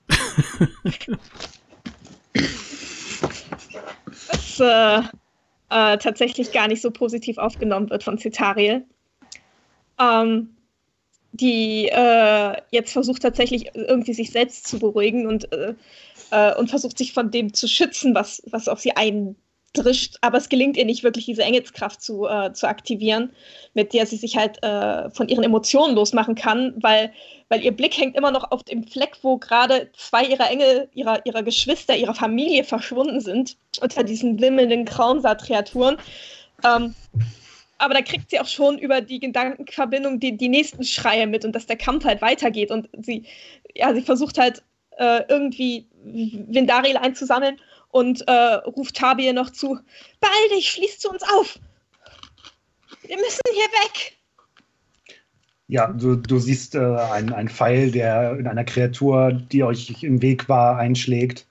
Was äh, äh, tatsächlich gar nicht so positiv aufgenommen wird von Cetariel. Ähm, die äh, jetzt versucht tatsächlich irgendwie sich selbst zu beruhigen und, äh, äh, und versucht sich von dem zu schützen, was, was auf sie eindrischt. Aber es gelingt ihr nicht wirklich, diese Engelskraft zu, äh, zu aktivieren, mit der sie sich halt äh, von ihren Emotionen losmachen kann, weil, weil ihr Blick hängt immer noch auf dem Fleck, wo gerade zwei ihrer Engel, ihrer, ihrer Geschwister, ihrer Familie verschwunden sind, unter diesen wimmelnden Traumsaatkreaturen. Ähm, Aber da kriegt sie auch schon über die Gedankenverbindung die, die nächsten Schreie mit und dass der Kampf halt weitergeht. Und sie, ja, sie versucht halt äh, irgendwie Vindariel einzusammeln und äh, ruft Tabiel noch zu: Beeil dich, schließ zu uns auf! Wir müssen hier weg! Ja, du, du siehst äh, einen, einen Pfeil, der in einer Kreatur, die euch im Weg war, einschlägt.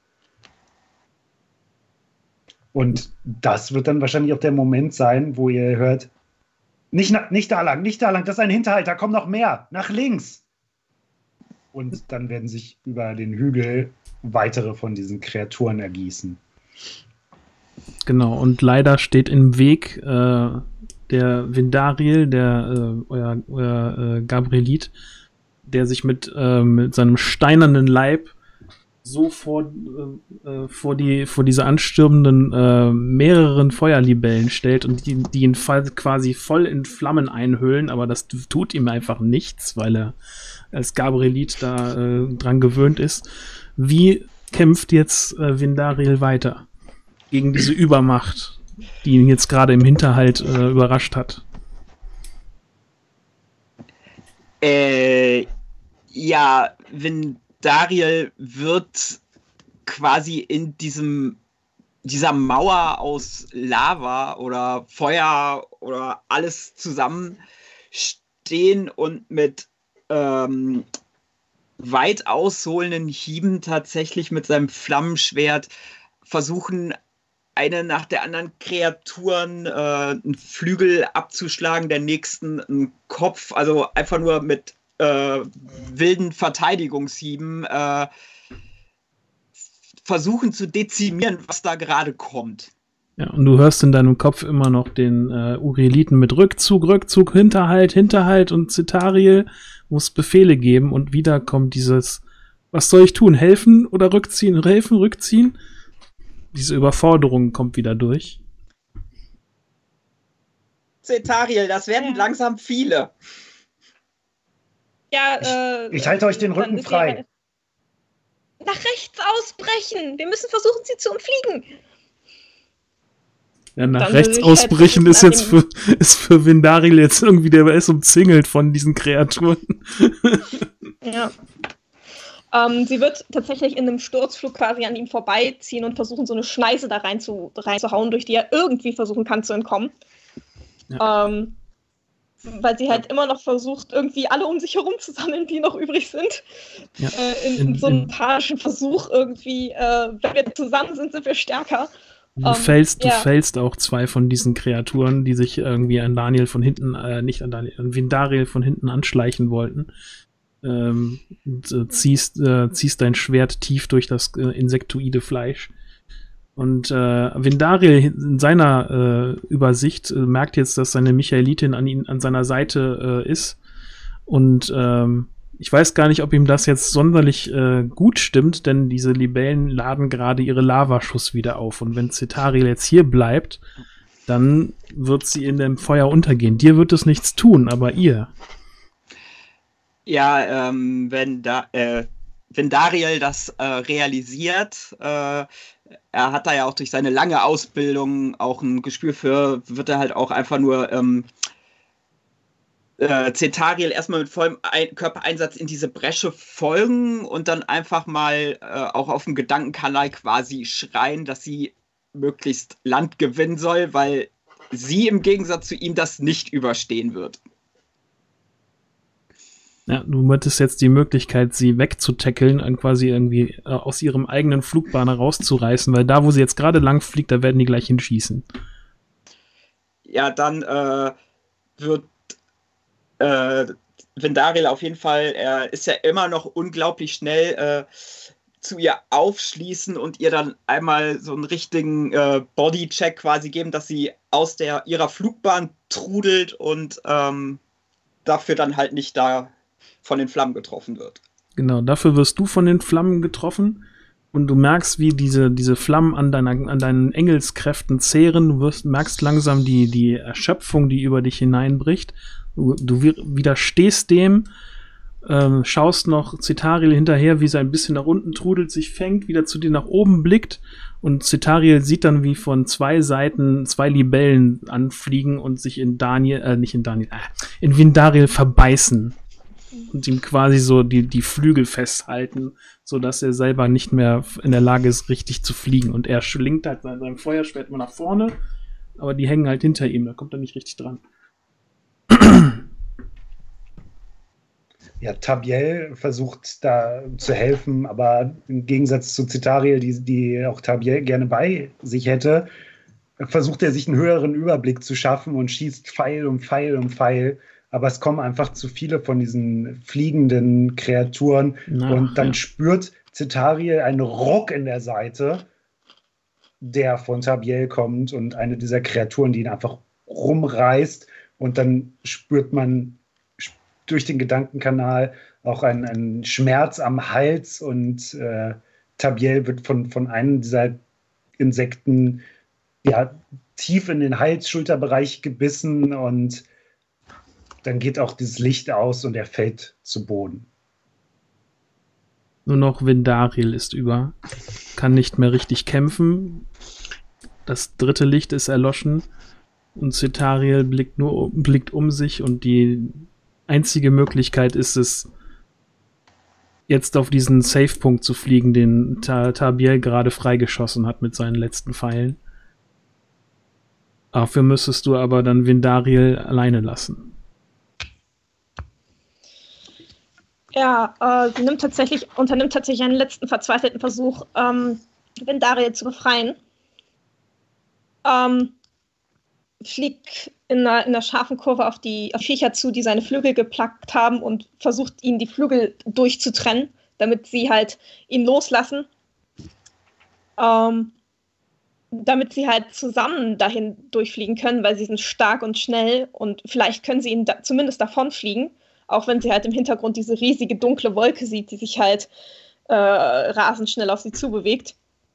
Und das wird dann wahrscheinlich auch der Moment sein, wo ihr hört: Nicht, na, nicht da lang, nicht da lang, das ist ein Hinterhalt, da kommen noch mehr, nach links. Und dann werden sich über den Hügel weitere von diesen Kreaturen ergießen. Genau, und leider steht im Weg äh, der Vindariel, der äh, euer, euer äh, Gabrielit, der sich mit, äh, mit seinem steinernen Leib so vor, äh, vor, die, vor diese anstürmenden äh, mehreren Feuerlibellen stellt und die, die ihn quasi voll in Flammen einhüllen, aber das tut ihm einfach nichts, weil er als Gabrielit da äh, dran gewöhnt ist. Wie kämpft jetzt äh, Vindariel weiter gegen diese Übermacht, die ihn jetzt gerade im Hinterhalt äh, überrascht hat? Äh, ja, Vindariel wird quasi in diesem dieser Mauer aus Lava oder Feuer oder alles zusammen stehen und mit ähm, weit ausholenden Hieben tatsächlich mit seinem Flammenschwert versuchen, eine nach der anderen Kreaturen äh, einen Flügel abzuschlagen, der nächsten einen Kopf, also einfach nur mit äh, wilden Verteidigungshieben äh, versuchen zu dezimieren, was da gerade kommt. Ja, und du hörst in deinem Kopf immer noch den äh, Urieliten mit Rückzug, Rückzug, Hinterhalt, Hinterhalt und Cetariel muss Befehle geben und wieder kommt dieses: Was soll ich tun? Helfen oder rückziehen? Helfen, rückziehen? Diese Überforderung kommt wieder durch. Cetariel, das werden Ja. langsam viele. Ja, äh, Ich halte euch den dann Rücken ist frei. ihre- Nach rechts ausbrechen! Wir müssen versuchen, sie zu umfliegen! Ja, nach Dann rechts würde ich halt ausbrechen ist nach jetzt für, ist für Vindariel jetzt irgendwie, der ist umzingelt von diesen Kreaturen. Ja. Ähm, sie wird tatsächlich in einem Sturzflug quasi an ihm vorbeiziehen und versuchen, so eine Schneise da rein zu, reinzuhauen, durch die er irgendwie versuchen kann zu entkommen. Ja. Ähm, weil sie halt immer noch versucht, irgendwie alle um sich herum zu sammeln, die noch übrig sind. Ja. Äh, in, in, in so einem panischen Versuch irgendwie, äh, wenn wir zusammen sind, sind wir stärker. Du, um, fällst, ja. du fällst auch zwei von diesen Kreaturen, die sich irgendwie an Daniel von hinten, äh, nicht an Daniel, an Vindariel von hinten anschleichen wollten. Ähm, und, äh, ziehst, äh, ziehst dein Schwert tief durch das äh, insektoide Fleisch. Und äh, Vindariel in seiner äh, Übersicht äh, merkt jetzt, dass seine Michaelitin an ihn an seiner Seite äh, ist. Und ähm, ich weiß gar nicht, ob ihm das jetzt sonderlich äh, gut stimmt, denn diese Libellen laden gerade ihre Lavaschuss wieder auf. Und wenn Cetariel jetzt hier bleibt, dann wird sie in dem Feuer untergehen. Dir wird es nichts tun, aber ihr. Ja, ähm, wenn da, äh, wenn Dariel das äh, realisiert, äh, er hat da ja auch durch seine lange Ausbildung auch ein Gespür für, wird er halt auch einfach nur ähm, äh, Cetariel erstmal mit vollem Ein- Körpereinsatz in diese Bresche folgen und dann einfach mal äh, auch auf dem Gedankenkanal quasi schreien, dass sie möglichst Land gewinnen soll, weil sie im Gegensatz zu ihm das nicht überstehen wird. Ja, du hättest jetzt die Möglichkeit, sie wegzutackeln und quasi irgendwie äh, aus ihrem eigenen Flugbahn rauszureißen, weil da, wo sie jetzt gerade lang fliegt, da werden die gleich hinschießen. Ja, dann äh, wird äh, Vindariel auf jeden Fall, er ist ja immer noch unglaublich schnell, äh, zu ihr aufschließen und ihr dann einmal so einen richtigen äh, Bodycheck quasi geben, dass sie aus der ihrer Flugbahn trudelt und ähm, dafür dann halt nicht da von den Flammen getroffen wird. Genau, dafür wirst du von den Flammen getroffen und du merkst, wie diese, diese Flammen an, deiner, an deinen Engelskräften zehren. Du wirst, merkst langsam die, die Erschöpfung, die über dich hineinbricht. Du, du widerstehst dem, ähm, schaust noch Cetariel hinterher, wie sie ein bisschen nach unten trudelt, sich fängt, wieder zu dir nach oben blickt und Cetariel sieht dann, wie von zwei Seiten zwei Libellen anfliegen und sich in Daniel, äh, nicht in Daniel, äh, in Vindariel verbeißen. Und ihm quasi so die, die Flügel festhalten, sodass er selber nicht mehr in der Lage ist, richtig zu fliegen. Und er schlingt halt sein, sein Feuerschwert immer nach vorne, aber die hängen halt hinter ihm, da kommt er nicht richtig dran. Ja, Tabiel versucht da zu helfen, aber im Gegensatz zu Cetariel, die, die auch Tabiel gerne bei sich hätte, versucht er sich einen höheren Überblick zu schaffen und schießt Pfeil um Pfeil um Pfeil. Aber es kommen einfach zu viele von diesen fliegenden Kreaturen. Na, und dann ja. spürt Cetariel einen Ruck in der Seite, der von Tabiel kommt und eine dieser Kreaturen, die ihn einfach rumreißt. Und dann spürt man durch den Gedankenkanal auch einen, einen Schmerz am Hals und äh, Tabiel wird von, von einem dieser Insekten ja, tief in den Hals-Schulterbereich gebissen und dann geht auch dieses Licht aus und er fällt zu Boden. Nur noch Vindariel ist über, kann nicht mehr richtig kämpfen. Das dritte Licht ist erloschen und Cetariel blickt nur blickt um sich und die einzige Möglichkeit ist es, jetzt auf diesen Safe-Punkt zu fliegen, den Ta- Tabiel gerade freigeschossen hat mit seinen letzten Pfeilen. Dafür müsstest du aber dann Vindariel alleine lassen. Ja, äh, sie nimmt tatsächlich, unternimmt tatsächlich einen letzten verzweifelten Versuch, ähm, Vindariel zu befreien. Ähm, fliegt in einer, in einer scharfen Kurve auf die auf Viecher zu, die seine Flügel geplagt haben und versucht, ihnen die Flügel durchzutrennen, damit sie halt ihn loslassen. Ähm, damit sie halt zusammen dahin durchfliegen können, weil sie sind stark und schnell und vielleicht können sie ihn da, zumindest davonfliegen. Auch wenn sie halt im Hintergrund diese riesige dunkle Wolke sieht, die sich halt äh, rasend schnell auf sie zubewegt.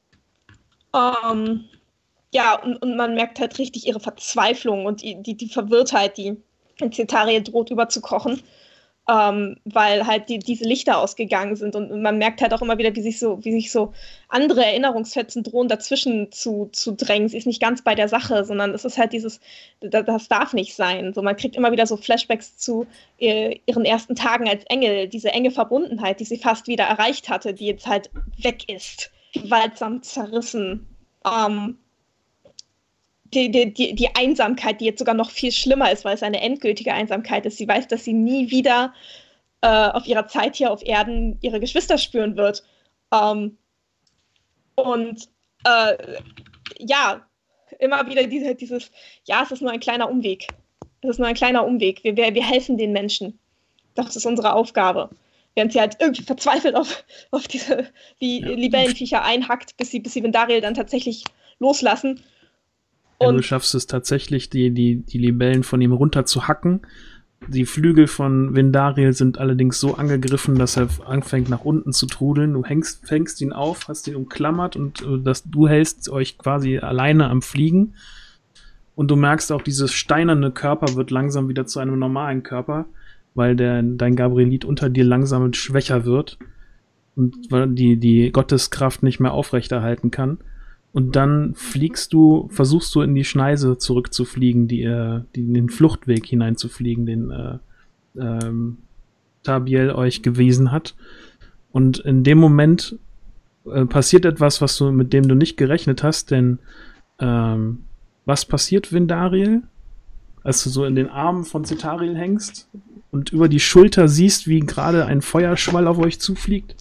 Ähm, ja, und, und man merkt halt richtig ihre Verzweiflung und die, die, die Verwirrtheit, die in Cetariel droht überzukochen, ähm, weil halt die, diese Lichter ausgegangen sind. Und man merkt halt auch immer wieder, wie sich so, wie sich so andere Erinnerungsfetzen drohen, dazwischen zu, zu drängen. Sie ist nicht ganz bei der Sache, sondern es ist halt dieses, das darf nicht sein. So, man kriegt immer wieder so Flashbacks zu äh, ihren ersten Tagen als Engel, diese enge Verbundenheit, die sie fast wieder erreicht hatte, die jetzt halt weg ist, gewaltsam zerrissen. Ähm, die, die, die, die Einsamkeit, die jetzt sogar noch viel schlimmer ist, weil es eine endgültige Einsamkeit ist. Sie weiß, dass sie nie wieder äh, auf ihrer Zeit hier auf Erden ihre Geschwister spüren wird. Ähm, und äh, ja, immer wieder diese, dieses, ja, es ist nur ein kleiner Umweg. Es ist nur ein kleiner Umweg. Wir, wir, wir helfen den Menschen. Das ist unsere Aufgabe. Während sie halt irgendwie verzweifelt auf, auf diese die ja. Libellenviecher einhackt, bis sie, bis sie Vindariel dann tatsächlich loslassen. Und ja, du schaffst es tatsächlich, die, die, die Libellen von ihm runter zu hacken. Die Flügel von Vindariel sind allerdings so angegriffen, dass er anfängt nach unten zu trudeln. Du hängst, fängst ihn auf, hast ihn umklammert und äh, das, du hältst euch quasi alleine am Fliegen. Und du merkst auch, dieses steinerne Körper wird langsam wieder zu einem normalen Körper, weil der, dein Gabrielit unter dir langsam schwächer wird und weil die, die Gotteskraft nicht mehr aufrechterhalten kann. Und dann fliegst du, versuchst du in die Schneise zurückzufliegen, die, äh, die in den Fluchtweg hineinzufliegen, den äh, ähm, Tabiel euch gewiesen hat. Und in dem Moment äh, passiert etwas, was du, mit dem du nicht gerechnet hast, denn ähm, was passiert, Vindariel, als du so in den Armen von Cetariel hängst und über die Schulter siehst, wie gerade ein Feuerschwall auf euch zufliegt?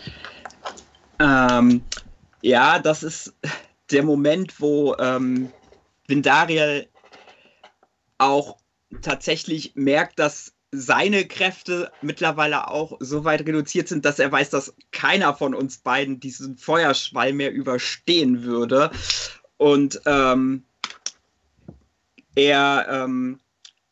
Ähm, ja, das ist der Moment, wo ähm, Vindariel auch tatsächlich merkt, dass seine Kräfte mittlerweile auch so weit reduziert sind, dass er weiß, dass keiner von uns beiden diesen Feuerschwall mehr überstehen würde. Und ähm, er, ähm,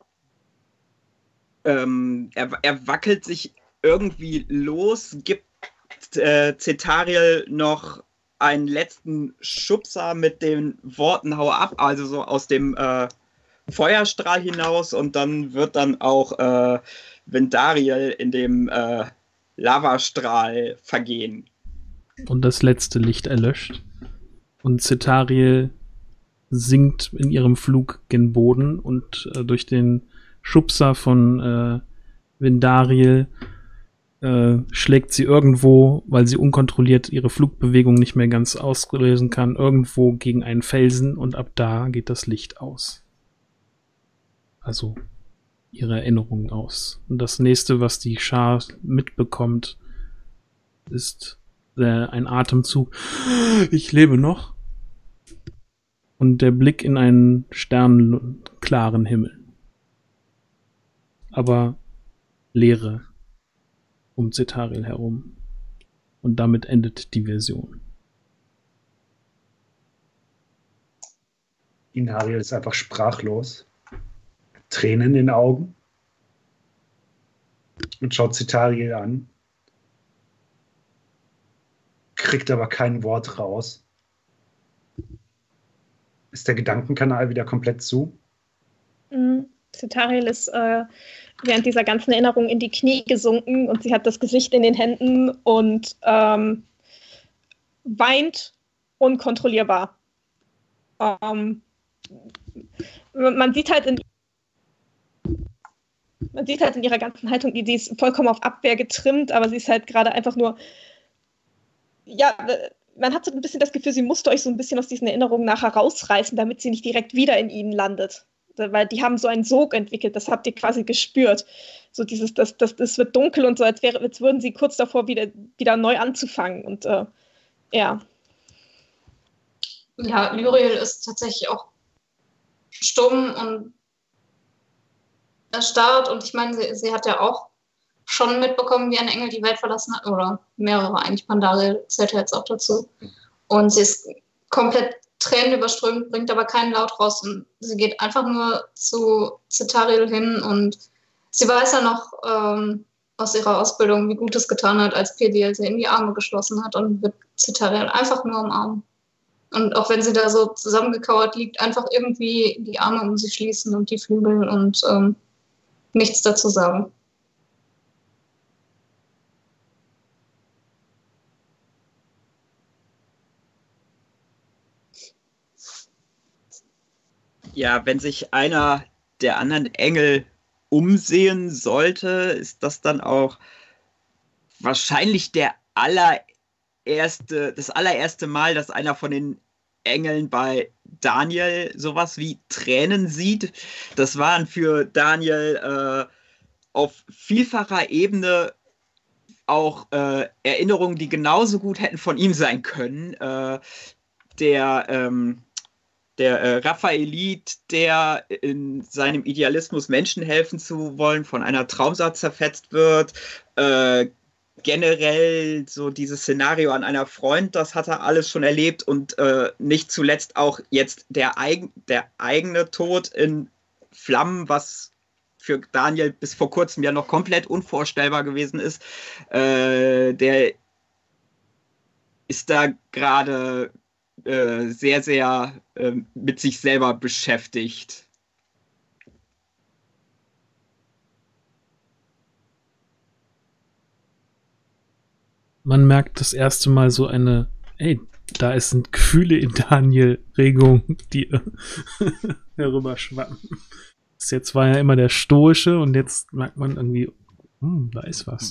ähm, er, er wackelt sich irgendwie los, gibt äh, Cetariel noch einen letzten Schubser mit den Worten "Hau ab", also so aus dem äh, Feuerstrahl hinaus, und dann wird dann auch äh, Vindariel in dem äh, Lavastrahl vergehen. Und das letzte Licht erlöscht. Und Cetariel sinkt in ihrem Flug gen Boden und äh, durch den Schubser von äh, Vindariel äh, schlägt sie irgendwo, weil sie unkontrolliert ihre Flugbewegung nicht mehr ganz auslösen kann, irgendwo gegen einen Felsen, und ab da geht das Licht aus. Also ihre Erinnerung aus. Und das nächste, was die Schar mitbekommt, ist äh, ein Atemzug. Ich lebe noch. Und der Blick in einen sternenklaren Himmel. Aber Leere um Cetariel herum. Und damit endet die Version. Inariel ist einfach sprachlos. Tränen in den Augen. Und schaut Cetariel an. Kriegt aber kein Wort raus. Ist der Gedankenkanal wieder komplett zu? Mhm. Cetariel ist äh, während dieser ganzen Erinnerung in die Knie gesunken und sie hat das Gesicht in den Händen und ähm, weint unkontrollierbar. Ähm, man sieht halt in man sieht halt in ihrer ganzen Haltung, die, die ist vollkommen auf Abwehr getrimmt, aber sie ist halt gerade einfach nur, ja, man hat so ein bisschen das Gefühl, sie musste euch so ein bisschen aus diesen Erinnerungen nachher rausreißen, damit sie nicht direkt wieder in ihnen landet. Weil die haben so einen Sog entwickelt, das habt ihr quasi gespürt. So dieses, das, das, das wird dunkel und so, als, wäre, als würden sie kurz davor wieder, wieder neu anzufangen. Und äh, ja. Ja, Lyriel ist tatsächlich auch stumm und erstarrt. Und ich meine, sie, sie hat ja auch schon mitbekommen, wie ein Engel die Welt verlassen hat. Oder mehrere eigentlich. Pandariel zählt ja jetzt auch dazu. Und sie ist komplett Tränen überströmt, bringt aber keinen Laut raus. Und sie geht einfach nur zu Cetariel hin. Und sie weiß ja noch ähm, aus ihrer Ausbildung, wie gut es getan hat, als Pediel sie in die Arme geschlossen hat, und wird Cetariel einfach nur umarmen. Und auch wenn sie da so zusammengekauert liegt, einfach irgendwie die Arme um sie schließen und die Flügel und ähm, nichts dazu sagen. Ja, wenn sich einer der anderen Engel umsehen sollte, ist das dann auch wahrscheinlich der allererste, das allererste Mal, dass einer von den Engeln bei Daniel sowas wie Tränen sieht. Das waren für Daniel äh, auf vielfacher Ebene auch äh, Erinnerungen, die genauso gut hätten von ihm sein können. Äh, der ähm, der äh, Raphaelit, der in seinem Idealismus Menschen helfen zu wollen, von einer Traumsaat zerfetzt wird. Äh, generell so dieses Szenario an einer Freund, das hat er alles schon erlebt und äh, nicht zuletzt auch jetzt der, eig der eigene Tod in Flammen, was für Daniel bis vor kurzem ja noch komplett unvorstellbar gewesen ist. Äh, der ist da gerade äh, sehr, sehr äh, mit sich selber beschäftigt. Man merkt das erste Mal so eine, ey, da sind Gefühle in Daniel, Regungen, die herüber schwappen. Bis jetzt war ja immer der Stoische und jetzt merkt man irgendwie, hm, da ist was.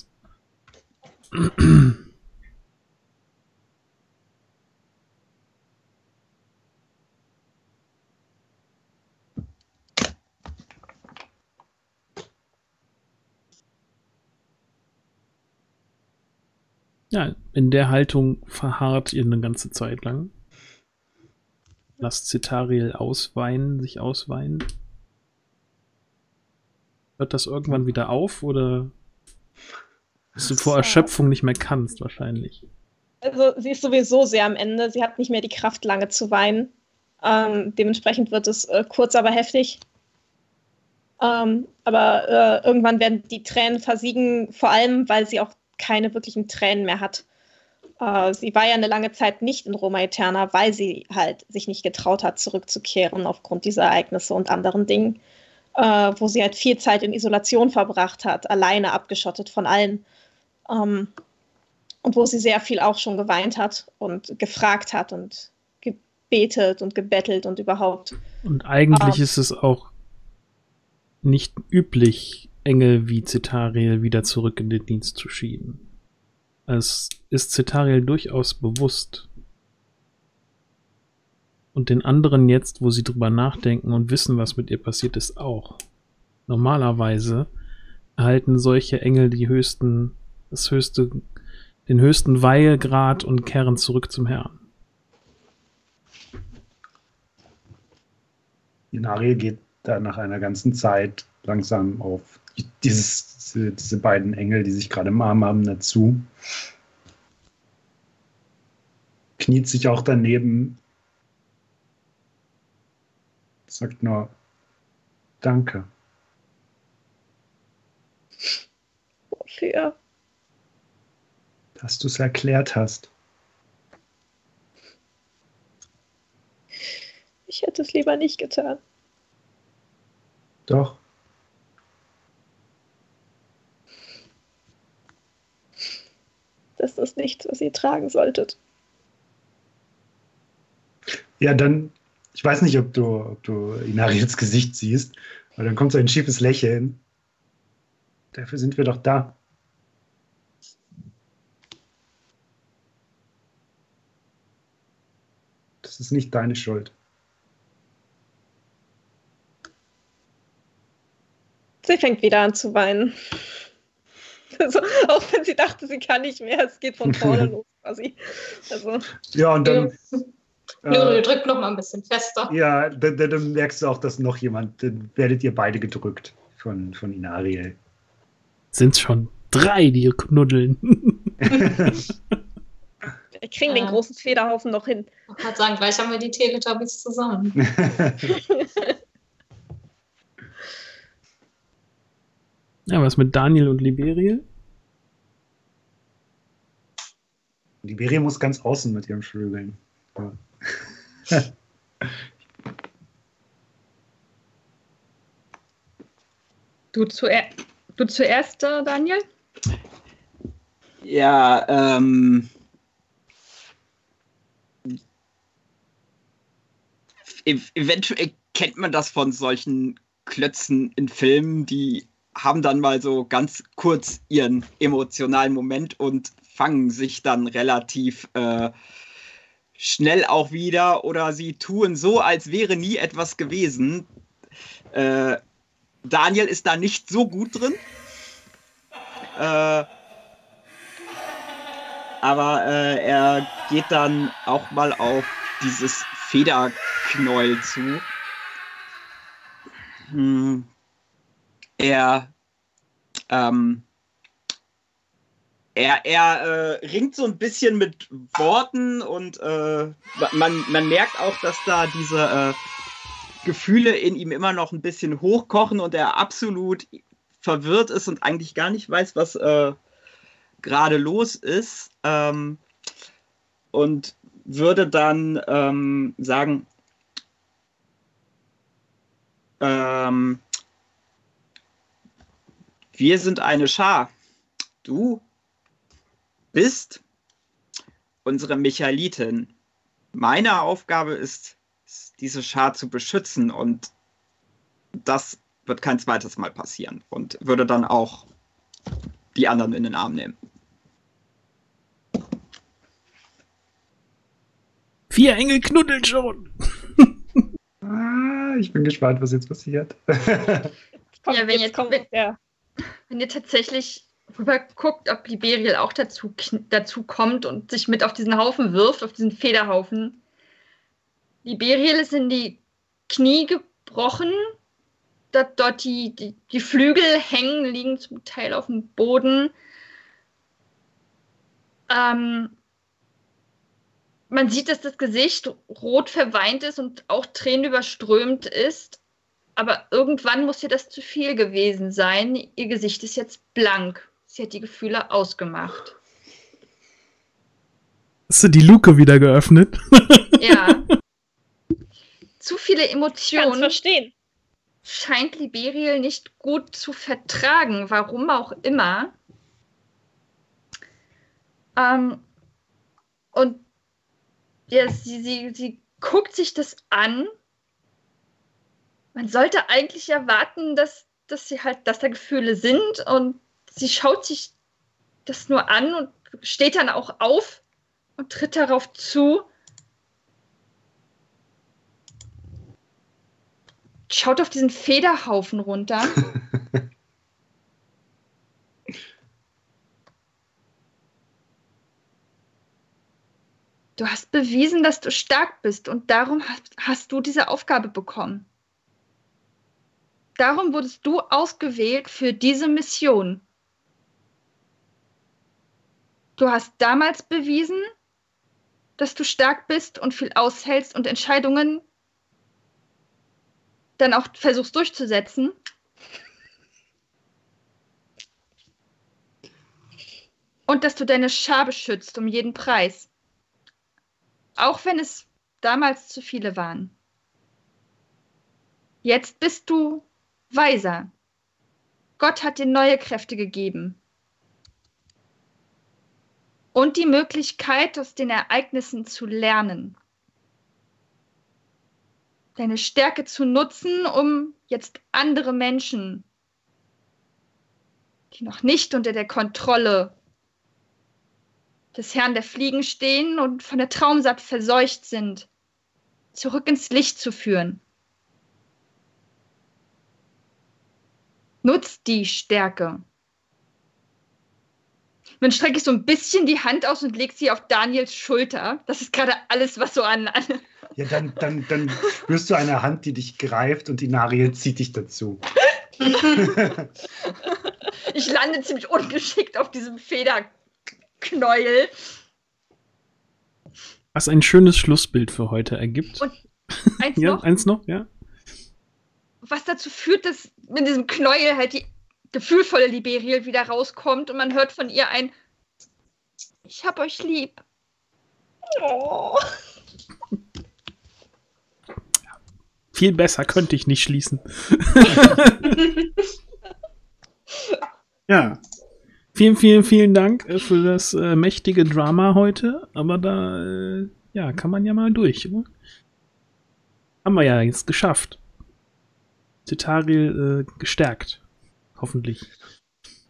Ja, in der Haltung verharrt ihr eine ganze Zeit lang. Lasst Cetariel ausweinen, sich ausweinen. Hört das irgendwann wieder auf oder bist du vor Erschöpfung nicht mehr kannst wahrscheinlich? Also sie ist sowieso sehr am Ende. Sie hat nicht mehr die Kraft, lange zu weinen. Ähm, dementsprechend wird es äh, kurz, aber heftig. Ähm, aber äh, irgendwann werden die Tränen versiegen, vor allem, weil sie auch keine wirklichen Tränen mehr hat. Äh, sie war ja eine lange Zeit nicht in Roma Aeterna, weil sie halt sich nicht getraut hat, zurückzukehren aufgrund dieser Ereignisse und anderen Dingen, äh, wo sie halt viel Zeit in Isolation verbracht hat, alleine abgeschottet von allen. Ähm, und wo sie sehr viel auch schon geweint hat und gefragt hat und gebetet und gebettelt und überhaupt. Und eigentlich ähm, ist es auch nicht üblich, Engel wie Cetariel wieder zurück in den Dienst zu schieben. Es ist Cetariel durchaus bewusst. Und den anderen jetzt, wo sie drüber nachdenken und wissen, was mit ihr passiert ist, auch. Normalerweise erhalten solche Engel die höchsten, das höchste, den höchsten Weihegrad und kehren zurück zum Herrn. Inariel geht da nach einer ganzen Zeit langsam auf dieses, diese, diese beiden Engel, die sich gerade im Arm haben, dazu. Kniet sich auch daneben, sagt nur Danke. Wofür? Dass du es erklärt hast. Ich hätte es lieber nicht getan. Doch. Das ist nichts, was ihr tragen solltet. Ja, dann, ich weiß nicht, ob du, ob du Inariels Gesicht siehst, aber dann kommt so ein schiefes Lächeln. Dafür sind wir doch da. Das ist nicht deine Schuld. Sie fängt wieder an zu weinen. Also, auch wenn sie dachte, sie kann nicht mehr, es geht von vorne los quasi. Also. Ja, und dann. Nö, äh, drückt noch mal ein bisschen fester. Ja, dann, dann merkst du auch, dass noch jemand, dann werdet ihr beide gedrückt von, von Inariel. Sind's schon drei, die knuddeln. Wir kriegen äh, den großen Federhaufen noch hin. Ich kann sagen, gleich haben wir die Teletubbies zusammen. Ja, was mit Daniel und Liberiel? Liberiel muss ganz außen mit ihrem Schlögeln. Ja. Du, zuer du zuerst, äh, Daniel? Ja, ähm. Ev eventuell kennt man das von solchen Klötzen in Filmen, die haben dann mal so ganz kurz ihren emotionalen Moment und fangen sich dann relativ äh, schnell auch wieder oder sie tun so, als wäre nie etwas gewesen. Äh, Daniel ist da nicht so gut drin. Äh, aber äh, er geht dann auch mal auf dieses Federknäuel zu. Hm. Er, ähm, er, er äh, ringt so ein bisschen mit Worten und äh, man, man merkt auch, dass da diese äh, Gefühle in ihm immer noch ein bisschen hochkochen und er absolut verwirrt ist und eigentlich gar nicht weiß, was äh, gerade los ist. Ähm, und würde dann ähm, sagen, ähm, wir sind eine Schar. Du bist unsere Michaelitin. Meine Aufgabe ist, diese Schar zu beschützen und das wird kein zweites Mal passieren und würde dann auch die anderen in den Arm nehmen. Vier Engel knuddeln schon. Ah, ich bin gespannt, was jetzt passiert. Kommt, Ja, wenn jetzt jetzt- kommt wenn- der. Wenn ihr tatsächlich rüber guckt, ob Liberiel auch dazu, kn- dazu kommt und sich mit auf diesen Haufen wirft, auf diesen Federhaufen. Liberiel ist in die Knie gebrochen. Da, dort die, die, die Flügel hängen, liegen zum Teil auf dem Boden. Ähm, man sieht, dass das Gesicht rot verweint ist und auch tränenüberströmt ist. Aber irgendwann muss ihr das zu viel gewesen sein. Ihr Gesicht ist jetzt blank. Sie hat die Gefühle ausgemacht. Hast du die Luke wieder geöffnet? Ja. Zu viele Ich kann es Emotionen verstehen. scheint Liberiel nicht gut zu vertragen. Warum auch immer. Ähm, und ja, sie, sie, sie guckt sich das an. Man sollte eigentlich erwarten, dass, dass sie halt, dass da Gefühle sind und sie schaut sich das nur an und steht dann auch auf und tritt darauf zu. Schaut auf diesen Federhaufen runter. Du hast bewiesen, dass du stark bist und darum hast, hast du diese Aufgabe bekommen. Darum wurdest du ausgewählt für diese Mission. Du hast damals bewiesen, dass du stark bist und viel aushältst und Entscheidungen dann auch versuchst durchzusetzen. Und dass du deine Schar beschützt um jeden Preis. Auch wenn es damals zu viele waren. Jetzt bist du weiser. Gott hat dir neue Kräfte gegeben. Und die Möglichkeit, aus den Ereignissen zu lernen. Deine Stärke zu nutzen, um jetzt andere Menschen, die noch nicht unter der Kontrolle des Herrn der Fliegen stehen und von der Traumsaat verseucht sind, zurück ins Licht zu führen. Nutzt die Stärke. Dann strecke ich so ein bisschen die Hand aus und lege sie auf Daniels Schulter. Das ist gerade alles, was so an... an Ja, dann, dann, dann spürst du eine Hand, die dich greift und die Nariel zieht dich dazu. Ich lande ziemlich ungeschickt auf diesem Federknäuel. Was ein schönes Schlussbild für heute ergibt. Und eins ja, noch, eins noch, ja. was dazu führt, dass mit diesem Knäuel halt die gefühlvolle Liberiel wieder rauskommt und man hört von ihr ein Ich hab euch lieb. Oh. Viel besser könnte ich nicht schließen. Ja. Vielen, vielen, vielen Dank äh, für das äh, mächtige Drama heute. Aber da äh, ja, kann man ja mal durch, oder? Haben wir ja jetzt geschafft. Cetariel äh, gestärkt. Hoffentlich.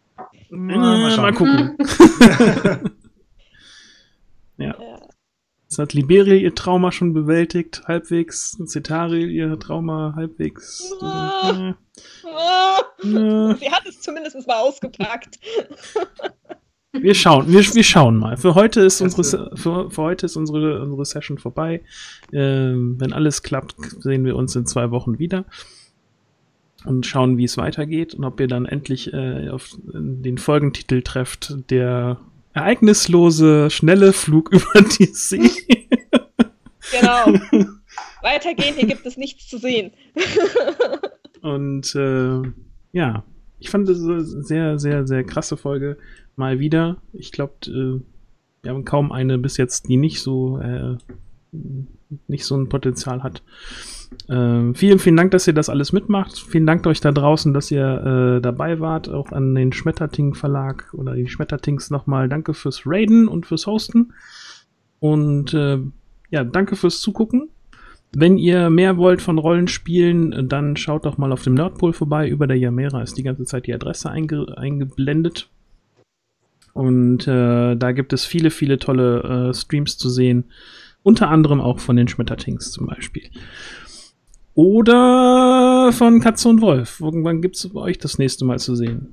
Mal, Äh, schauen. mal gucken. Ja. Ja. Jetzt hat Liberia ihr Trauma schon bewältigt, halbwegs. Cetari ihr Trauma halbwegs. Ah. Ah. Ja. Sie hat es zumindest mal ausgepackt. Wir schauen, wir, wir schauen mal. Für heute ist unsere, für, für heute ist unsere, unsere Session vorbei. Ähm, wenn alles klappt, sehen wir uns in zwei Wochen wieder und schauen, wie es weitergeht und ob ihr dann endlich äh, auf den Folgentitel trefft, der ereignislose, schnelle Flug über die See. Genau. Weitergehen, hier gibt es nichts zu sehen. Und äh, ja, ich fand das eine sehr, sehr, sehr krasse Folge. Mal wieder. Ich glaube, äh, wir haben kaum eine bis jetzt, die nicht so äh, nicht so ein Potenzial hat. Äh, vielen, vielen Dank, dass ihr das alles mitmacht. Vielen Dank euch da draußen, dass ihr äh, dabei wart. Auch an den Schmetterting Verlag oder die Schmettertings nochmal. Danke fürs Raiden und fürs Hosten. Und äh, ja, danke fürs Zugucken. Wenn ihr mehr wollt von Rollenspielen, dann schaut doch mal auf dem Nerdpool vorbei. Über der Yamera ist die ganze Zeit die Adresse einge eingeblendet. Und äh, da gibt es viele, viele tolle äh, Streams zu sehen. Unter anderem auch von den Schmettertings zum Beispiel. Oder von Katze und Wolf. Irgendwann gibt es bei euch das nächste Mal zu sehen?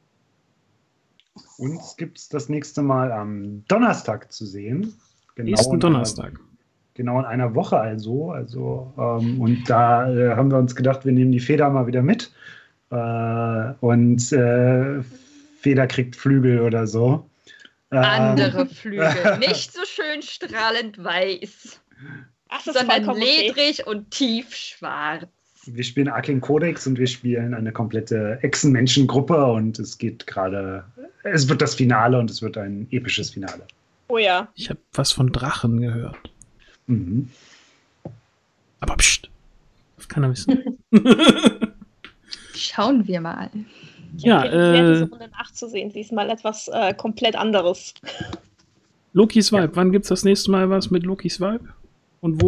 Uns gibt es das nächste Mal am Donnerstag zu sehen. Genau Nächsten Donnerstag. Einer, genau in einer Woche also. also ähm, und da äh, haben wir uns gedacht, wir nehmen die Feder mal wieder mit. Äh, und äh, Feder kriegt Flügel oder so. Andere ähm, Flügel. Nicht so schön strahlend weiß, Ach, das sondern ist vollkommen okay. ledrig und tiefschwarz. Wir spielen Arcane Codex und wir spielen eine komplette Echsenmenschengruppe und es geht gerade, es wird das Finale und es wird ein episches Finale. Oh ja. Ich habe was von Drachen gehört. Mhm. Aber pst, das kann er wissen. Schauen wir mal. Ja, Ich werde äh, diese Runde nachzusehen. Sie ist mal etwas äh, komplett anderes. Lokis Vibe. Wann gibt's das nächste Mal was mit Lokis Vibe? Und wo?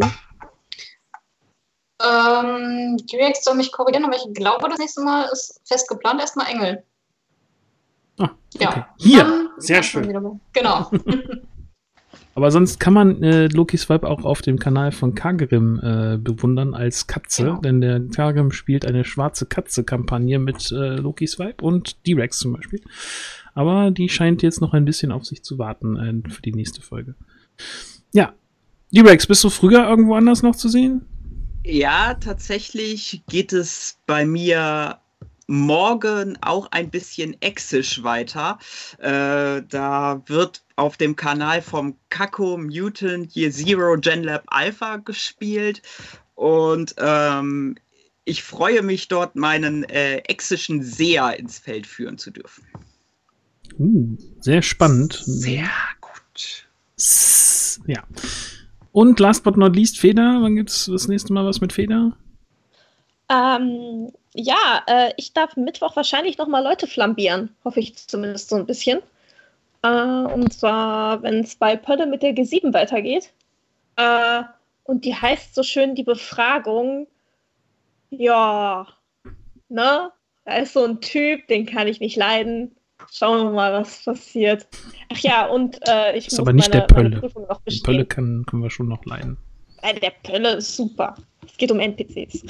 Ähm, Drex soll mich korrigieren, aber ich glaube, das nächste Mal ist fest geplant erstmal Engel. Ah, okay. Ja. Hier, Dann sehr ist man schön. wieder- Genau. Aber sonst kann man äh, Lokis Vibe auch auf dem Kanal von Kagrim äh, bewundern als Katze, Genau. denn der Kagrim spielt eine schwarze Katze-Kampagne mit äh, Lokis Vibe und D-Rex zum Beispiel. Aber die scheint jetzt noch ein bisschen auf sich zu warten äh, für die nächste Folge. Ja, D-Rex, bist du früher irgendwo anders noch zu sehen? Ja, tatsächlich geht es bei mir morgen auch ein bisschen exisch weiter. Äh, da wird auf dem Kanal vom Kako Mutant Year Zero GenLab Alpha gespielt und ähm, ich freue mich dort, meinen äh, exischen Seher ins Feld führen zu dürfen. Uh, sehr spannend. Sehr gut. S- Ja. Und last but not least, Feder. Wann gibt's das nächste Mal was mit Feder? Ähm, ja, äh, ich darf Mittwoch wahrscheinlich nochmal Leute flambieren. Hoffe ich zumindest so ein bisschen. Äh, und zwar, wenn es bei Pölle mit der G sieben weitergeht. Äh, und die heißt so schön die Befragung. Ja, ne? Da ist so ein Typ, den kann ich nicht leiden. Schauen wir mal, was passiert. Ach ja, und äh, ich Ist muss aber nicht meine, der Pölle. meine Prüfung noch Den bestehen. Pölle kann, können wir schon noch leiden. Nein, der Pölle ist super. Es geht um N P Cs.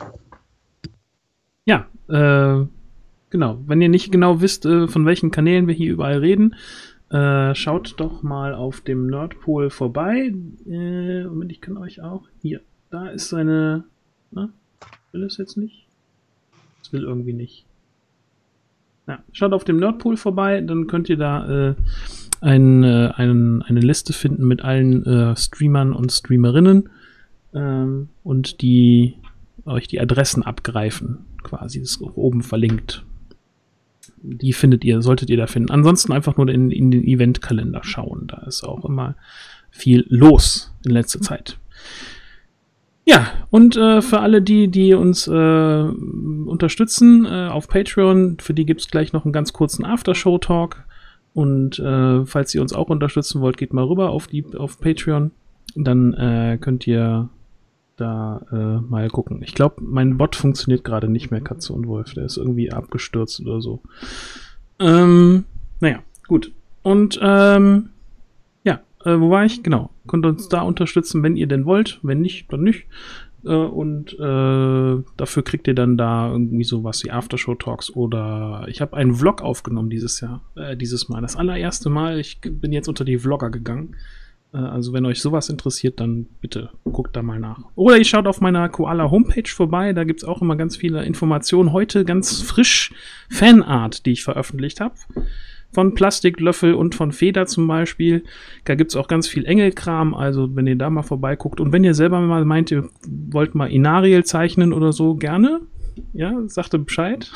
Ja, äh, genau. Wenn ihr nicht genau wisst, äh, von welchen Kanälen wir hier überall reden, äh, schaut doch mal auf dem Nerdpool vorbei. Äh, Moment, ich kann euch auch. Hier, da ist seine. Na, will es jetzt nicht? Das will irgendwie nicht. Ja, schaut auf dem Nerdpool vorbei, dann könnt ihr da äh, ein, äh, einen, eine Liste finden mit allen äh, Streamern und Streamerinnen ähm, und die euch die Adressen abgreifen, quasi. Das ist oben verlinkt. Die findet ihr, solltet ihr da finden. Ansonsten einfach nur in, in den Eventkalender schauen. Da ist auch immer viel los in letzter Zeit. Ja, und äh, für alle die, die uns äh, unterstützen äh, auf Patreon, für die gibt es gleich noch einen ganz kurzen Aftershow-Talk. Und äh, falls ihr uns auch unterstützen wollt, geht mal rüber auf, die, auf Patreon. Dann äh, könnt ihr da äh, mal gucken. Ich glaube, mein Bot funktioniert gerade nicht mehr, Katze und Wolf. Der ist irgendwie abgestürzt oder so. Ähm, naja, gut. Und ähm, ja, äh, wo war ich? Genau. Könnt uns da unterstützen, wenn ihr denn wollt. Wenn nicht, dann nicht. Äh, und äh, dafür kriegt ihr dann da irgendwie sowas wie Aftershow-Talks oder ich habe einen Vlog aufgenommen dieses Jahr, äh, dieses Mal. Das allererste Mal. Ich bin jetzt unter die Vlogger gegangen. Äh, also wenn euch sowas interessiert, dann bitte guckt da mal nach. Oder ihr schaut auf meiner Koala-Homepage vorbei. Da gibt es auch immer ganz viele Informationen. Heute ganz frisch Fanart, die ich veröffentlicht habe. Von Plastiklöffel und von Feder zum Beispiel. Da gibt es auch ganz viel Engelkram, also wenn ihr da mal vorbeiguckt. Und wenn ihr selber mal meint, ihr wollt mal Inariel zeichnen oder so, gerne. Ja, sagt ihr Bescheid.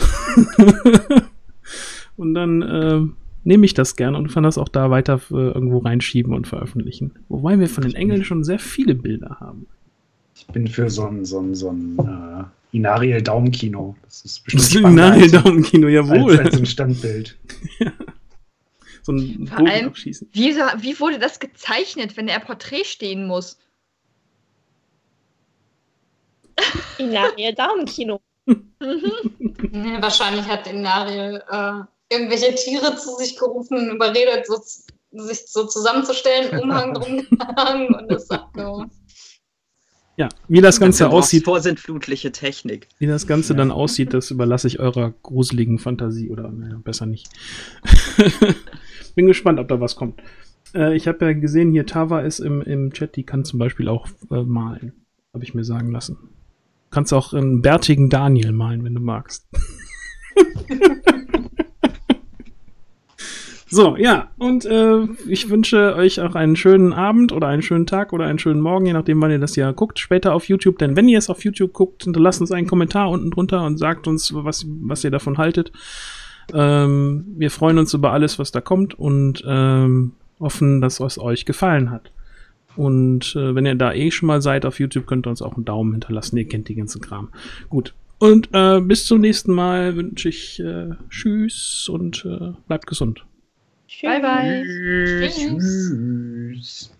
Und dann äh, nehme ich das gerne und kann das auch da weiter äh, irgendwo reinschieben und veröffentlichen. Wobei wir von den Engeln schon sehr viele Bilder haben. Ich bin für so ein, so ein, so ein äh, Inariel-Daumenkino. Das ist bestimmt Das ist ein Inariel-Daumenkino, jawohl. Als, als ein Standbild. Ja. So ein Vor Bogen allem, abschießen. wie, so- wie wurde das gezeichnet, wenn er Porträt stehen muss? Inariel Daumenkino. Nee, wahrscheinlich hat Inariel äh, irgendwelche Tiere zu sich gerufen, überredet, so, sich so zusammenzustellen, Umhang drum gehangen und das sagt so. Ja, wie das Ganze Du brauchst aussieht, vorsintflutliche Technik. wie das Ganze dann aussieht, das überlasse ich eurer gruseligen Fantasie oder naja, besser nicht. Bin gespannt, ob da was kommt. Äh, ich habe ja gesehen, hier Tava ist im, im Chat, die kann zum Beispiel auch äh, malen. Habe ich mir sagen lassen. Kannst auch einen bärtigen Daniel malen, wenn du magst. So, ja, und äh, ich wünsche euch auch einen schönen Abend oder einen schönen Tag oder einen schönen Morgen, je nachdem, wann ihr das hier guckt, später auf YouTube. Denn wenn ihr es auf YouTube guckt, hinterlasst uns einen Kommentar unten drunter und sagt uns, was, was ihr davon haltet. Ähm, wir freuen uns über alles, was da kommt und ähm, hoffen, dass es euch gefallen hat. Und äh, wenn ihr da eh schon mal seid auf YouTube, könnt ihr uns auch einen Daumen hinterlassen. Ihr kennt die ganzen Kram. Gut. Und äh, bis zum nächsten Mal wünsche ich äh, Tschüss und äh, bleibt gesund. Bye, bye. Tschüss. Tschüss.